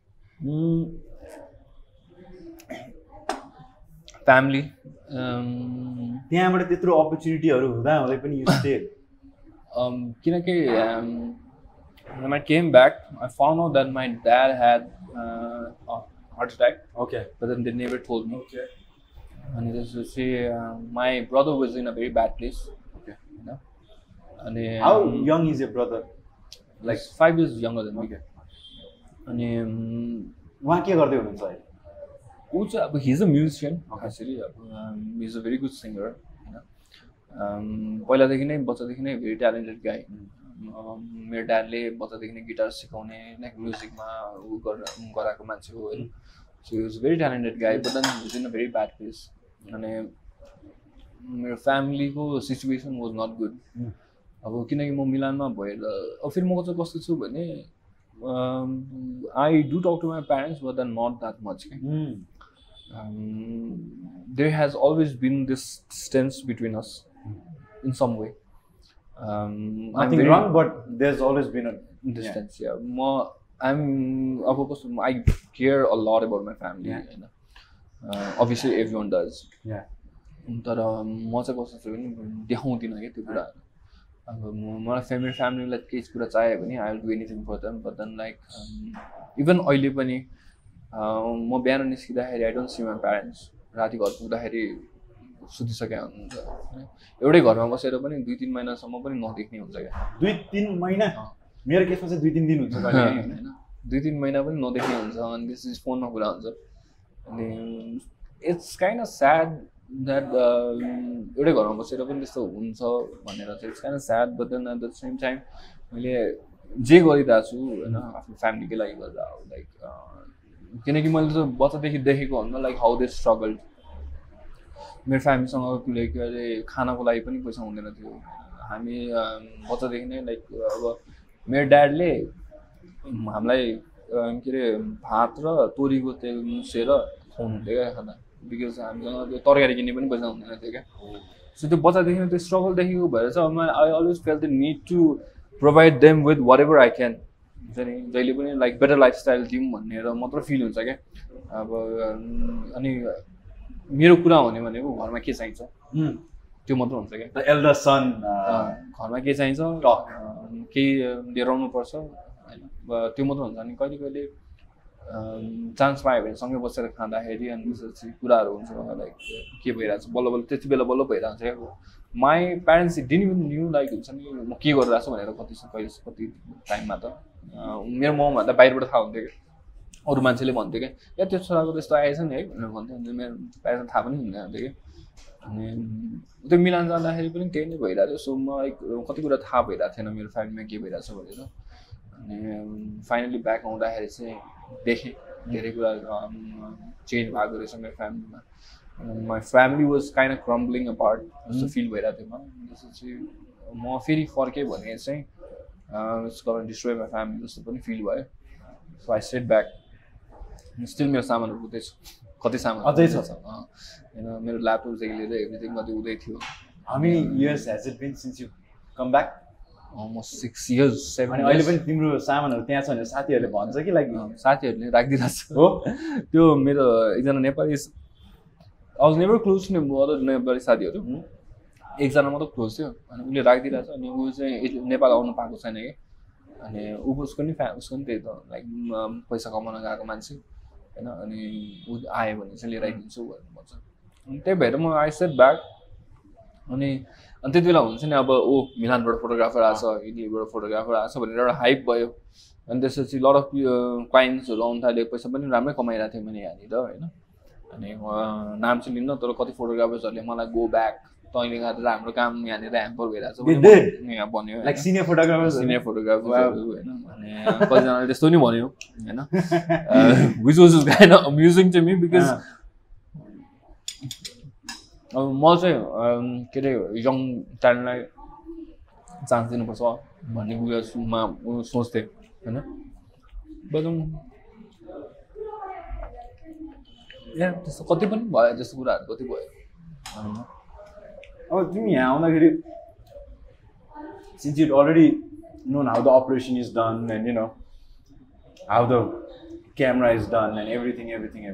Speaker 2: Family.
Speaker 1: त्यहाँबाट त्यत्रो अपर्च्युनिटीहरू हुँदा हुँदै पनि you stayed.
Speaker 2: किनकि when I came back, I found out that my dad had a heart attack.
Speaker 1: Okay.
Speaker 2: But then they never told me. Okay. And my brother was in a very bad place.
Speaker 1: Okay.
Speaker 2: You know? And
Speaker 1: how young is your brother?
Speaker 2: Like 5 years younger than me.
Speaker 1: Okay.
Speaker 2: And
Speaker 1: उहाँ के गर्दै हुनुहुन्छ अहिले?
Speaker 2: ऊ चाहिँ अब he's a musician. Actually, he's a very good singer. You know? पहिलादेखि नै बच्चादेखि नै very talented guy. मेरो ड्याडले बच्चादेखि नै गिटार सिकाउने लाइक म्युजिकमा ऊ गराएको मान्छे हो होइन. So he was a very talented guy, but then he was in a very bad place. And my family situation was not good. अब किनकि म मिलानमा भएर अब फेरि म चाहिँ कस्तो छु भने I do talk to my parents, but then not that much. There has always been this distance between us in some way.
Speaker 1: Nothing wrong, but there's always been a
Speaker 2: distance. Yeah. I care a lot about my family.
Speaker 1: Yeah.
Speaker 2: You know? Obviously, everyone does.
Speaker 1: Yeah.
Speaker 2: तर म चाहिँ कस्तो छु भने देखाउँदिनँ क्या त्यो कुराहरू. अब मलाई मेरो फ्यामिलीलाई केही कुरा चाहियो भने I will do anything for them but then like even अहिले पनि म बिहान निस्किँदाखेरि I don't see my parents राति घर पुग्दाखेरि सुतिसकेका हुनुहुन्छ एउटै घरमा बसेर पनि 2-3 महिनासम्म पनि नदेख्ने हुन्छ क्या
Speaker 1: 2-3 महिना मेरो केसमा चाहिँ 2-3 दिन हुन्छ
Speaker 2: होइन 2-3 महिना पनि नदेख्ने हुन्छ अनि त्यसपछि फोनमा कुरा हुन्छ अनि it's kind of sad that एउटै घरमा बसेर पनि त्यस्तो हुन्छ भनेर चाहिँ it's kind of sad but then at the same time मैले जे गरिरहेको छु होइन आफ्नो फ्यामिलीकै लागि गर्दा लाइक किनकि मैले त बच्चादेखि देखेको भन्दा लाइक हाउ दे स्ट्रगल मेरो फ्यामिलीसँग लाइक अहिले खानाको लागि पनि पैसा हुँदैन थियो हामी बच्चादेखि नै लाइक अब मेरो ड्याडले हामीलाई के अरे भात र तोरीको तेल मुसेर खुवाउनुहुन्थ्यो क्या खाना बिकज हामीसँग त्यो तरकारी किन्ने पनि पैसा हुँदैन थियो क्या सो त्यो बच्चादेखि त्यो स्ट्रगल देखेको भएर चाहिँ I always feel the need to provide them with whatever I can हुन्छ नि जहिले पनि लाइक बेटर लाइफस्टाइल दिउँ भनेर मात्र फिल हुन्छ क्या अब अनि मेरो कुरा हुने भनेको घरमा के चाहिन्छ त्यो मात्र हुन्छ क्या
Speaker 1: द एल्डर सन
Speaker 2: घरमा के चाहिन्छ केही लिएर आउनुपर्छ होइन त्यो मात्र हुन्छ अनि कहिले कहिले चान्स पायो भने सँगै बसेर खाँदाखेरि अनि त्यसपछि कुराहरू हुन्छ लाइक के भइरहेको छ बल्ल बल्ल त्यति बेला बल्ल भइरहेको छ क्या my parents didn't even knew like हुन्छ नि म के गरिरहेको छु भनेर कति टाइममा त मेरो ममहरूलाई बाहिरबाट थाहा हुन्थ्यो क्या अरू मान्छेले भन्थ्यो क्या या त्यो छोराको त्यस्तो आएछ नि है भनेर भन्थ्यो अनि मेरो प्यारेन्ट्स थाहा पनि हुँदैन थियो कि अनि त्यो मिलान जाँदाखेरि पनि त्यही नै भइरहेको थियो सो मलाई कति कुरा थाहा भइरहेको थिएन मेरो फ्यामिलीमा के भइरहेको छ भनेर अनि फाइनली ब्याक आउँदाखेरि चाहिँ देखेँ धेरै कुरा चेन्ज भएको रहेछ मेरो फ्यामिलीमा my family was kind of crumbling apart जस्तो फिल भइरहेको थियो मलाई त्यसपछि म फेरि फर्केँ भने चाहिँ it's gonna destroy my family जस्तो पनि फिल भयो so I set back still मेरो सामानहरू उतै छ कति सामान
Speaker 1: अझै छ
Speaker 2: होइन मेरो ल्यापटपदेखि लिएर एभ्रिथिङ कति उतै थियो
Speaker 1: how many years has it been since you come back
Speaker 2: almost 6 years 7
Speaker 1: अनि अहिले पनि तिम्रो सामानहरू त्यहाँ छ भने साथीहरूले भन्छ कि लाइक
Speaker 2: साथीहरूले राखिदिरहेको छ
Speaker 1: हो
Speaker 2: त्यो मेरो एकजना Nepali I was never close to other Nepali साथीहरू एकजना मात्र क्लोज थियो अनि उसले राखिदिरहेको छ अनि ऊ चाहिँ नेपाल आउनु पाएको छैन कि अनि उसको नि त्यही त लाइक पैसा कमाउन गएको मान्छे होइन अनि ऊ आयो भने चाहिँ लिएर आइदिन्छु भनेर भन्छ अनि त्यही भएर म आई सेट ब्याक अनि त्यति बेला हुन्छ नि अब मिलानबाट फोटोग्राफर आएको छ इटलीबाट फोटोग्राफर आएको छ भनेर एउटा हाइप भयो अनि त्यसपछि लट अफ क्वाइन्सहरू आउनु थाल्यो पैसा पनि राम्रै कमाइरहेको थिएँ मैले यहाँनिर होइन अनि नाम चाहिँ लिन्न तर कति फोटोग्राफर्सहरूले मलाई गो ब्याक तैँले गर्दा हाम्रो काम यहाँनिर ह्याम्पर भइरहेको छ यहाँ भन्यो
Speaker 1: लाइक सिनियर फोटोग्राफर्सहरू
Speaker 2: होइन अनि कतिजनाले त्यस्तो नि भन्यो होइन which was kind of amusing to me because अब म चाहिँ के अरे यङ ट्यालेन्टलाई चान्स दिनुपर्छ भन्ने उयोमा सोच्थेँ होइन बट यहाँ त्यस्तो कति पनि भयो त्यस्तो कुराहरू कति भयो
Speaker 1: अब तिमी यहाँ आउँदाखेरि since you'd already known how the operation is done and you know how the camera is done and everything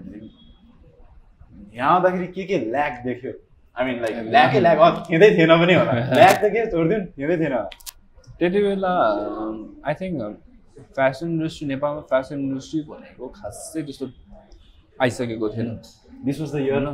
Speaker 1: यहाँ आउँदाखेरि के ल्याक देख्यो आई मिन लाइक ल्याक हिँड्दै थिएन पनि होला ल्याक त के छोडिदिउँ हिँड्दै थिएन
Speaker 2: त्यति बेला आई थिङ्क फेसन इन्डस्ट्री नेपालमा फेसन इन्डस्ट्री भनेको खासै त्यस्तो आइसकेको थिएन
Speaker 1: दिस वाज द इयर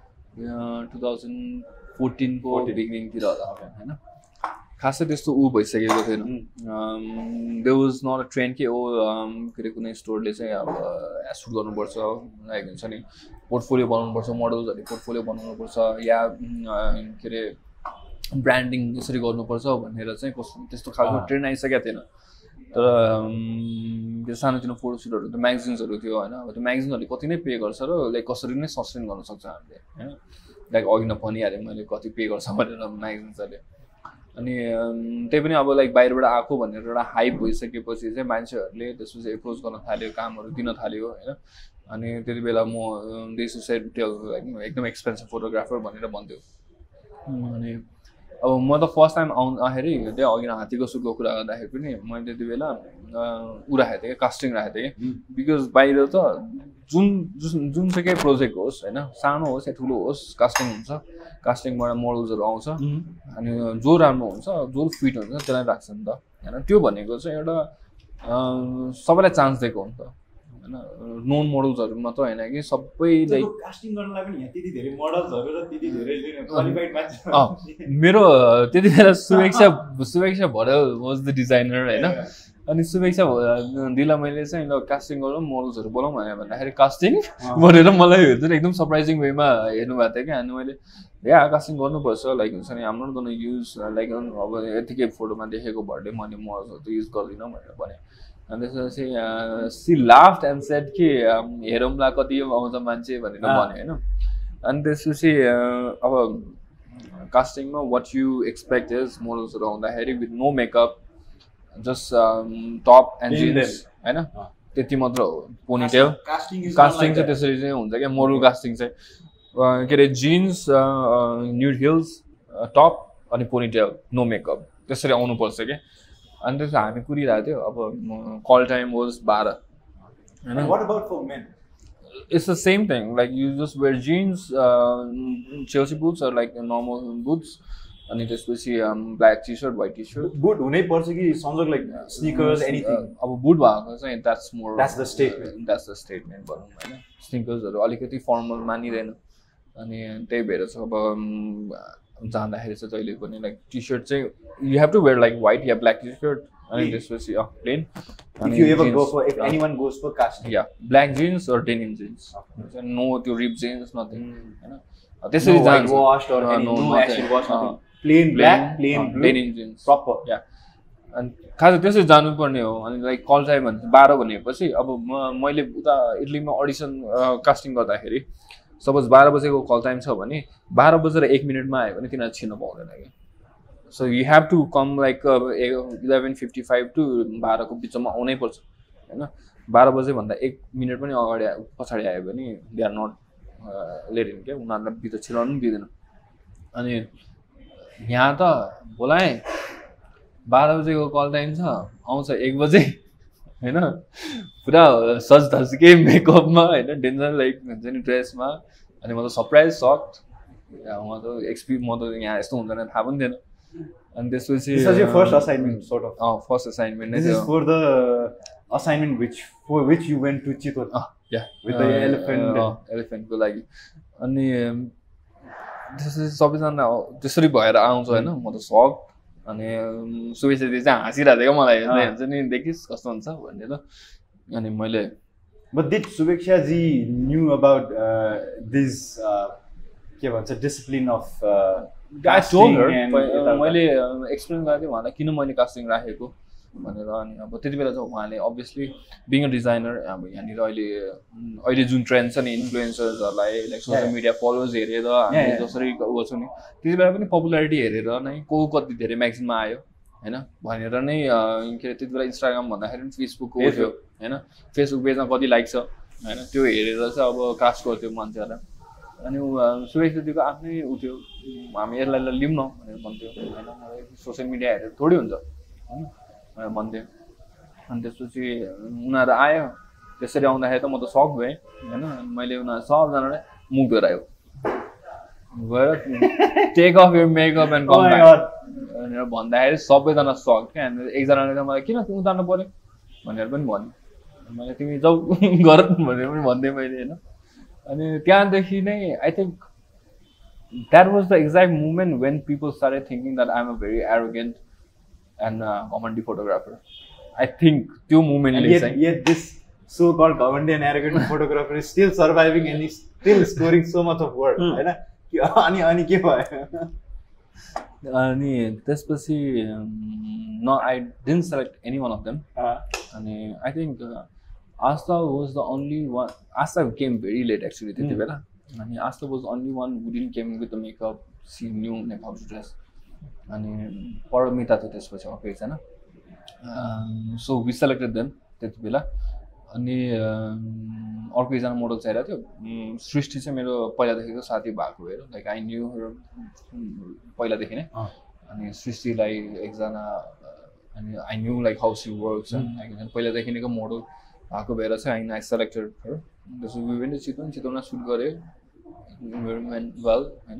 Speaker 2: 2014 को बिगिनिङतिर होला होइन खासै त्यस्तो भइसकेको थिएन there was not a trend के के अरे कुनै स्टोरले चाहिँ अब सुट गर्नुपर्छ लाइक हुन्छ नि पोर्टफोलियो बनाउनुपर्छ मोडल्सहरूले पोर्टफोलियो बनाउनुपर्छ या के अरे ब्रान्डिङ यसरी गर्नुपर्छ भनेर चाहिँ कस्तो त्यस्तो खालको ट्रेन्ड आइसकेको थिएन तर त्यो सानोतिनो फोटोसुटहरू त्यो म्यागजिन्सहरू थियो होइन अब त्यो म्यागजिन्सहरूले कति नै पे गर्छ र लाइक कसरी नै सस्टेन गर्न सक्छ हामीले होइन लाइक अघि न भनिहालेँ मैले कति पे गर्छ भनेर म्यागजिन्सहरूले अनि त्यही पनि अब लाइक बाहिरबाट आएको भनेर एउटा हाइप भइसकेपछि चाहिँ मान्छेहरूले त्यसपछि एप्रोच गर्न थाल्यो कामहरू दिन थाल्यो होइन अनि त्यति बेला म दिस सेड एकदम एक्सपेन्सिभ फोटोग्राफर भनेर भन्थ्यो अनि अब म त फर्स्ट टाइम आउँदाखेरि त्यही अघि हात्तीको सुटको कुरा गर्दाखेरि पनि मैले त्यति बेला ऊ राखेको थिएँ कास्टिङ राखेको थिएँ कि बिकज बाहिर त जुन चाहिँ केही प्रोजेक्ट होस् होइन सानो होस् या ठुलो होस् कास्टिङ हुन्छ कास्टिङबाट मोडल्सहरू आउँछ अनि जो राम्रो हुन्छ जो फिट हुन्छ त्यसलाई राख्छ नि त होइन त्यो भनेको चाहिँ एउटा सबैलाई चान्स दिएको हो नि त होइन नोन मोडल्सहरू मात्र होइन कि सबैलाई
Speaker 1: कास्टिङ गर्नलाई पनि यहाँ त्यति धेरै मोडल्सहरू र त्यति धेरै क्वालिफाइड मान्छे
Speaker 2: मेरो त्यति बेला सुवेक्षा भरेल वाज द डिजाइनर होइन अनि शुभेच्छा दिला मैले चाहिँ ल कास्टिङ गरौँ मोडल्सहरू बोलाउँ भनेर भन्दाखेरि कास्टिङ भनेर मलाई एकदम सरप्राइजिङ वेमा हेर्नुभएको थियो क्या अनि मैले कास्टिङ गर्नुपर्छ लाइक हुन्छ नि हाम्रो गर्न युज लाइक अब यतिकै फोटोमा देखेको भर्डे मैले मोडल्सहरू त युज गर्दिनँ भनेर भने अनि त्यसपछि सी लाफ्ड एन्ड सेड कि हेरौँला कति आउँछ मान्छे भनेर भन्यो होइन अनि त्यसपछि अब कास्टिङमा वाट यु एक्सपेक्ट इज मोडल्सहरू आउँदाखेरि with no makeup just top and jeans होइन त्यति मात्र हो पोनीटेल कास्टिङ चाहिँ त्यसरी चाहिँ हुन्छ क्या मोडल कास्टिङ चाहिँ के अरे जिन्स न्युड हिल्स टप अनि पोनीटेल नो मेकअप त्यसरी आउनुपर्छ क्या अनि त्यसपछि हामी कुरिरहेको थियो अब कल टाइम वाज 12 होइन it's the same thing like you just wear jeans Chelsea boots or like normal boots अनि त्यसपछि black T shirt white T shirt
Speaker 1: boot हुनै पर्छ कि संजोग लाइक स्निकर्स एनीथिङ
Speaker 2: अब बुट भएको चाहिँ द्याट्स द
Speaker 1: स्टेटमेन्ट
Speaker 2: भनौँ होइन स्निकर्सहरू अलिकति फर्मल मानिँदैन अनि त्यही भएर चाहिँ अब जाँदाखेरि चाहिँ जहिले पनि लाइक टी सर्ट चाहिँ you have to wear like white या ब्ल्याक टी सर्ट अनि त्यसपछि plain black jeans or denim jeans no त्यो रिप जिन्स नथिङ होइन त्यसरी जान्छ
Speaker 1: plain black, plain blue,
Speaker 2: denim jeans
Speaker 1: proper.
Speaker 2: Yeah. And खास त्यसरी जानुपर्ने हो अनि लाइक कल टाइम भन्छ 12 भनेपछि अब मैले उता इटलीमा अडिसन कास्टिङ गर्दाखेरि सपोज 12 बजेको कल टाइम छ भने 12 बजेर 1 मिनेटमा आयो भने तिनीहरू छिर्न पाउँदैन कि so you have to come like 11:55 to 12 को बिचमा आउनै पर्छ होइन 12 बजे भन्दा 1 मिनेट पनि अगाडि पछाडि आयो भने they are not late in के उनीहरूलाई भित्र छिराउनु पनि दिँदैन अनि यहाँ त बोलाएँ 12 बजेको कल टाइम छ आउँछ 1 बजे होइन पुरा सज धज्के मेकअपमा होइन डेन्जर लाइक हुन्छ नि ड्रेसमा अनि म त सरप्राइज सक्ड म त यहाँ यस्तो हुँदैन थाहा पनि थिएन अनि त्यसपछि
Speaker 1: first assignment sort of
Speaker 2: first assignment नै
Speaker 1: for the assignment for which you went to Chittor. with the elephant
Speaker 2: एलिफेन्टको लागि अनि त्यसरी सबैजना त्यसरी भएर आउँछ होइन म त सक अनि सुवेशजी चाहिँ हाँसिरहेको थियो मलाई हुन्छ नि देखिस् कस्तो हुन्छ भनेर अनि मैले
Speaker 1: But did Subeksha ji knew about this के भन्छ discipline of
Speaker 2: I told her मैले एक्सप्लेन गरेको थिएँ उहाँलाई किन मैले कास्टिङ राखेको भनेर अनि अब त्यति बेला चाहिँ उहाँले अभियसली बिङ अ डिजाइनर अब यहाँनिर अहिले जुन ट्रेन्ड छ नि इन्फ्लुएन्सर्सहरूलाई लाइक सोसियल मिडिया फलोवर्स हेरेर हामीले जसरी गर्छौँ नि त्यति बेला पनि पपुलारिटी हेरेर नै को कति धेरै म्यागजिनमा आयो होइन भनेर नै के अरे त्यति बेला इन्स्टाग्राम भन्दाखेरि पनि फेसबुकको थियो होइन फेसबुक पेजमा कति लाइक छ होइन त्यो हेरेर चाहिँ अब कास्ट गर्थ्यो मान्छेहरूलाई अनि सुरेश दिदीको आफ्नै उ थियो हामी यसलाई लिउँ न भनेर भन्थ्यो होइन सोसियल मिडिया हेरेर थोरै हुन्छ होइन भन्थ्यो अनि त्यसपछि उनीहरू आयो त्यसरी आउँदाखेरि त म त सक भएँ होइन मैले उनीहरू सबजनालाई मुख डोरायो गएर take off your makeup and come back भनेर भन्दाखेरि सबैजना सक क्या अनि एकजनाले त मलाई किन उतार्नु पऱ्यो भनेर पनि भन्यो मैले तिमी जाऊ गर भनेर पनि भन्थेँ मैले होइन अनि त्यहाँदेखि नै I think that was the exact moment when people started thinking that I am a very arrogant and घमण्डी फोटोग्राफर आई थिङ्क त्यो मोमेन्टले चाहिँ
Speaker 1: yet this so called घमण्डी and arrogant photographer is still surviving and is still scoring so much of work हैन अनि के भयो
Speaker 2: अनि त्यसपछि न I didn't select any one of them अनि I think Asta was the only one. Asta came very late actually त्यति बेला अनि Asta was the only one who didn't came with the makeup. She knew like how to dress. अनि परमिता थियो त्यसपछि अर्को एकजना so we selected them त्यति बेला अनि अर्को एकजना मोडल चाहिरहेको थियो सृष्टि चाहिँ मेरो पहिलादेखिको साथी भएको भएर लाइक आई न्यू हर पहिलादेखि नै अनि सृष्टिलाई एकजना अनि I knew like how she works पहिलादेखि नैको मोडल भएको भएर चाहिँ आई सेलेक्टेड हर त्यसो वी वेन्ट टु चितवनमा सुट गरेँ इन्भाइरोमेन्ट वेल होइन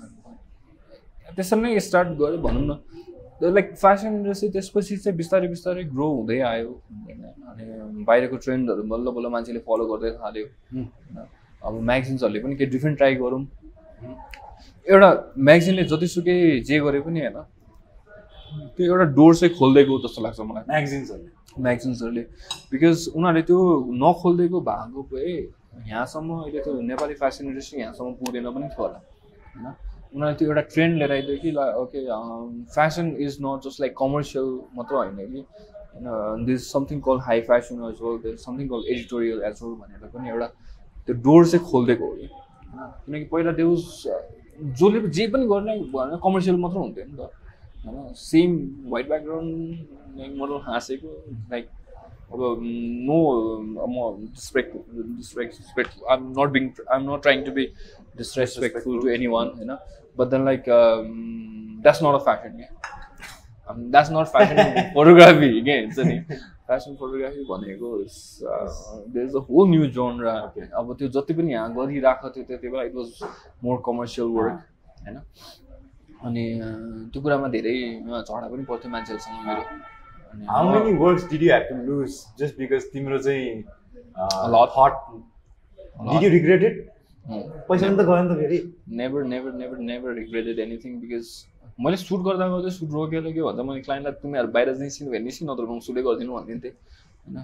Speaker 2: त्यसरी नै स्टार्ट गरेँ भनौँ न लाइक फेसन इन्डस्ट्री त्यसपछि चाहिँ बिस्तारै बिस्तारै ग्रो हुँदै आयो अनि बाहिरको ट्रेन्डहरू बल्ल बल्ल मान्छेले फलो गर्दै थाल्यो होइन अब म्यागजिन्सहरूले पनि केही डिफ्रेन्ट ट्राई गरौँ एउटा म्यागजिनले जतिसुकै जे गरे पनि होइन त्यो एउटा डोर चाहिँ खोलिदिएको जस्तो लाग्छ मलाई म्यागजिन्सहरूले बिकज उनीहरूले त्यो नखोलिदिएको भएको भए यहाँसम्म अहिले त्यो नेपाली फेसन इन्डस्ट्री यहाँसम्म पुग्दैन पनि थियो होला होइन उनीहरूले त्यो एउटा ट्रेन्ड लिएर आइदियो कि okay fashion is not just like commercial मात्र होइन कि होइन this something call high fashion as well there something call editorial as well भनेर पनि एउटा त्यो डोर चाहिँ खोलिदिएको हो कि किनकि पहिला त्यो जसले जे पनि गर्ने भनेर कमर्सियल मात्र हुन्थ्यो नि त होइन सेम वाइट ब्याकग्राउन्ड मोडल हाँसेको लाइक अब नो म disrespect I am not trying to be disrespectful to anyone, you know, but then like that's not a fashion, yeah. That's not fashion photography again. So fashion photography भनेको there's a whole new genre. अब त्यो जति पनि यहाँ गरिराखेको थियो त्यति बेला it was more commercial work, हैन अनि त्यो कुरामा धेरै झगडा पनि पर्थ्यो मान्छेहरूसँग मेरो.
Speaker 1: How many works did you have to lose just because तिम्रो चाहिँ
Speaker 2: a lot hot?
Speaker 1: Did you regret it? पैसा त गयो नि त फेरि
Speaker 2: never regretted anything because मैले सुट गर्दा गर्दै सुट रोकेर के भन्छ मैले क्लाइन्टलाई तिमीहरू बाहिर निस्किनु भने निस्किनु नत्र म सुटै गरिदिनु भनिदिन्थेँ होइन.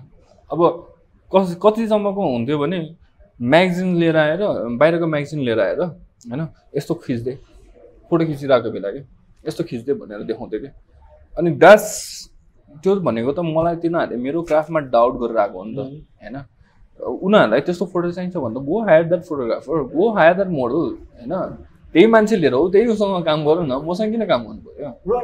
Speaker 2: अब कतिसम्मको हुन्थ्यो भने म्यागजिन लिएर आएर बाहिरको म्यागजिन लिएर आएर होइन यस्तो खिच्दै फोटो खिचिरहेको बेला कि यस्तो खिच्दै भनेर देखाउँथ्यो कि अनि द्याट्स त्यो भनेको त मलाई तिनीहरूले मेरो क्राफ्टमा डाउट गरेर आएको हो नि त होइन. उनीहरूलाई त्यस्तो फोटो चाहिन्छ भन्दा go hire that photographer go hire that model होइन त्यही मान्छे लिएर हो त्यही उसँग काम गरौँ न मसँग किन काम गर्नु पऱ्यो.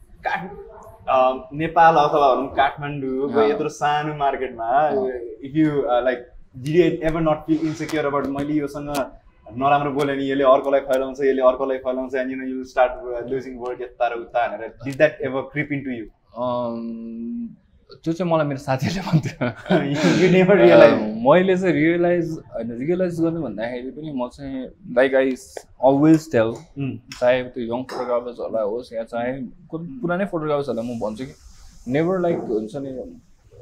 Speaker 1: नेपाल अथवा भनौँ काठमाडौँ यत्रो सानो मार्केटमा if you like did you ever not feel insecure about मैले योसँग नराम्रो बोल्यो नि यसले अर्कोलाई फैलाउँछ and you know you start losing work यता र उता भनेर did that ever creep into you?
Speaker 2: त्यो चाहिँ मलाई मेरो साथीहरूले भन्थ्यो.
Speaker 1: मैले
Speaker 2: चाहिँ रियलाइज गर्ने भन्दाखेरि पनि म चाहिँ लाइक आई अलवेज टेल चाहे त्यो यङ फोटोग्राफर्सहरूलाई होस् या चाहे पुरानै फोटोग्राफर्सहरूलाई म भन्छु कि नेभर लाइक हुन्छ नि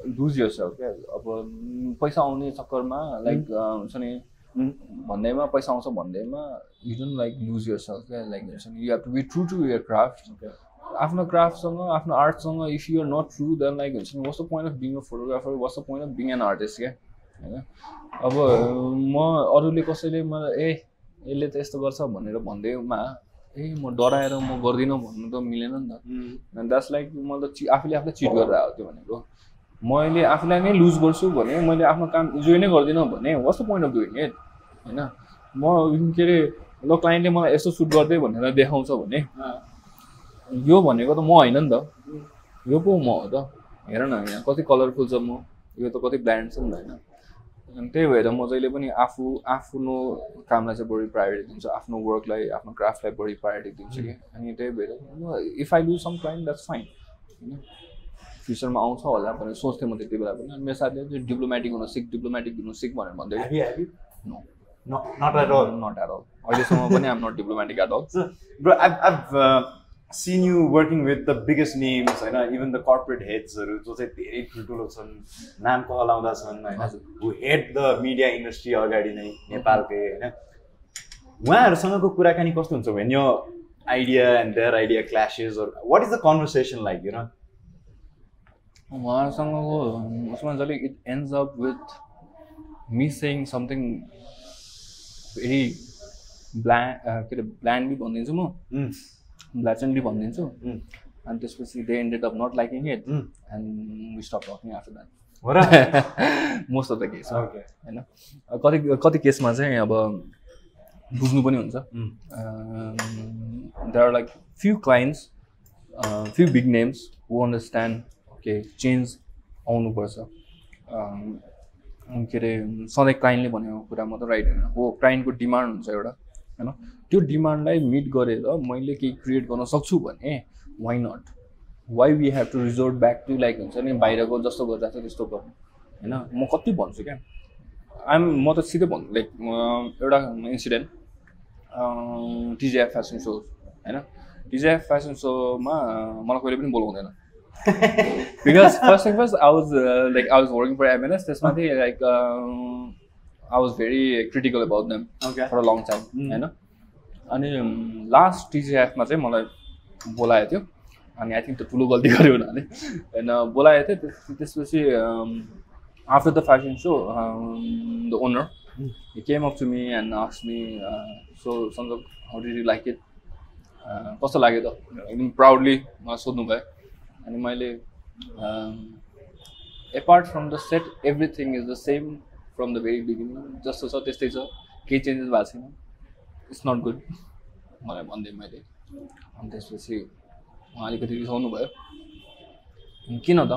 Speaker 2: लुज योरसेल्फ क्या अब पैसा आउने चक्करमा लाइक हुन्छ नि भन्दैमा पैसा आउँछ भन्दैमा you don't like lose yourself क्या लाइक हुन्छ नि you have to be true to your craft आफ्नो क्राफ्टसँग आफ्नो आर्टसँग if you are not true then like हुन्छ नि what's the point of being a photographer what's the point of being an artist क्या होइन अब म अरूले कसैले मलाई यसले त यस्तो गर्छ भनेर भन्दैमा म डराएर म गर्दिनँ भन्नु त मिलेन नि त अनि द्याट्स लाइक मैले त आफूले आफूलाई चिट गरेर आएको त्यो भनेको मैले आफूलाई नै लुज गर्छु भने मैले आफ्नो काम इन्जोय नै गर्दिनँ भने what's the point of doing it होइन म के अरे ल क्लाइन्टले मलाई यस्तो सुट गर्दै भनेर देखाउँछ भने यो भनेको त म होइन नि त यो पो म हो त हेर न यहाँ कति कलरफुल छ म यो त कति ब्ल्यान्ड छ नि त होइन अनि त्यही भएर म जहिले पनि आफ्नो कामलाई चाहिँ बढी प्रायोरिटी दिन्छु आफ्नो वर्कलाई आफ्नो क्राफ्टलाई बढी प्रायोरिटी दिन्छु कि अनि त्यही भएर if I lose some client that's fine होइन फ्युचरमा आउँछ होला भनेर सोच्थेँ म त्यति बेला पनि अनि मेरो साथीले चाहिँ डिप्लोमेटिक हुन सिक भनेर भन्दै
Speaker 1: Not at all.
Speaker 2: Not at all. अहिलेसम्म पनि I'm not diplomatic at all.
Speaker 1: So, bro, I've seen you working with the biggest names, even the corporate heads, जो चाहिँ धेरै ठुल्ठुलो छन् नाम कहलाउँदा छन् होइन who head the media industry अगाडि नै नेपालकै होइन उहाँहरूसँगको कुराकानी कस्तो हुन्छ when your idea and their idea clashes or what is the conversation like
Speaker 2: उहाँहरूसँगको उसमा जहिले it ends up with me saying something very blandly भनिदिन्छु म blatantly भनिदिन्छु and त्यसपछि they ended up not liking it and we stopped talking after that. Most of the case.
Speaker 1: Okay.
Speaker 2: होइन कति केसमा चाहिँ अब बुझ्नु पनि हुन्छ. There are like few clients, few big names who understand okay change आउनुपर्छ. के अरे सधैँ क्लाइन्टले भनेको कुरा मात्र राइट होइन हो क्लाइन्टको डिमान्ड हुन्छ एउटा होइन त्यो डिमान्डलाई मिट गरेर मैले केही क्रिएट गर्न सक्छु भने why not why we have to resort back to like हुन्छ नि बाहिरको जस्तो गर्दा छ त्यस्तो गर्नु होइन म कति भन्छु क्या म त सिधै भन्छु लाइक एउटा इन्सिडेन्ट टिजिएफ फेसन सो होइन टिजिएफ फेसन सोमा मलाई कहिले पनि बोलाउँदैन because first thing first I was working for MLS त्यसमाथि like I was very critical about them for a long time हैन अनि लास्ट टिजिएफ मा चाहिँ मलाई बोलाएको थियो अनि आई थिंक त्यो ठुलो गल्ती गर्यो उनीहरूले हैन बोलाएको थियो त्यसपछि after the fashion show the owner he came up to me and asked me so Sanjog how did you like it कस्तो लाग्यो त एकदम प्राउडली मलाई सोध्नु भयो अनि मैले apart from the set everything is the same from the very beginning जस्तो छ त्यस्तै छ केही चेन्जेस भएको छैन इट्स नट गुड मलाई भन्दै मैले अनि त्यसपछि उहाँ अलिकति रिसाउनु भयो किन त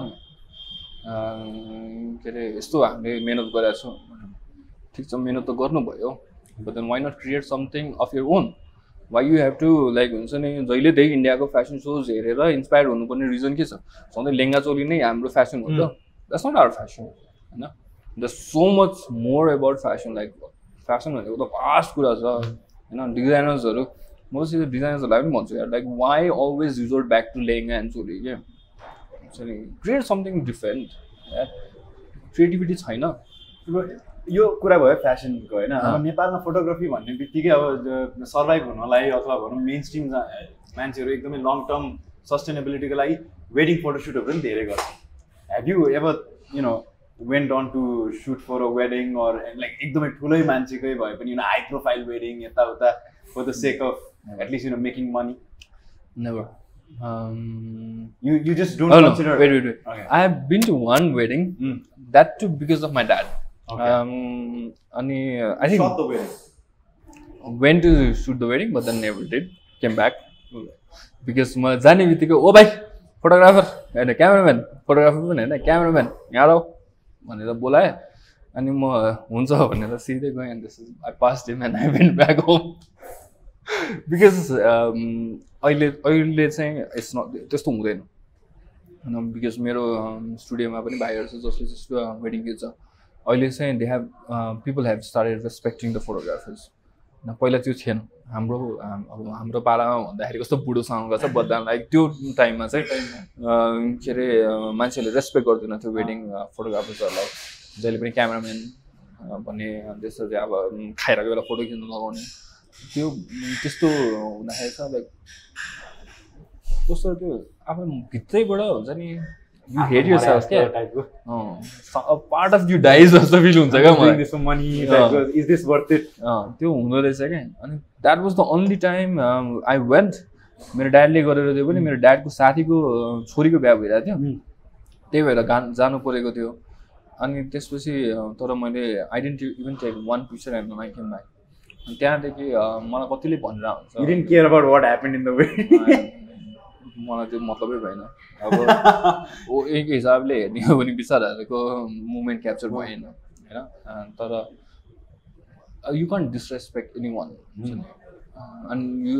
Speaker 2: के अरे यस्तो हामीले मेहनत गरेका छौँ ठिक छ मेहनत त गर्नुभयो but then why not create something of your own why you have to like हुन्छ नि जहिलेदेखि इन्डियाको फेसन सोज हेरेर इन्सपायर हुनुपर्ने रिजन के छ सधैँ लेङ्गा चोली नै हाम्रो फेसन हो त द्याट्स नट आवर फेसन होइन the so much more about fashion like fashion भनेको त फास्ट कुरा छ होइन डिजाइनर्सहरू म त सिधै डिजाइनर्सहरूलाई पनि भन्छु यार like why always resort back to lehenga and choli के हुन्छ नि क्रिएट समथिङ डिफ्रेन्ट क्रिएटिभिटी छैन
Speaker 1: यो कुरा भयो फेसनको होइन अब नेपालमा फोटोग्राफी भन्ने बित्तिकै अब सर्भाइभ हुनलाई अथवा भनौँ मेन स्ट्रिम मान्छेहरू एकदमै लङ टर्म सस्टेनेबिलिटीको लागि वेडिङ फोटोसुटहरू पनि धेरै गर्छ have you ever went on to shoot for a wedding or like एकदमै ठुलै मान्छेकै भए पनि हाई प्रोफाइल वेडिङ यताउता for the sake of at least making money
Speaker 2: never
Speaker 1: you just don't consider
Speaker 2: wait okay. I have been to one wedding that too because of my dad.
Speaker 1: Okay.
Speaker 2: Ani I think
Speaker 1: shot the wedding.
Speaker 2: Went to shoot the wedding, but then never did. Came back because म जाने बित्तिकै ओ भाइ photographer होइन cameraman photographer पनि होइन cameraman यहाँ आऊ भनेर बोलाएँ अनि म हुन्छ भनेर सिधै गएँ अनि त्यसपछि I passed him and I went back home because अहिले चाहिँ इट्स नट त्यस्तो हुँदैन होइन बिकज मेरो स्टुडियोमा पनि भाइहरू छ जसले जस्तो वेडिङ गीत छ अहिले चाहिँ they have people have started respecting the photographers पहिला त्यो थिएन हाम्रो अब हाम्रो पालामा भन्दाखेरि कस्तो बुढो साउन्ड गर्छ बद्दालाई त्यो टाइममा चाहिँ के अरे मान्छेहरूले रेस्पेक्ट गर्दैन थियो वेडिङ फोटोग्राफर्सहरूलाई जहिले पनि क्यामेराम्यान भन्ने त्यस्तो चाहिँ अब खाइरहेको बेला फोटो खिच्नु लगाउने त्यो त्यस्तो हुँदाखेरि चाहिँ लाइक कस्तो त्यो आफ्नो भित्रैबाट हुन्छ नि you hate yourself part of you dies जस्तो फिल हुन्छ क्या मलाई
Speaker 1: is this worth it
Speaker 2: त्यो हुँदो रहेछ क्या अनि that was the only time I went मेरो ड्याडले गरेर दियो पनि मेरो ड्याडको साथीको छोरीको बिहा भइरहेको थियो त्यही भएर जानु परेको थियो अनि त्यसपछि तर मैले I didn't even take one picture and I came back अनि त्यहाँदेखि मलाई कतिले भनेर हुन्छ
Speaker 1: you didn't care about what happened in the wedding
Speaker 2: मलाई त्यो मतलबै भएन अब एक हिसाबले हेर्ने हो भने बिचाराहरूको मुभमेन्ट क्याप्चर भएन होइन तर you can't disrespect any one अनि यु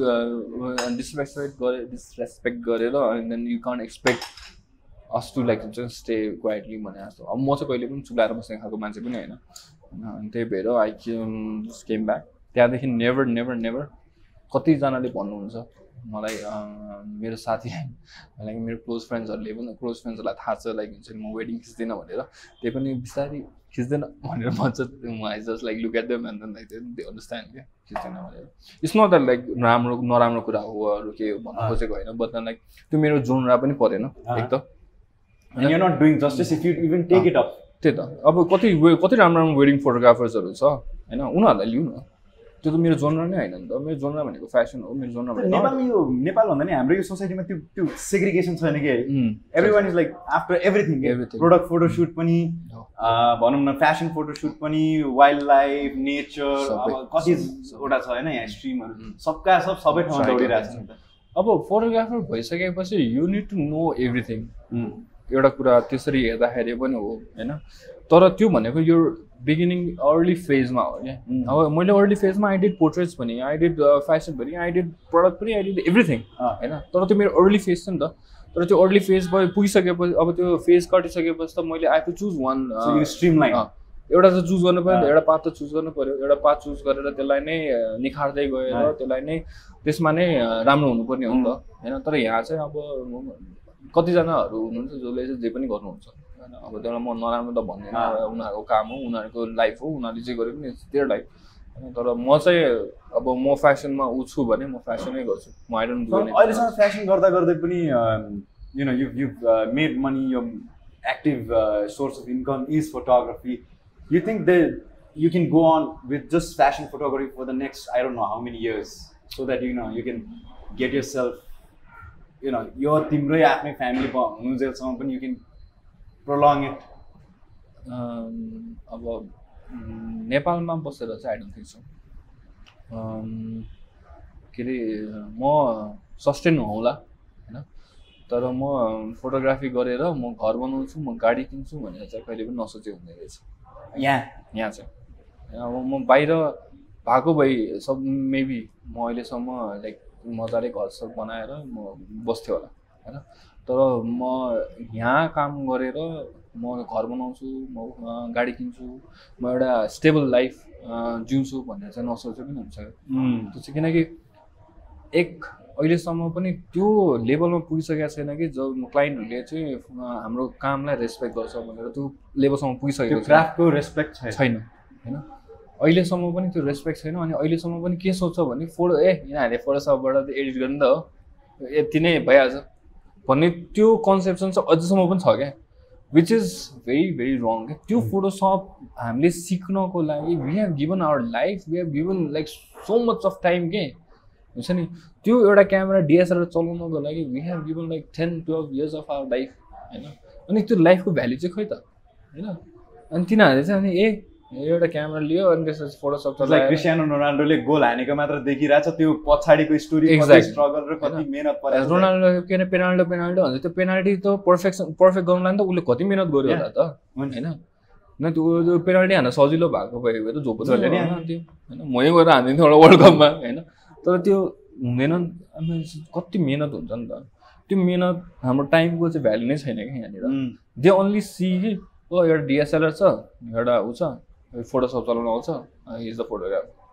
Speaker 2: डिसरेस्पेक्ट गरेर अनि then you can't expect us to like हुन्छ स्टे क्वाइटली भने जस्तो अब म चाहिँ कहिले पनि चुलाएर बस्ने खालको मान्छे पनि होइन अनि त्यही भएर आई केम ब्याक त्यहाँदेखि नेभर नेभर नेभर कतिजनाले भन्नुहुन्छ मलाई मेरो साथी लाइक मेरो क्लोज फ्रेन्ड्सहरूलाई पनि क्लोज फ्रेन्ड्सहरूलाई थाहा छ लाइक हुन्छ नि म वेडिङ खिच्दैन भनेर त्यही पनि बिस्तारै खिच्दैन भनेर भन्छ I just like look at them and then like they understand क्या खिच्दैन भनेर इट्स नट द्याट लाइक नराम्रो कुरा हो अरू के भन्नु खोजेको होइन बट लाइक त्यो मेरो जोनरा पनि परेन एक त
Speaker 1: and you're not doing justice if you even take it up
Speaker 2: त्यही त अब कति राम्रो वेडिङ फोटोग्राफर्सहरू छ होइन उनीहरूलाई लिउँ न त्यो त मेरो जोनरा नै होइन नि त मेरो जोनरा भनेको फ्यासन हो मेरो जोनरा भनेको
Speaker 1: नेपाल भन्दा नि हाम्रो यो सोसाइटीमा त्यो सेग्रिगेसन छैन कि everyone is like after everything product photoshoot पनि भनौँ न फ्यासन फोटोसुट पनि वाइल्ड लाइफ नेचर कतिवटा छ होइन यहाँ स्ट्रिमहरू सबका सबै ठाउँमा दौडिरहेको छ
Speaker 2: अब फोटोग्राफर भइसकेपछि you need to know everything एउटा कुरा त्यसरी हेर्दाखेरि पनि हो होइन तर त्यो भनेको यो बिगिनिङ अर्ली फेजमा हो क्या अब मैले अर्ली फेजमा आई डिड पोर्ट्रेट्स पनि आई डिड फेसन पनि आई डिड प्रडक्ट पनि आई डिड एभ्रिथिङ होइन तर त्यो मेरो अर्ली फेज छ नि त तर त्यो अर्ली फेज पुगिसकेपछि अब त्यो फेज कटिसकेपछि त मैले I to choose one
Speaker 1: streamline
Speaker 2: एउटा त चुज गर्नु पऱ्यो एउटा पाथ त चुज गर्नु पऱ्यो एउटा पाथ चुज गरेर त्यसलाई नै निखार्दै गएर त्यसलाई नै त्यसमा नै राम्रो हुनुपर्ने हो नि त होइन तर यहाँ चाहिँ अब कतिजनाहरू हुनुहुन्छ जसले चाहिँ जे पनि गर्नुहुन्छ होइन अब त्यसलाई म नराम्रो त भन्दैन उनीहरूको काम हो उनीहरूको लाइफ हो उनीहरूले जे गरे पनि देयर लाइफ होइन तर म चाहिँ अब म फेसनमा उ छु भने म फेसनै गर्छु म आई डोन्ट डु एनी
Speaker 1: अहिलेसम्म फेसन गर्दा गर्दै पनि you know you made money यो active source of income is photography you think that you can go on with just fashion photography for the next I don't know how many years so that you know you can get yourself you know your timrai afne family hunujelsam pani you can prolong it
Speaker 2: अब नेपालमा बसेर चाहिँ I don't think so के अरे म sustain होला होइन तर म फोटोग्राफी गरेर म घर बनाउँछु म गाडी किन्छु भनेर चाहिँ कहिले पनि नसोचे हुँदै रहेछ यहाँ चाहिँ अब म बाहिर भएको भए सब मेबी म अहिलेसम्म लाइक मजाले घरसर बनाएर म बस्थेँ होला होइन तर म यहाँ काम गरेर म घर बनाउँछु म गाडी किन्छु म एउटा स्टेबल लाइफ जिउँछु भनेर चाहिँ नसोचे पनि हुन्छ त्यो चाहिँ किनकि एक अहिलेसम्म पनि त्यो लेभलमा पुगिसकेको छैन कि जब क्लाइन्टहरूले चाहिँ हाम्रो कामलाई रेस्पेक्ट गर्छ भनेर त्यो लेभलसम्म पुगिसकेको
Speaker 1: क्राफ्टको रेस्पेक्ट
Speaker 2: छैन होइन अहिलेसम्म पनि त्यो रेस्पेक्ट छैन अनि अहिलेसम्म पनि के सोच्छ भने फोटो यिनीहरूले फोटोसपबाट एडिट गर्नु त हो यति नै भइहाल्छ भन्ने त्यो कन्सेप्सन चाहिँ अझसम्म पनि छ क्या which is very very wrong क्या त्यो फोटोसप हामीले सिक्नको लागि we have given our life we have given like so much of time के हुन्छ नि त्यो एउटा क्यामेरा डिएसएलआर चलाउनको लागि we have given like 10-12 years of our life होइन अनि त्यो लाइफको भ्याल्यु चाहिँ खोइ त होइन अनि तिनीहरूले चाहिँ अनि एउटा क्यामेरा लियो अनि त्यसपछि फोटोसप
Speaker 1: लाइक क्रिस्टियानो रोनाल्डोले गोल हानेको मात्र देखिरहेछ त्यो पछाडिको स्टोरी स्ट्रगल र कति मेहनत परेछ
Speaker 2: रोनाल्डो के अरे पेनाल्टो भन्छ त्यो पेनाल्टी त पर्फेक्ट गर्नलाई त उसले कति मेहनत गर्यो होला त होइन न त्यो पेनाल्टी हान्न सजिलो भएको भए त झोप त्यो होइन मै गएर हानिदिन्थेँ एउटा वर्ल्ड कपमा होइन तर त्यो हुँदैन कति मेहनत हुन्छ नि त त्यो मेहनत हाम्रो टाइमको चाहिँ भ्यालु नै छैन क्या यहाँनिर दे ओन्ली सी कि एउटा डिएसएलआर छ एउटा ऊ छ फोटोसप चलाउनु आउँछ इज द फोटोग्राफर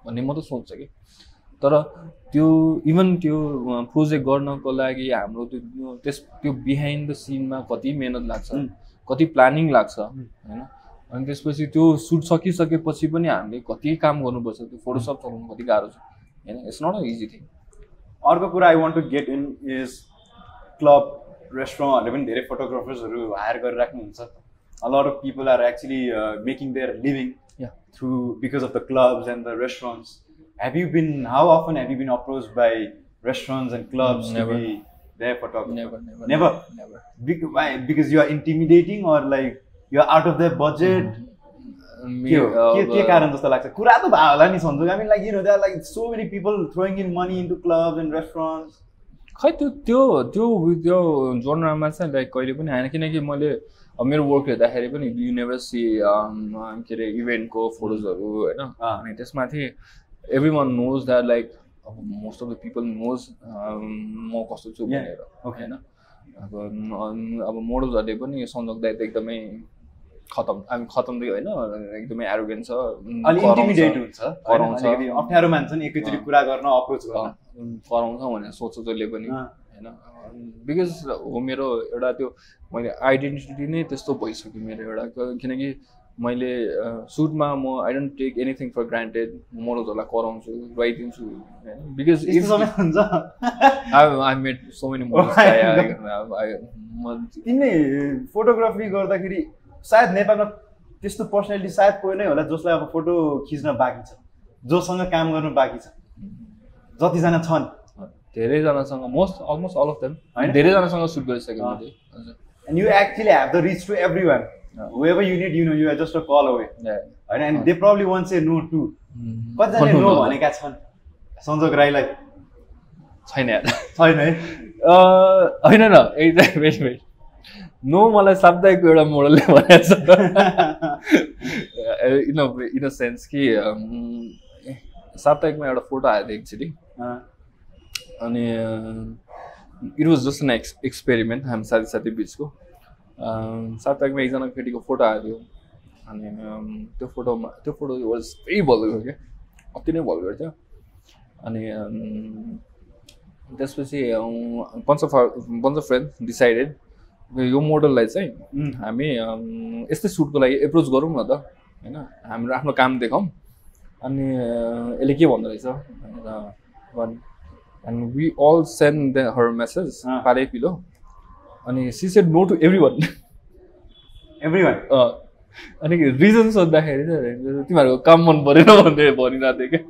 Speaker 2: भन्ने म त सोच्छ कि तर त्यो इभन त्यो प्रोजेक्ट गर्नको लागि हाम्रो त्यो बिहाइन्ड द सिनमा कति मेहनत लाग्छ कति प्लानिङ लाग्छ होइन अनि त्यसपछि त्यो सुट सकिसकेपछि पनि हामीले कति काम गर्नुपर्छ त्यो फोटोसप चलाउनु कति गाह्रो छ होइन it's not a easy thing
Speaker 1: अर्को कुरा I want to get in is club रेस्टुरेन्टहरूले पनि धेरै फोटोग्राफर्सहरू हायर गरिराख्नुहुन्छ a lot of people are actually making their living through because of the clubs and the restaurants. How often have you been approached by restaurants and clubs to be their photographer? Never. Why? Because you are intimidating or like you are out of their budget? के कारण जस्तो लाग्छ कुरा त भयो होला नि सन्जोग I mean like you know there are like so many people throwing in money into clubs and restaurants.
Speaker 2: खै त्यो जोनरमा चाहिँ लाइक कहिले पनि आएन किनकि मैले मेरो वर्क हेर्दाखेरि पनि यु नेभर सी के अरे इभेन्टको फोटोजहरू होइन अनि त्यसमाथि every one knows that like अब most of the people knows म कस्तो छु भनेर होइन अब मोडल्सहरूले पनि सन्जोग दाइ त एकदमै खतम त होइन एकदमै एरोगेन्ट छ
Speaker 1: कराउँछ अप्ठ्यारो मान्छ नि एकैचोटि कुरा गर्न अप्रोच गर्न
Speaker 2: कराउँछ भनेर सोच्छ जसले पनि होइन बिकज हो मेरो एउटा त्यो मैले आइडेन्टिटी नै त्यस्तो भइसक्यो मेरो एउटा किनकि मैले सुटमा म I don't take anything for granted मोडल्सहरूलाई कराउँछु गइदिन्छु होइन because I made so many models
Speaker 1: तिमीले फोटोग्राफी गर्दाखेरि सायद नेपालमा त्यस्तो पर्सनालिटी सायद कोही नै होला जसलाई अब फोटो खिच्न बाँकी छ जोसँग काम गर्नु बाँकी छ जतिजना छन्
Speaker 2: धेरैजनासँग अलमोस्ट अल अफ देम धेरैजनासँग सुट गरिसकेको मैले
Speaker 1: and you actually have the reach to everyone whoever you need you know you are just a call away and they probably won't say no to कतिजनाले no भनेका छन् सन्जोग राईलाई
Speaker 2: छैन
Speaker 1: है
Speaker 2: होइन न एकदमै नो मलाई साप्ताहिकको एउटा मोडलले भनेको छ इन अ सेन्स कि साप्ताहिकमा एउटा फोटो आएको थियो एकचोटि अनि it was just an experiment हामी साथी बिचको साप्ताहिकमा एकजना केटीको फोटो आएको थियो अनि त्यो फोटो वाज भेरी भल्गर क्या अति नै भल्गर थियो अनि त्यसपछि बन्च अफ फ्रेन्ड डिसाइडेड यो मोडललाई चाहिँ हामी यस्तै सुटको लागि एप्रोच गरौँ न त होइन हाम्रो आफ्नो काम देखाउँ अनि यसले के भन्दो रहेछ and we all send her message pare pilo and she said no to everyone अनि रिजन सोध्दाखेरि चाहिँ तिमीहरूको काम मन परेन भनेर भनिरहेको थियो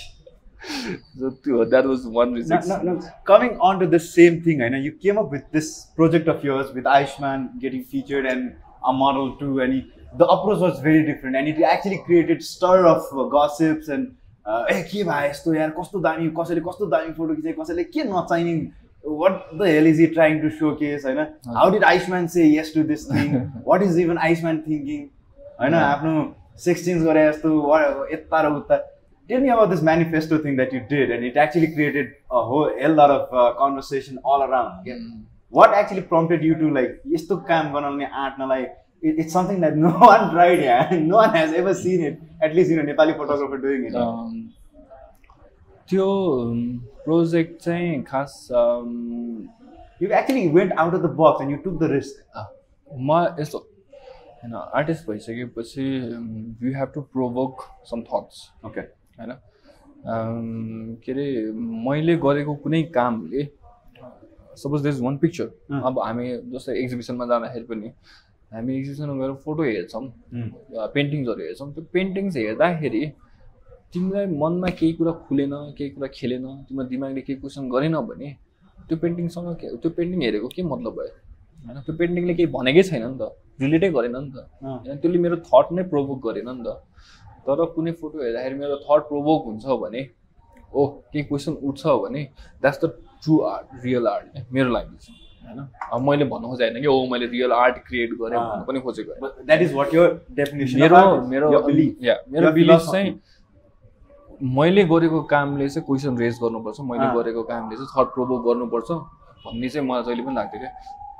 Speaker 2: क्या that was one reason.
Speaker 1: Coming on to the same thing, you came up with this project of yours with Ayushman getting featured and a model too, and the approach was very different and it actually created stir of gossips and के भयो यस्तो यार कस्तो दामी कसैले कस्तो दामी photo खिचे कसैले के नचाहिने what the hell is he trying to showcase होइन how did Ayushman say yes to this thing what is even Ayushman thinking होइन आफ्नो 16s गरे जस्तो यता र उता tell me about this manifesto thing that you did and it actually created a hell lot of conversation all around what actually prompted you to like यस्तो काम बनाउने आँट्नलाई it's something that no one tried no one has ever seen it at least Nepali photographer doing it
Speaker 2: त्यो project चाहिँ खास
Speaker 1: you actually went out of the box and you took the risk
Speaker 2: म यस्तो हैन artist भइसकेपछि you have to provoke some thoughts
Speaker 1: okay
Speaker 2: हैन के रे मैले गरेको कुनै कामले suppose there is one picture अब हामी जस्तै एक्जिबिसनमा जाँदाखेरि पनि हामी एक्जिबिसनमा गएर फोटो हेर्छौँ पेन्टिङ्सहरू हेर्छौँ त्यो पेन्टिङ्स हेर्दाखेरि तिमीलाई मनमा केही कुरा खुलेन केही कुरा खेलेन तिम्रो दिमागले केही क्वेसन गरेन भने त्यो पेन्टिङसँग त्यो पेन्टिङ हेरेको के मतलब भयो होइन त्यो पेन्टिङले केही भनेकै छैन नि त रिलेटै गरेन नि त होइन त्यसले मेरो थट नै प्रोभोक गरेन नि त तर कुनै फोटो हेर्दाखेरि मेरो थट प्रोभोक हुन्छ भने ओ केही क्वेसन उठ्छ भने that's the true art real art मेरो लागि चाहिँ हैन अब मैले भन्नु खोजेन कि ओ मैले रियल आर्ट क्रिएट गरे भन्नु पनि खोजेको
Speaker 1: that is what your definition
Speaker 2: मेरो बिलिफ चाहिँ मैले गरेको कामले चाहिँ क्वेसन रेज गर्नुपर्छ मैले गरेको कामले चाहिँ थट प्रोभोक गर्नुपर्छ भन्ने चाहिँ मलाई जहिले पनि लाग्थ्यो क्या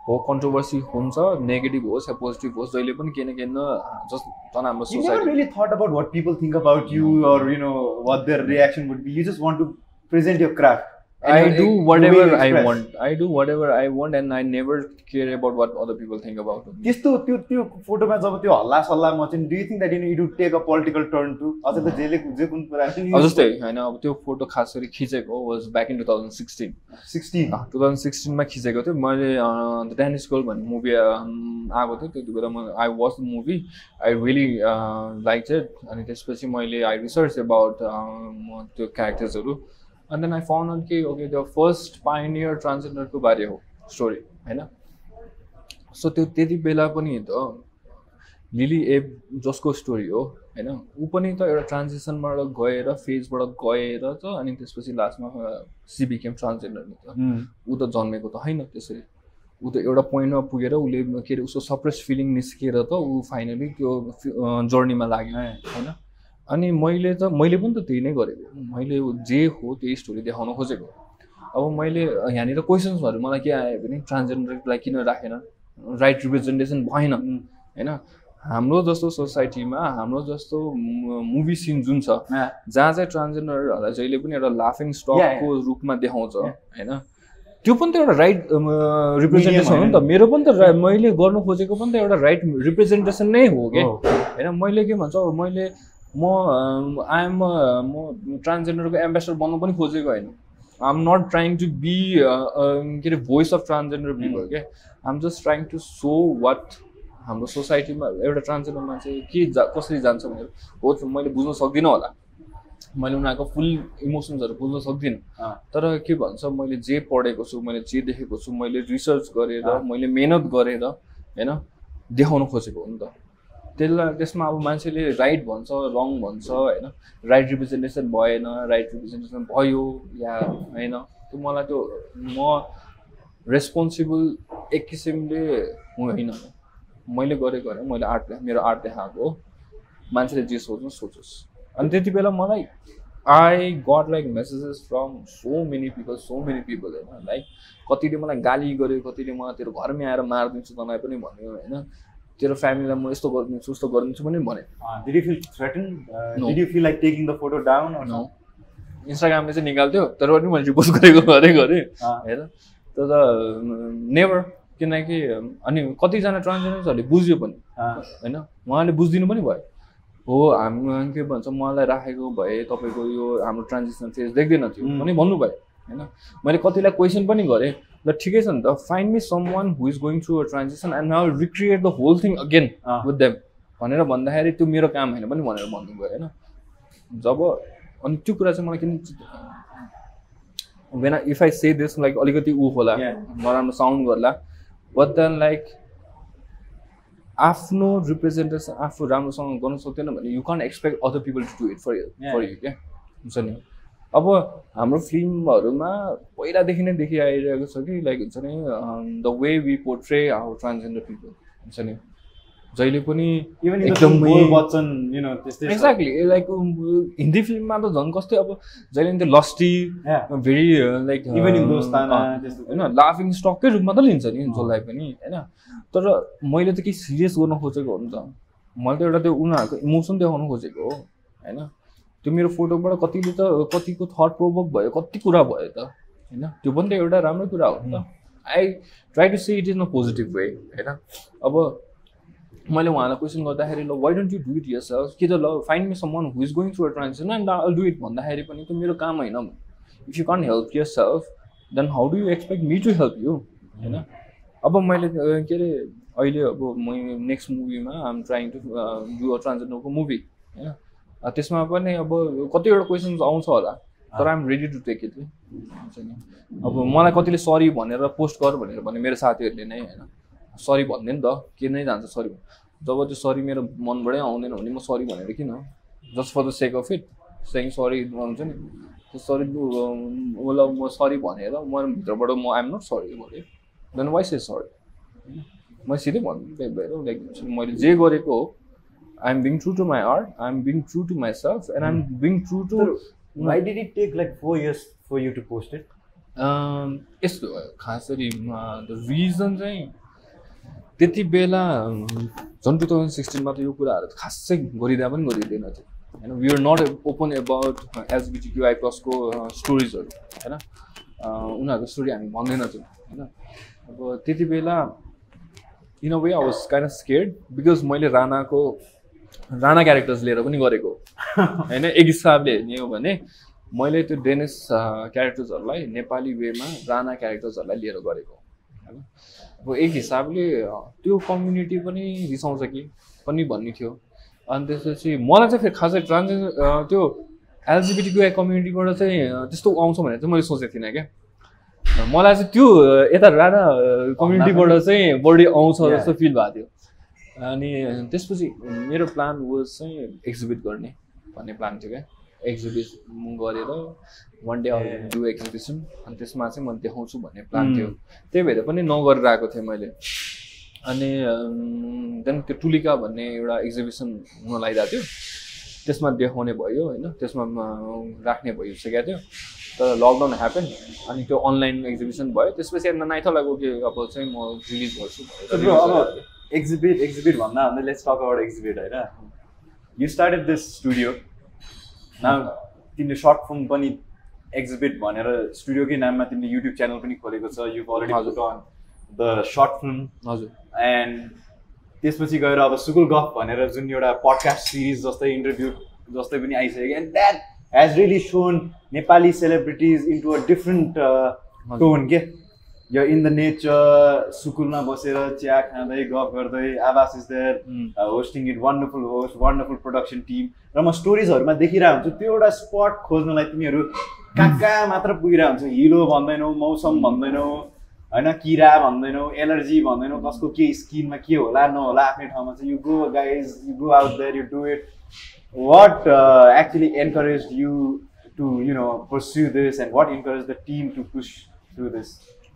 Speaker 2: हो कन्ट्रोभर्सी हुन्छ नेगेटिभ होस् या पोजिटिभ होस् जहिले पनि केही न केही जस्ट झन् हाम्रो
Speaker 1: You never really thought about what people think about you or what their reaction would be. You just want to present your craft.
Speaker 2: I do whatever I want. I do whatever I want and I never care about what other people think about me.
Speaker 1: त्यस्तो त्यो फोटोमा जब त्यो हल्ला सल्ला मच्यो do you think that it would take a political turn too? अझ त जे कुन कुरा
Speaker 2: जस्तै हैन अब त्यो फोटो खास गरी खिचेको was back in 2016. 2016 मा खिचेको थियो मैले द टेनिस गर्ल भन्ने मुभी आएको थियो त्यति बेला म I watched the movie. I really liked it अनि त्यसपछि मैले I researched about त्यो क्यारेक्टर्सहरु and then I found out कि okay the first pioneer transgender को बारे हो स्टोरी हैन सो त्यो त्यति बेला पनि त लिली एब जसको स्टोरी हो हैन उ पनि त एउटा ट्रान्जिसनबाट गएर फेजबाट गएर त अनि त्यसपछि लास्टमा सी बिकेम ट्रान्सजेन्डर नि त उ त जन्मेको त हैन त्यसरी उ त एउटा पोइन्टमा पुगेर उले के रे उसको सप्रेस फिलिङ निस्केर त उ फाइनली त्यो जर्नीमा लाग्यो हैन अनि मैले पनि त त्यही नै गरेको मैले जे हो त्यही स्टोरी देखाउन खोजेको अब मैले यहाँनिर क्वेसन्सहरु मलाई के आयो भने ट्रान्सजेन्डरलाई किन राखेन राइट रिप्रेजेन्टेसन भएन हैन हाम्रो जस्तो सोसाइटीमा हाम्रो जस्तो मुभी सिन जुन छ जहाँ चाहिँ ट्रान्सजेन्डरहरुलाई जहिले पनि एउटा लाफिङ स्टकको रूपमा देखाउँछ हैन त्यो पनि त एउटा राइट रिप्रेजेन्टेसन हो नि त मेरो पनि त मैले गर्न खोजेको पनि त एउटा राइट रिप्रेजेन्टेसन नै हो के हैन मैले के भन्छ मैले म ट्रान्सजेन्डरको एम्बेसडर बन्न पनि खोजेको हैन I am not trying to be के रे भोइस अफ ट्रान्सजेन्डर पिपल के I am just trying to show what हाम्रो सोसाइटीमा एउटा ट्रान्सजेन्डर मान्छे के कसरी जान्छ भनेर हो मैले बुझ्न सक्दिनँ होला मैले उनीहरूको फुल इमोसन्सहरु बुझ्न सक्दिनँ तर के भन्छ मैले जे पढेको छु मैले जे देखेको छु मैले रिसर्च गरेर मैले मेहनत गरेर हैन देखाउन खोजेको हो नि त त्यसमा अब मान्छेले राइट भन्छ रङ भन्छ हैन राइट रिप्रेजेन्टेसन भएन राइट रिप्रेजेन्टेसन भयो या हैन त्यो मलाई त्यो म रेस्पोन्सिबल एक किसिमले होइन मैले गरेको हैन मैले मेरो आर्ट देखाएको हो मान्छेले जे सोचोस् अनि त्यति बेला मलाई I got like messages from so many people हैन लाइक कतिले मलाई गाली गर्यो कतिले मलाई तेरो घरमै आएर मार्दिन्छु तँलाई पनि भन्यो हैन तेरो फ्यामिलीलाई म यस्तो गरिदिन्छु उस्तो गरिदिन्छु पनि भने
Speaker 1: Did you feel threatened? Did you feel like taking the photo down or no?
Speaker 2: इन्स्टाग्रामले चाहिँ निकाल्थ्यो तर पनि मैले रिपोस्ट गरेँ हेर तर नेभर किनकि अनि कतिजना ट्रान्सजेन्डर्सहरूले बुझ्यो पनि हैन उहाँले बुझिदिनु पनि भयो हो हामी के भन्छ मलाई राखेको भए तपाईको यो हाम्रो ट्रान्जिसन फेज देख्दैन थियो पनि भन्नुभयो हैन मैले कतिलाई क्वेशन पनि गरेँ ल ठिकै छ नि त find me someone who is going through a transition and now recreate the whole thing again with them भनेर भन्दाखेरि त्यो मेरो काम हैन पनि भनेर भन्नुभयो हैन जब अनि त्यो कुरा चाहिँ मलाई किन when if I say this like अलिकति उ होला नराम्रो साउन्ड गर्ला but then like आफ्नो रिप्रेजेन्टेसन आफू राम्रोसँग गर्न सक्दैन भने you can't expect other people to do it for you के हुन्छ नि अब हाम्रो फिल्महरुमा पहिलादेखि नै देखि आइरहेको छ कि लाइक हुन्छ नि the way we portray our transgender people हुन्छ नि जहिले पनि
Speaker 1: एकदमै वचन यु नो त्यस्तै
Speaker 2: एक्ज्याक्टली लाइक हिन्दी फिल्ममा त झन् कस्तै अब जहिले नि lusty very like
Speaker 1: even in Dostana त्यस्तो
Speaker 2: हैन लाफिङ स्टककै रूपमा त लिन्छ नि जसलाई पनि हैन तर मैले त के सिरियस गर्न खोजेको हो नि त मैले त एउटा त्यो उनीहरुको इमोसन देखाउन खोजेको हो हैन त्यो मेरो फोटोबाट कतिले त कतिको थट प्रोभोक भयो कति कुरा भयो त हैन त्यो पनि त एउटा राम्रो कुरा हो नि त I try to say it in a positive way हैन अब मैले उहाँलाई क्वेसन गर्दाखेरि ल why don't you do it yourself कि त ल find me someone who is going through a transition and I will do it भन्दाखेरि पनि त्यो मेरो काम हैन if you can't help yourself then how do you expect me to help you हैन अब मैले के अरे अहिले अब म नेक्स्ट मुभीमा I am trying to do a ट्रान्सजेन्डरको मुभी हैन त्यसमा पनि अब कतिवटा क्वेसन्स आउँछ होला तर I am ready to take it हुन्छ नि अब मलाई कतिले सरी भनेर पोस्ट गर भनेर भने मेरो साथीहरूले नै हैन सरी भन्दैन त के नै जान्छ सरी जब त्यो सरी मेरो मनबाटै आउँदैन भने म सरी भनेर किन just for the sake of it saying sorry भन्छ नि त्यो सरी ल म सरी भनेर म भित्रबाट म आइ एम नट सरी भने देन वाइ से सरी म सिधै भन्नु लाइक मैले जे गरेको हो I am being true to my art I am being true to myself and I am being true to
Speaker 1: Why did it take like 4 years for you to post it?
Speaker 2: यस्तो खास गरी the reason चाहिँ त्यति बेला झन् 2016मा त यो कुराहरू खासै गरिँदा पनि गरिँदैन थियो होइन. We are not open about LGBTQI+को स्टोरिजहरू होइन. उनीहरूको स्टोरी हामी भन्दैनथ्यौँ होइन. अब त्यति बेला in a way I was kind of scared because मैले राणा क्यारेक्टर्स लिएर पनि गरेको होइन. एक हिसाबले हेर्ने हो भने मैले त्यो डेनिस क्यारेक्टर्सहरूलाई नेपाली वेमा राणा क्यारेक्टर्सहरूलाई लिएर गरेको होइन. अब एक हिसाबले त्यो कम्युनिटी पनि रिसाउँछ कि पनि भन्ने थियो. अनि त्यसपछि मलाई चाहिँ फेरि खासै त्यो LGBTQI कम्युनिटीबाट चाहिँ त्यस्तो आउँछ भनेर चाहिँ मैले सोचेको थिइनँ क्या. मलाई चाहिँ त्यो यता राणा कम्युनिटीबाट चाहिँ बढी आउँछ जस्तो फिल भएको थियो. अनि त्यसपछि मेरो प्लान वाज चाहिँ एक्जिबिट गर्ने भन्ने प्लान थियो क्या. एक्जिबिट गरेर one day I'll do exhibition अनि त्यसमा चाहिँ म देखाउँछु भन्ने प्लान थियो. त्यही भएर पनि नगरेर आएको थिएँ मैले. अनि देन त्यो टुलिका भन्ने एउटा एक्जिबिसन हुन लागिरहेको थियो. त्यसमा देखाउने भयो होइन. त्यसमा राख्ने भइसकेको थियो. तर लकडाउन ह्यापन अनि त्यो अनलाइन एक्जिबिसन भयो. त्यसपछि नाइथ लाग्यो कि अब चाहिँ म रिलिज गर्छु.
Speaker 1: अब एक्जिबिट भन्दा लेट्स टक अबाउट एक्जिबिट होइन. You started this studio now. तिमीले सर्ट फिल्म पनि एक्जिबिट भनेर स्टुडियोकै नाममा तिमीले युट्युब च्यानल पनि खोलेको छ. You already put on the short film.
Speaker 2: हजुर.
Speaker 1: एन्ड त्यसपछि गएर अब सुकुल गफ भनेर जुन एउटा पडकास्ट सिरिज जस्तै इन्टरभ्यू जस्तै पनि आइसक्यो. And that has really shown Nepali celebrities into a different tone के. यो इन द नेचर सुकुलमा बसेर चिया खाँदै गफ गर्दै. Awas is there hosting it. Wonderful host, wonderful production team. र म स्टोरिजहरूमा देखिरहेको हुन्छु त्यो एउटा स्पट खोज्नलाई तिमीहरू कहाँ कहाँ मात्र पुगिरहेको हुन्छ. हिलो भन्दैनौ, मौसम भन्दैनौ होइन, किरा भन्दैनौ, एलर्जी भन्दैनौ, कसको के स्किनमा के होला नहोला आफ्नै ठाउँमा चाहिँ. You go guys, you go out there, you do it. What actually encourage you to pursue this and what encouraged the team to push through this?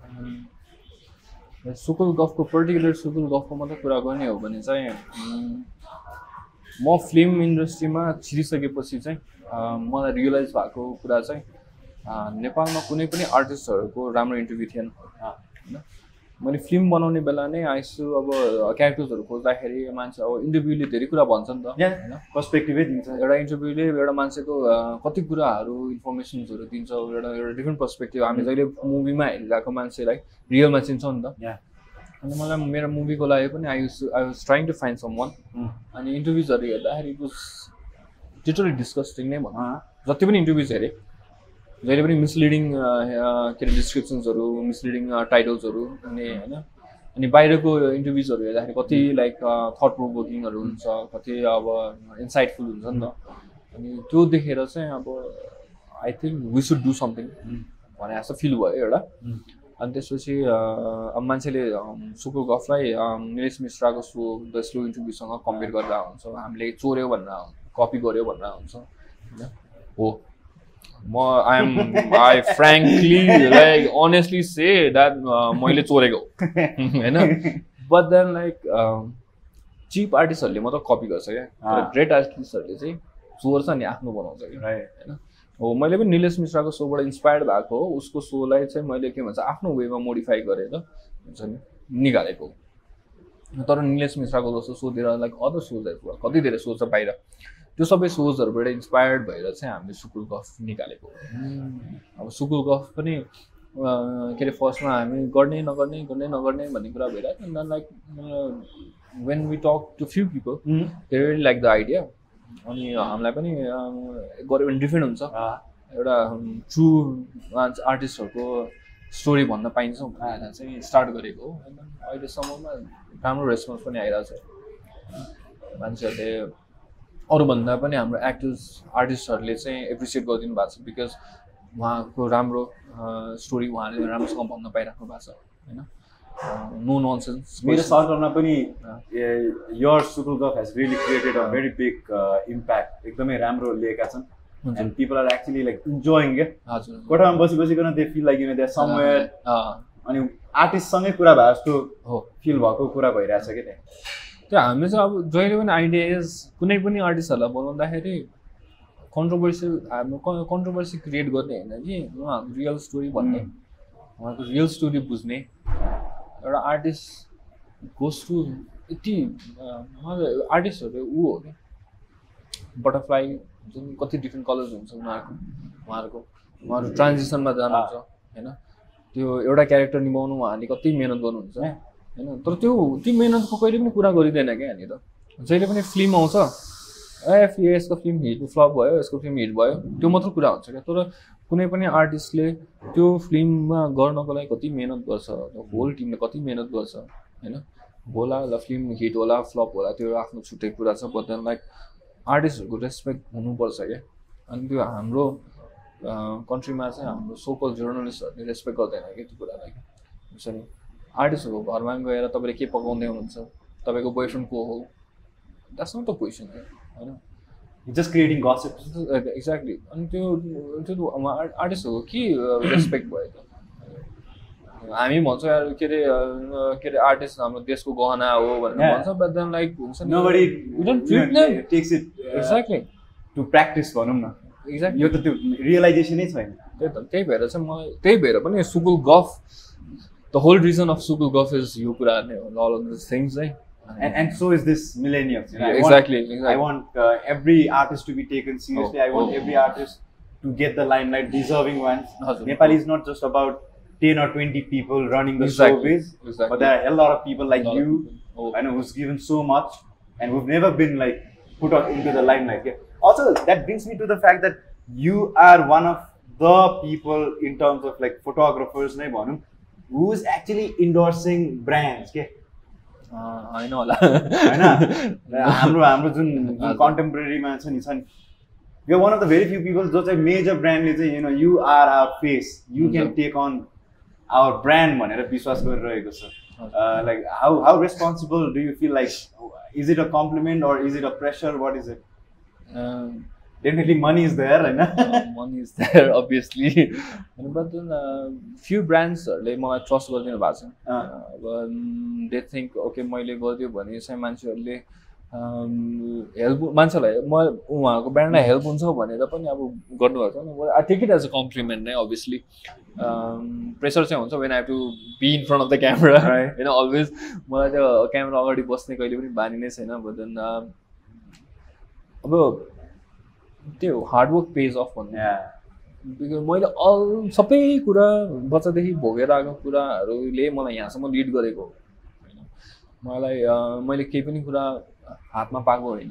Speaker 2: सुकुल गफको पर्टिकुलर सुकुल गफको मात्रै कुरा गर्ने हो भने चाहिँ म फिल्म इन्डस्ट्रीमा छिरिसकेपछि चाहिँ मलाई रियलाइज भएको कुरा चाहिँ नेपालमा कुनै पनि आर्टिस्टहरूको राम्रो इन्टरभ्यू थिएन होइन. मैले फिल्म बनाउने बेला नै आइसु अब क्यारेक्टर्सहरू खोज्दाखेरि मान्छे अब इन्टरभ्यूले धेरै कुरा भन्छ नि त होइन.
Speaker 1: पर्सपेक्टिभै दिन्छ.
Speaker 2: एउटा इन्टरभ्यूले एउटा मान्छेको कति कुराहरू इन्फर्मेसन्सहरू दिन्छ. एउटा डिफ्रेन्ट पर्सपेक्टिभ. हामी जहिले मुभीमा हेरिरहेको मान्छेलाई रियलमा चिन्छौँ नि त. अनि मलाई मेरो मुभीको लागि पनि I was trying to find someone. अनि इन्टरभ्युजहरू हेर्दाखेरि इट वाज लिटरली डिस्कस्टिङ नै भनौँ. जति पनि इन्टरभ्युज हेरेँ जहिले पनि मिसलिडिङ के अरे डिस्क्रिप्सन्सहरू, मिसलिडिङ टाइटल्सहरू अनि होइन. अनि बाहिरको इन्टरभ्युजहरू हेर्दाखेरि कति लाइक थट प्रोभोकिङहरू हुन्छ, कति अब इन्साइटफुल हुन्छ नि त. अनि त्यो देखेर चाहिँ अब I think we should do something भने जस्तो फिल भयो एउटा. अनि त्यसपछि अब मान्छेले सुकुल गफलाई निलेश मिश्राको सो द स्लो इन्टरभ्यूसँग कम्पेयर गरेर हुन्छ. हामीले चोर्यो भनेर, कपी गर्यो भनेर हुन्छ होइन. हो I frankly like honestly say that मैले चोरेको होइन. बट देन लाइक चिप आर्टिस्टहरूले मात्र कपी गर्छ क्या. ग्रेट आर्टिस्टहरूले चाहिँ चोर्छ नि आफ्नो बनाउँछ कि होइन. हो मैले पनि निलेश मिश्राको सोबाट इन्सपायर्ड भएको हो. उसको सोलाई चाहिँ मैले के भन्छ आफ्नो वेमा मोडिफाई गरेर हुन्छ नि निकालेको. तर निलेश मिश्राको जस्तो सोधेर लाइक अदर सोजहरू कति धेरै सोच छ बाहिर. त्यो सबै सोजहरूबाट इन्सपायर्ड भएर चाहिँ हामीले सुकुल गफ निकालेको. अब सुकुल गफ पनि के अरे फर्स्टमा हामी गर्ने नगर्ने भन्ने कुरा भइरहेको थियो. Like when we talk to few people they really like the idea. अनि हामीलाई पनि गऱ्यो भने डिफ्रेन्ट हुन्छ. एउटा ट्रु आर्टिस्टहरूको स्टोरी भन्न पाइन्छ भनेर चाहिँ स्टार्ट गरेको हो. अहिलेसम्ममा राम्रो रेस्पोन्स पनि आइरहेको छ. मान्छेहरूले अरूभन्दा पनि हाम्रो आर्टिस्टहरूले चाहिँ एप्रिसिएट गरिदिनु भएको छ. बिकज उहाँको राम्रो स्टोरी उहाँले राम्रोसँग भन्न पाइराख्नु भएको छ होइन. No nonsense.
Speaker 1: मेरो सर्कलमा पनि your Sukul Gaff has really created a very big impact. एकदमै राम्रो लिएका छन्. And people are actually like enjoying क्या.
Speaker 2: हजुर.
Speaker 1: कोठामा बसिकन they feel like they are somewhere. अनि आर्टिस्टसँगै कुरा भए जस्तो फिल भएको कुरा भइरहेछ कि त्यहाँ.
Speaker 2: त्यो हामीले चाहिँ अब जहिले पनि आइडियाज कुनै पनि आर्टिस्टहरूलाई बनाउँदाखेरि कन्ट्रोभर्सी क्रिएट गर्ने होइन कि उहाँहरूको रियल स्टोरी भन्ने उहाँको रियल स्टोरी बुझ्ने एउटा आर्टिस्ट गोज टु यति आर्टिस्टहरू ऊ हो कि बटरफ्लाई जुन कति डिफ्रेन्ट कलर्स हुन्छ उहाँहरू ट्रान्जिसनमा जानुहुन्छ होइन त्यो एउटा क्यारेक्टर निभाउनु उहाँले कति मिहिनेत गर्नुहुन्छ होइन तर त्यो मिहिनेतको कहिले पनि कुरा गरिँदैन क्या यहाँनिर जहिले पनि फिल्म आउँछ यसको फिल्म हिट फ्लप भयो यसको फिल्म हिट भयो त्यो मात्र कुरा हुन्छ क्या तर कुनै पनि आर्टिस्टले त्यो फिल्ममा गर्नको लागि कति मिहिनेत गर्छ होल टिमले कति मिहिनेत गर्छ होइन होला ल फिल्म हिट होला फ्लप होला त्यो आफ्नो छुट्टै कुरा छ बट देन लाइक आर्टिस्टहरूको रेस्पेक्ट हुनुपर्छ क्या अनि त्यो हाम्रो कन्ट्रीमा चाहिँ हाम्रो सोकल जर्नलिस्टहरूले रेस्पेक्ट गर्दैन कि त्यो कुरालाई हुन्छ नि आर्टिस्टहरूको घरमा गएर तपाईँले के पकाउँदै हुनुहुन्छ तपाईँको बोयफ्रेन्ड को हो द्याट्स नट द क्वेसन होइन
Speaker 1: जस्ट क्रिएटिङ गसिप
Speaker 2: एक्ज्याक्टली अनि त्यो आर्टिस्टहरूको के रेस्पेक्ट भयो त हामी भन्छौँ यार के अरे आर्टिस्ट हाम्रो देशको गहना हो भनेर भन्छ बट देन लाइक हुन्छ नि एक्ज्याक्टली
Speaker 1: टु प्र्याक्टिस भनौँ न
Speaker 2: एक्ज्याक्टली
Speaker 1: यो त त्यो रियलाइजेसनै छैन
Speaker 2: त्यही भएर चाहिँ मलाई त्यही भएर पनि सुकुल गफ द होल रिजन अफ सुकुल गफ इज यो कुरा नै हो अल अफ दिस थिङ्स है
Speaker 1: And so is this millennials.
Speaker 2: Exactly.
Speaker 1: I want every artist to be taken seriously. I want every artist to get the limelight, deserving ones. Nepal is not just about 10 or 20 people running the showbiz, but there are a lot of people like you, I know, who's given so much and who've never been like put out into the limelight. Yeah. Also, that brings me to the fact that you are one of the people in terms of like photographers, who's actually endorsing brands. Okay.
Speaker 2: होइन होला
Speaker 1: होइन हाम्रो जुन कन्टेम्पोरेरीमा छ नि you are one of the very few people जो चाहिँ मेजर ब्रान्डले चाहिँ you are our face you can take on our brand भनेर विश्वास गरिरहेको छ like how responsible do you feel like is it a compliment or is it a pressure what is it Definitely money is there, right?
Speaker 2: Money is there, obviously. But then few brands like मलाई trust गरिदिनु भएको छ. अब they think okay मैले गरिदियो भने चाहिँ मान्छेहरूले हेल्प मान्छेलाई म उहाँको ब्रान्डलाई हेल्प हुन्छ भनेर पनि अब गर्नुभएको छ. I take it as a compliment नै obviously. प्रेसर चाहिँ हुन्छ when I have to be in front of the camera, right? You know always मलाई त्यो क्यामेरा अगाडि बस्ने कहिले पनि बानी नै छैन. But then अब त्यो हार्डवर्क पेज अफ भन्ने बिकज मैले सबै कुरा बच्चादेखि भोगेर आएको कुराहरूले मलाई यहाँसम्म लिड गरेको होइन मैले केही पनि कुरा हातमा पाएको होइन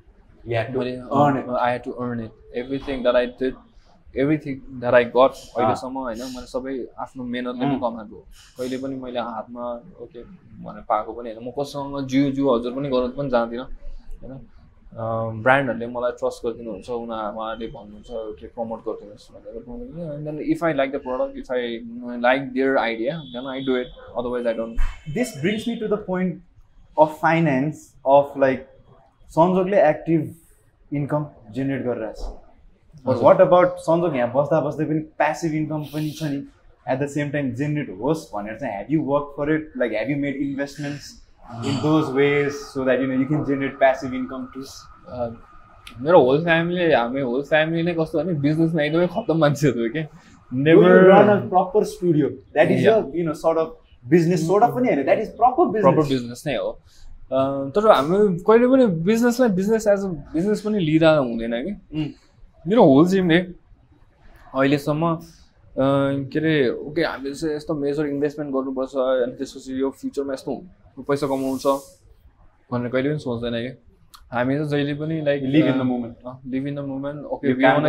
Speaker 2: I had to earn it everything that I did everything that I got अहिलेसम्म होइन मैले सबै आफ्नो मेहनतले नै कमाएको कहिले पनि मैले हातमा ओके भनेर पाएको पनि होइन म कोसँग जिउ हजुर पनि गर्नु पनि जान्दिनँ होइन ब्रान्डहरूले मलाई ट्रस्ट गरिदिनुहुन्छ उहाँहरूले भन्नुहुन्छ प्रमोट गरिदिनुहोस् भनेर and then if I like the product if I like their idea then I do it otherwise I don't
Speaker 1: this brings me to the point of finance of like सन्जोगले active income generate गरिरहेछ what about Sanjog यहाँ बस्दा बस्दै पनि passive income पनि छ नि at the same time generate होस् भनेर चाहिँ have you work for it like have you made investments in those ways so that you can generate passive income too?
Speaker 2: मेरो होल फ्यामिली नै कस्तो भने बिजनेसमा एकदमै खतम मान्छेहरू हो के never
Speaker 1: run a proper studio that is your sort of business sort of पनि हैन that is proper
Speaker 2: business नै हो तर हामी कहिले पनि बिजनेसलाई बिजनेस एज अ बिजनेस पनि लिएर हुँदैन कि मेरो होल टिमले अहिलेसम्म के अरे ओके हामीले चाहिँ यस्तो मेजर इन्भेस्टमेन्ट गर्नुपर्छ अनि त्यसपछि यो फ्युचरमा यस्तो पैसा कमाउँछ भनेर कहिले पनि सोच्दैन कि हामी चाहिँ जहिले पनि like
Speaker 1: live in the moment
Speaker 2: okay we want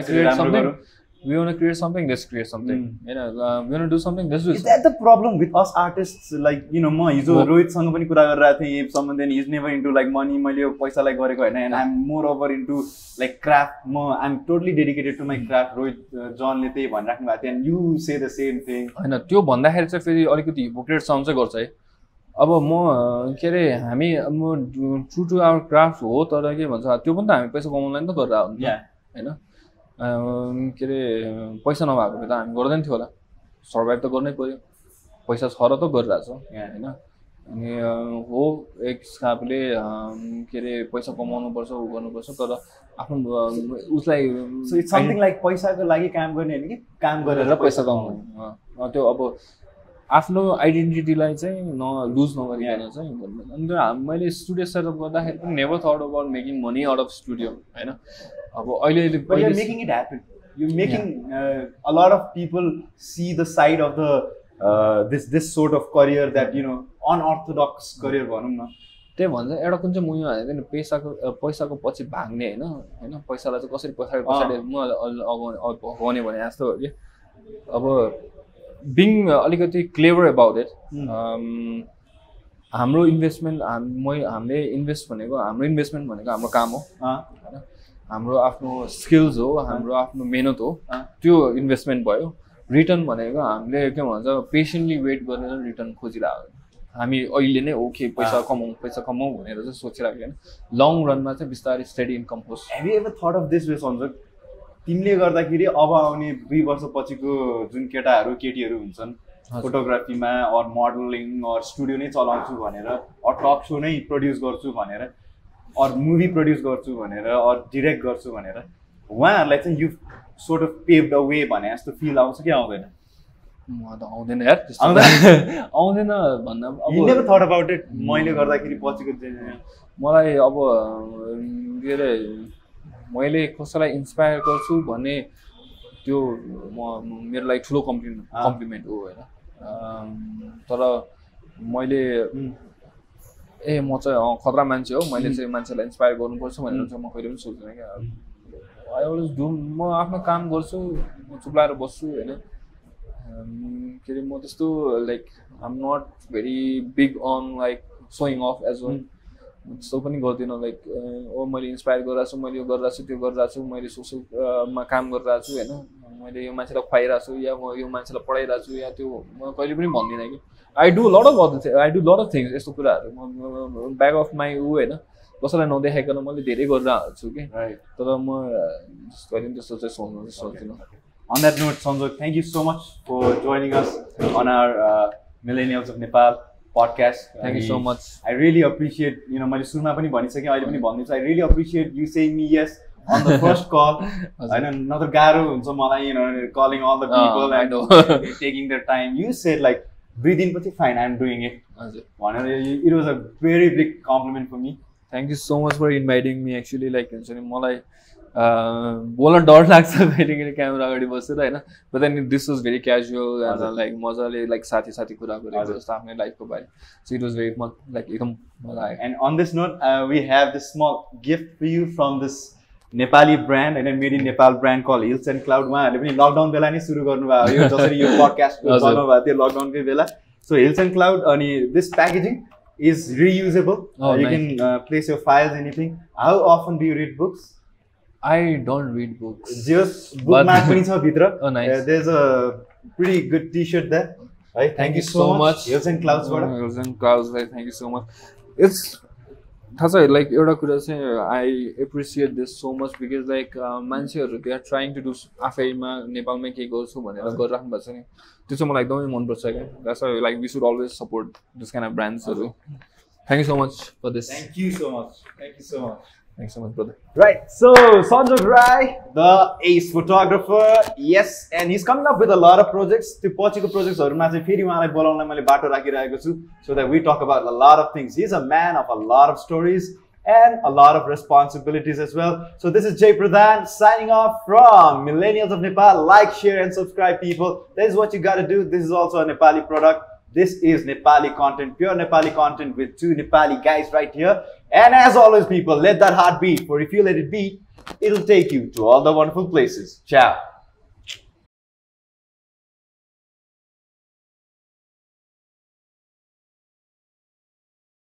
Speaker 2: to create something let's create something we want to do something let's do
Speaker 1: it. Is that the problem with us artists? Like म हिजो रोहितसँग पनि कुरा गरिरहेको थिएँ someone then is never into like money मैले यो पैसालाई गरेको हैन and I'm more over into like craft I'm totally dedicated to my craft Rohit जनले त्यही भनिराख्नु भएको थियो and you say the same thing
Speaker 2: हैन त्यो भन्दाखेरि चाहिँ फेरि अलिकति हिपोक्रेट साउन्ड चाहिँ गर्छ है अब म के अरे हामी ट्रु टु आवर क्राफ्ट हो तर के भन्छ त्यो पनि त हामी पैसा कमाउनलाई नि त गरेर हो हैन के अरे पैसा नभएको भए त हामी गर्दैन थियो होला सर्भाइभ त गर्नै पर्यो पैसा छ र त गरिरहेछ हैन अनि हो एक हिसाबले के अरे पैसा कमाउनुपर्छ उ गर्नुपर्छ तर आफ्नो उसलाई
Speaker 1: सो इट्स समथिङ लाइक पैसाको लागि काम गर्ने हैन कि काम गरेर
Speaker 2: पैसा कमाउने त्यो अब आफ्नो आइडेन्टिटीलाई चाहिँ लुज नगरिकन चाहिँ अन्त मैले स्टुडियो सेटअप गर्दाखेरि पनि never thought about making money out of studio होइन अब अहिले
Speaker 1: making it happen you making a lot of people see the side of the this sort of career that you know unorthodox career भनौँ न
Speaker 2: त्यही भन्छ एउटा कुन चाहिँ मुभीमा भनेको नि पैसाको पछि भाग्ने होइन पैसालाई चाहिँ कसरी पछाडि म अगाउने भने जस्तो हो कि अब बिङ अलिकति क्लेभर अबाउट इट हाम्रो इन्भेस्टमेन्ट हामीले इन्भेस्टमेन्ट भनेको हाम्रो काम हो होइन हाम्रो आफ्नो स्किल्स हो हाम्रो आफ्नो मेहनत हो त्यो इन्भेस्टमेन्ट भयो रिटर्न भनेको हामीले के भन्छ पेसेन्टली वेट गरेर रिटर्न खोजिरहेको हामी अहिले नै ओके पैसा कमाउँ भनेर चाहिँ सोचिरहेको होइन लङ रनमा चाहिँ बिस्तारै स्टेडी इन्कम होस्
Speaker 1: have you ever thought of this way Sanjog तिमीले गर्दाखेरि अब आउने 2 वर्षपछिको जुन केटीहरू हुन्छन् फोटोग्राफीमा अर मोडलिङ अर स्टुडियो नै चलाउँछु भनेर अर टक सो नै प्रड्युस गर्छु भनेर अर मुभी प्रड्युस गर्छु भनेर अर डिरेक्ट गर्छु भनेर उहाँहरूलाई चाहिँ you sort of paved a way भने जस्तो फिल आउँछ कि आउँदैन
Speaker 2: म त आउँदैन यार आउँदैन भन्दा
Speaker 1: you never thought about it मैले गर्दाखेरि पछिको
Speaker 2: मलाई अब के अरे मैले कसैलाई इन्सपायर गर्छु भने त्यो मेरो लागि ठुलो कम्प्लिमेन्ट हो होइन तर मैले म चाहिँ खतरा मान्छे हो मैले चाहिँ मान्छेलाई इन्सपायर गर्नुपर्छ भनेर चाहिँ म कहिले पनि सोच्दिनँ क्या आई अलवेज डु म आफ्नो काम गर्छु म चुप्लाएर बस्छु होइन के अरे म त्यस्तो like I am not very big on like showing off as well त्यस्तो पनि गर्दिनँ लाइक मैले इन्सपायर गरिरहेको छु मैले यो गरिरहेको छु त्यो गरिरहेको छु मैले सोसियलमा काम गरिरहेको छु होइन मैले यो मान्छेलाई खुवाइरहेको छु या म यो मान्छेलाई पढाइरहेको छु या त्यो म कहिले पनि भन्दिनँ कि I do lot of things यस्तो कुराहरू म ब्याक अफ माई होइन कसैलाई नदेखाइकन मैले धेरै गरिरहेको छु कि तर म कहिले पनि त्यस्तो चाहिँ सोच्दिनँ
Speaker 1: On that note, Sanjog, thank you so much for joining us on our Millennials of Nepal podcast.
Speaker 2: Thank you so much.
Speaker 1: I really appreciate, you know, मैले सुरुमा पनि भनिसकेँ अहिले पनि भन्दैछु I really appreciate you saying me yes on the first call. होइन नत्र गाह्रो हुन्छ मलाई, you know, calling all the people and taking their time. You said like breathe in पछि fine, I'm doing it. भनेर it was a very big compliment for me.
Speaker 2: Thank you so much for inviting me. Actually, like हुन्छ नि मलाई बोल्न डर लाग्छ कहिले camera अगाडि बसेर होइन but then this was very casual and like मजाले लाइक साथी कुरा गरेको जस्तो आफ्नै लाइफको बारे so it was very like एकदम मजा आयो
Speaker 1: and on this note we have this small gift for you from this Nepali brand होइन made in Nepal brand call Hills and Cloud उहाँहरूले पनि लकडाउन बेला नै सुरु गर्नुभयो यो जसरी यो पडकास्ट गर्नुभएको थियो लकडाउनकै बेला सो हिल्स एन्ड क्लाउड अनि this packaging is reusable. You can place your files, anything. How often do you read books?
Speaker 2: I don't read books.
Speaker 1: Just bookmark पनि छ भित्र.
Speaker 2: Oh, nice.
Speaker 1: There's a pretty good T-shirt there. Right? Thank you so much. Hills and Clouds.
Speaker 2: Hills and Clouds. Thank you so much. It's थाहा छ like एउटा कुरा चाहिँ I appreciate this so much because like मान्छेहरू they are trying to do आफैमा नेपालमै केही गर्छु भनेर गरिराख्नु भएको छ नि त्यो चाहिँ मलाई एकदमै मनपर्छ क्या that's like we should always support this kind of ब्रान्ड्सहरू thank you so much for this
Speaker 1: Thank you so much.
Speaker 2: Thanks so much, brother.
Speaker 1: Right, so Sanjog Rai, the ace photographer, yes, and he's coming up with a lot of projects. The पछिको projectsहरुमा चाहिँ फेरि उहाँलाई बोलाउनलाई मैले बाटो राखिरहेको छु so that we talk about a lot of things. He's a man of a lot of stories and a lot of responsibilities as well. So this is Jay Pradhan signing off from Millennials of Nepal. Like, share, and subscribe, people. This is what you got to do. This is also a Nepali product. This is Nepali content, pure Nepali content with 2 Nepali guys right here. And as always, people, let that heart beat. For if you let it beat, it'll take you to all the wonderful places. Ciao.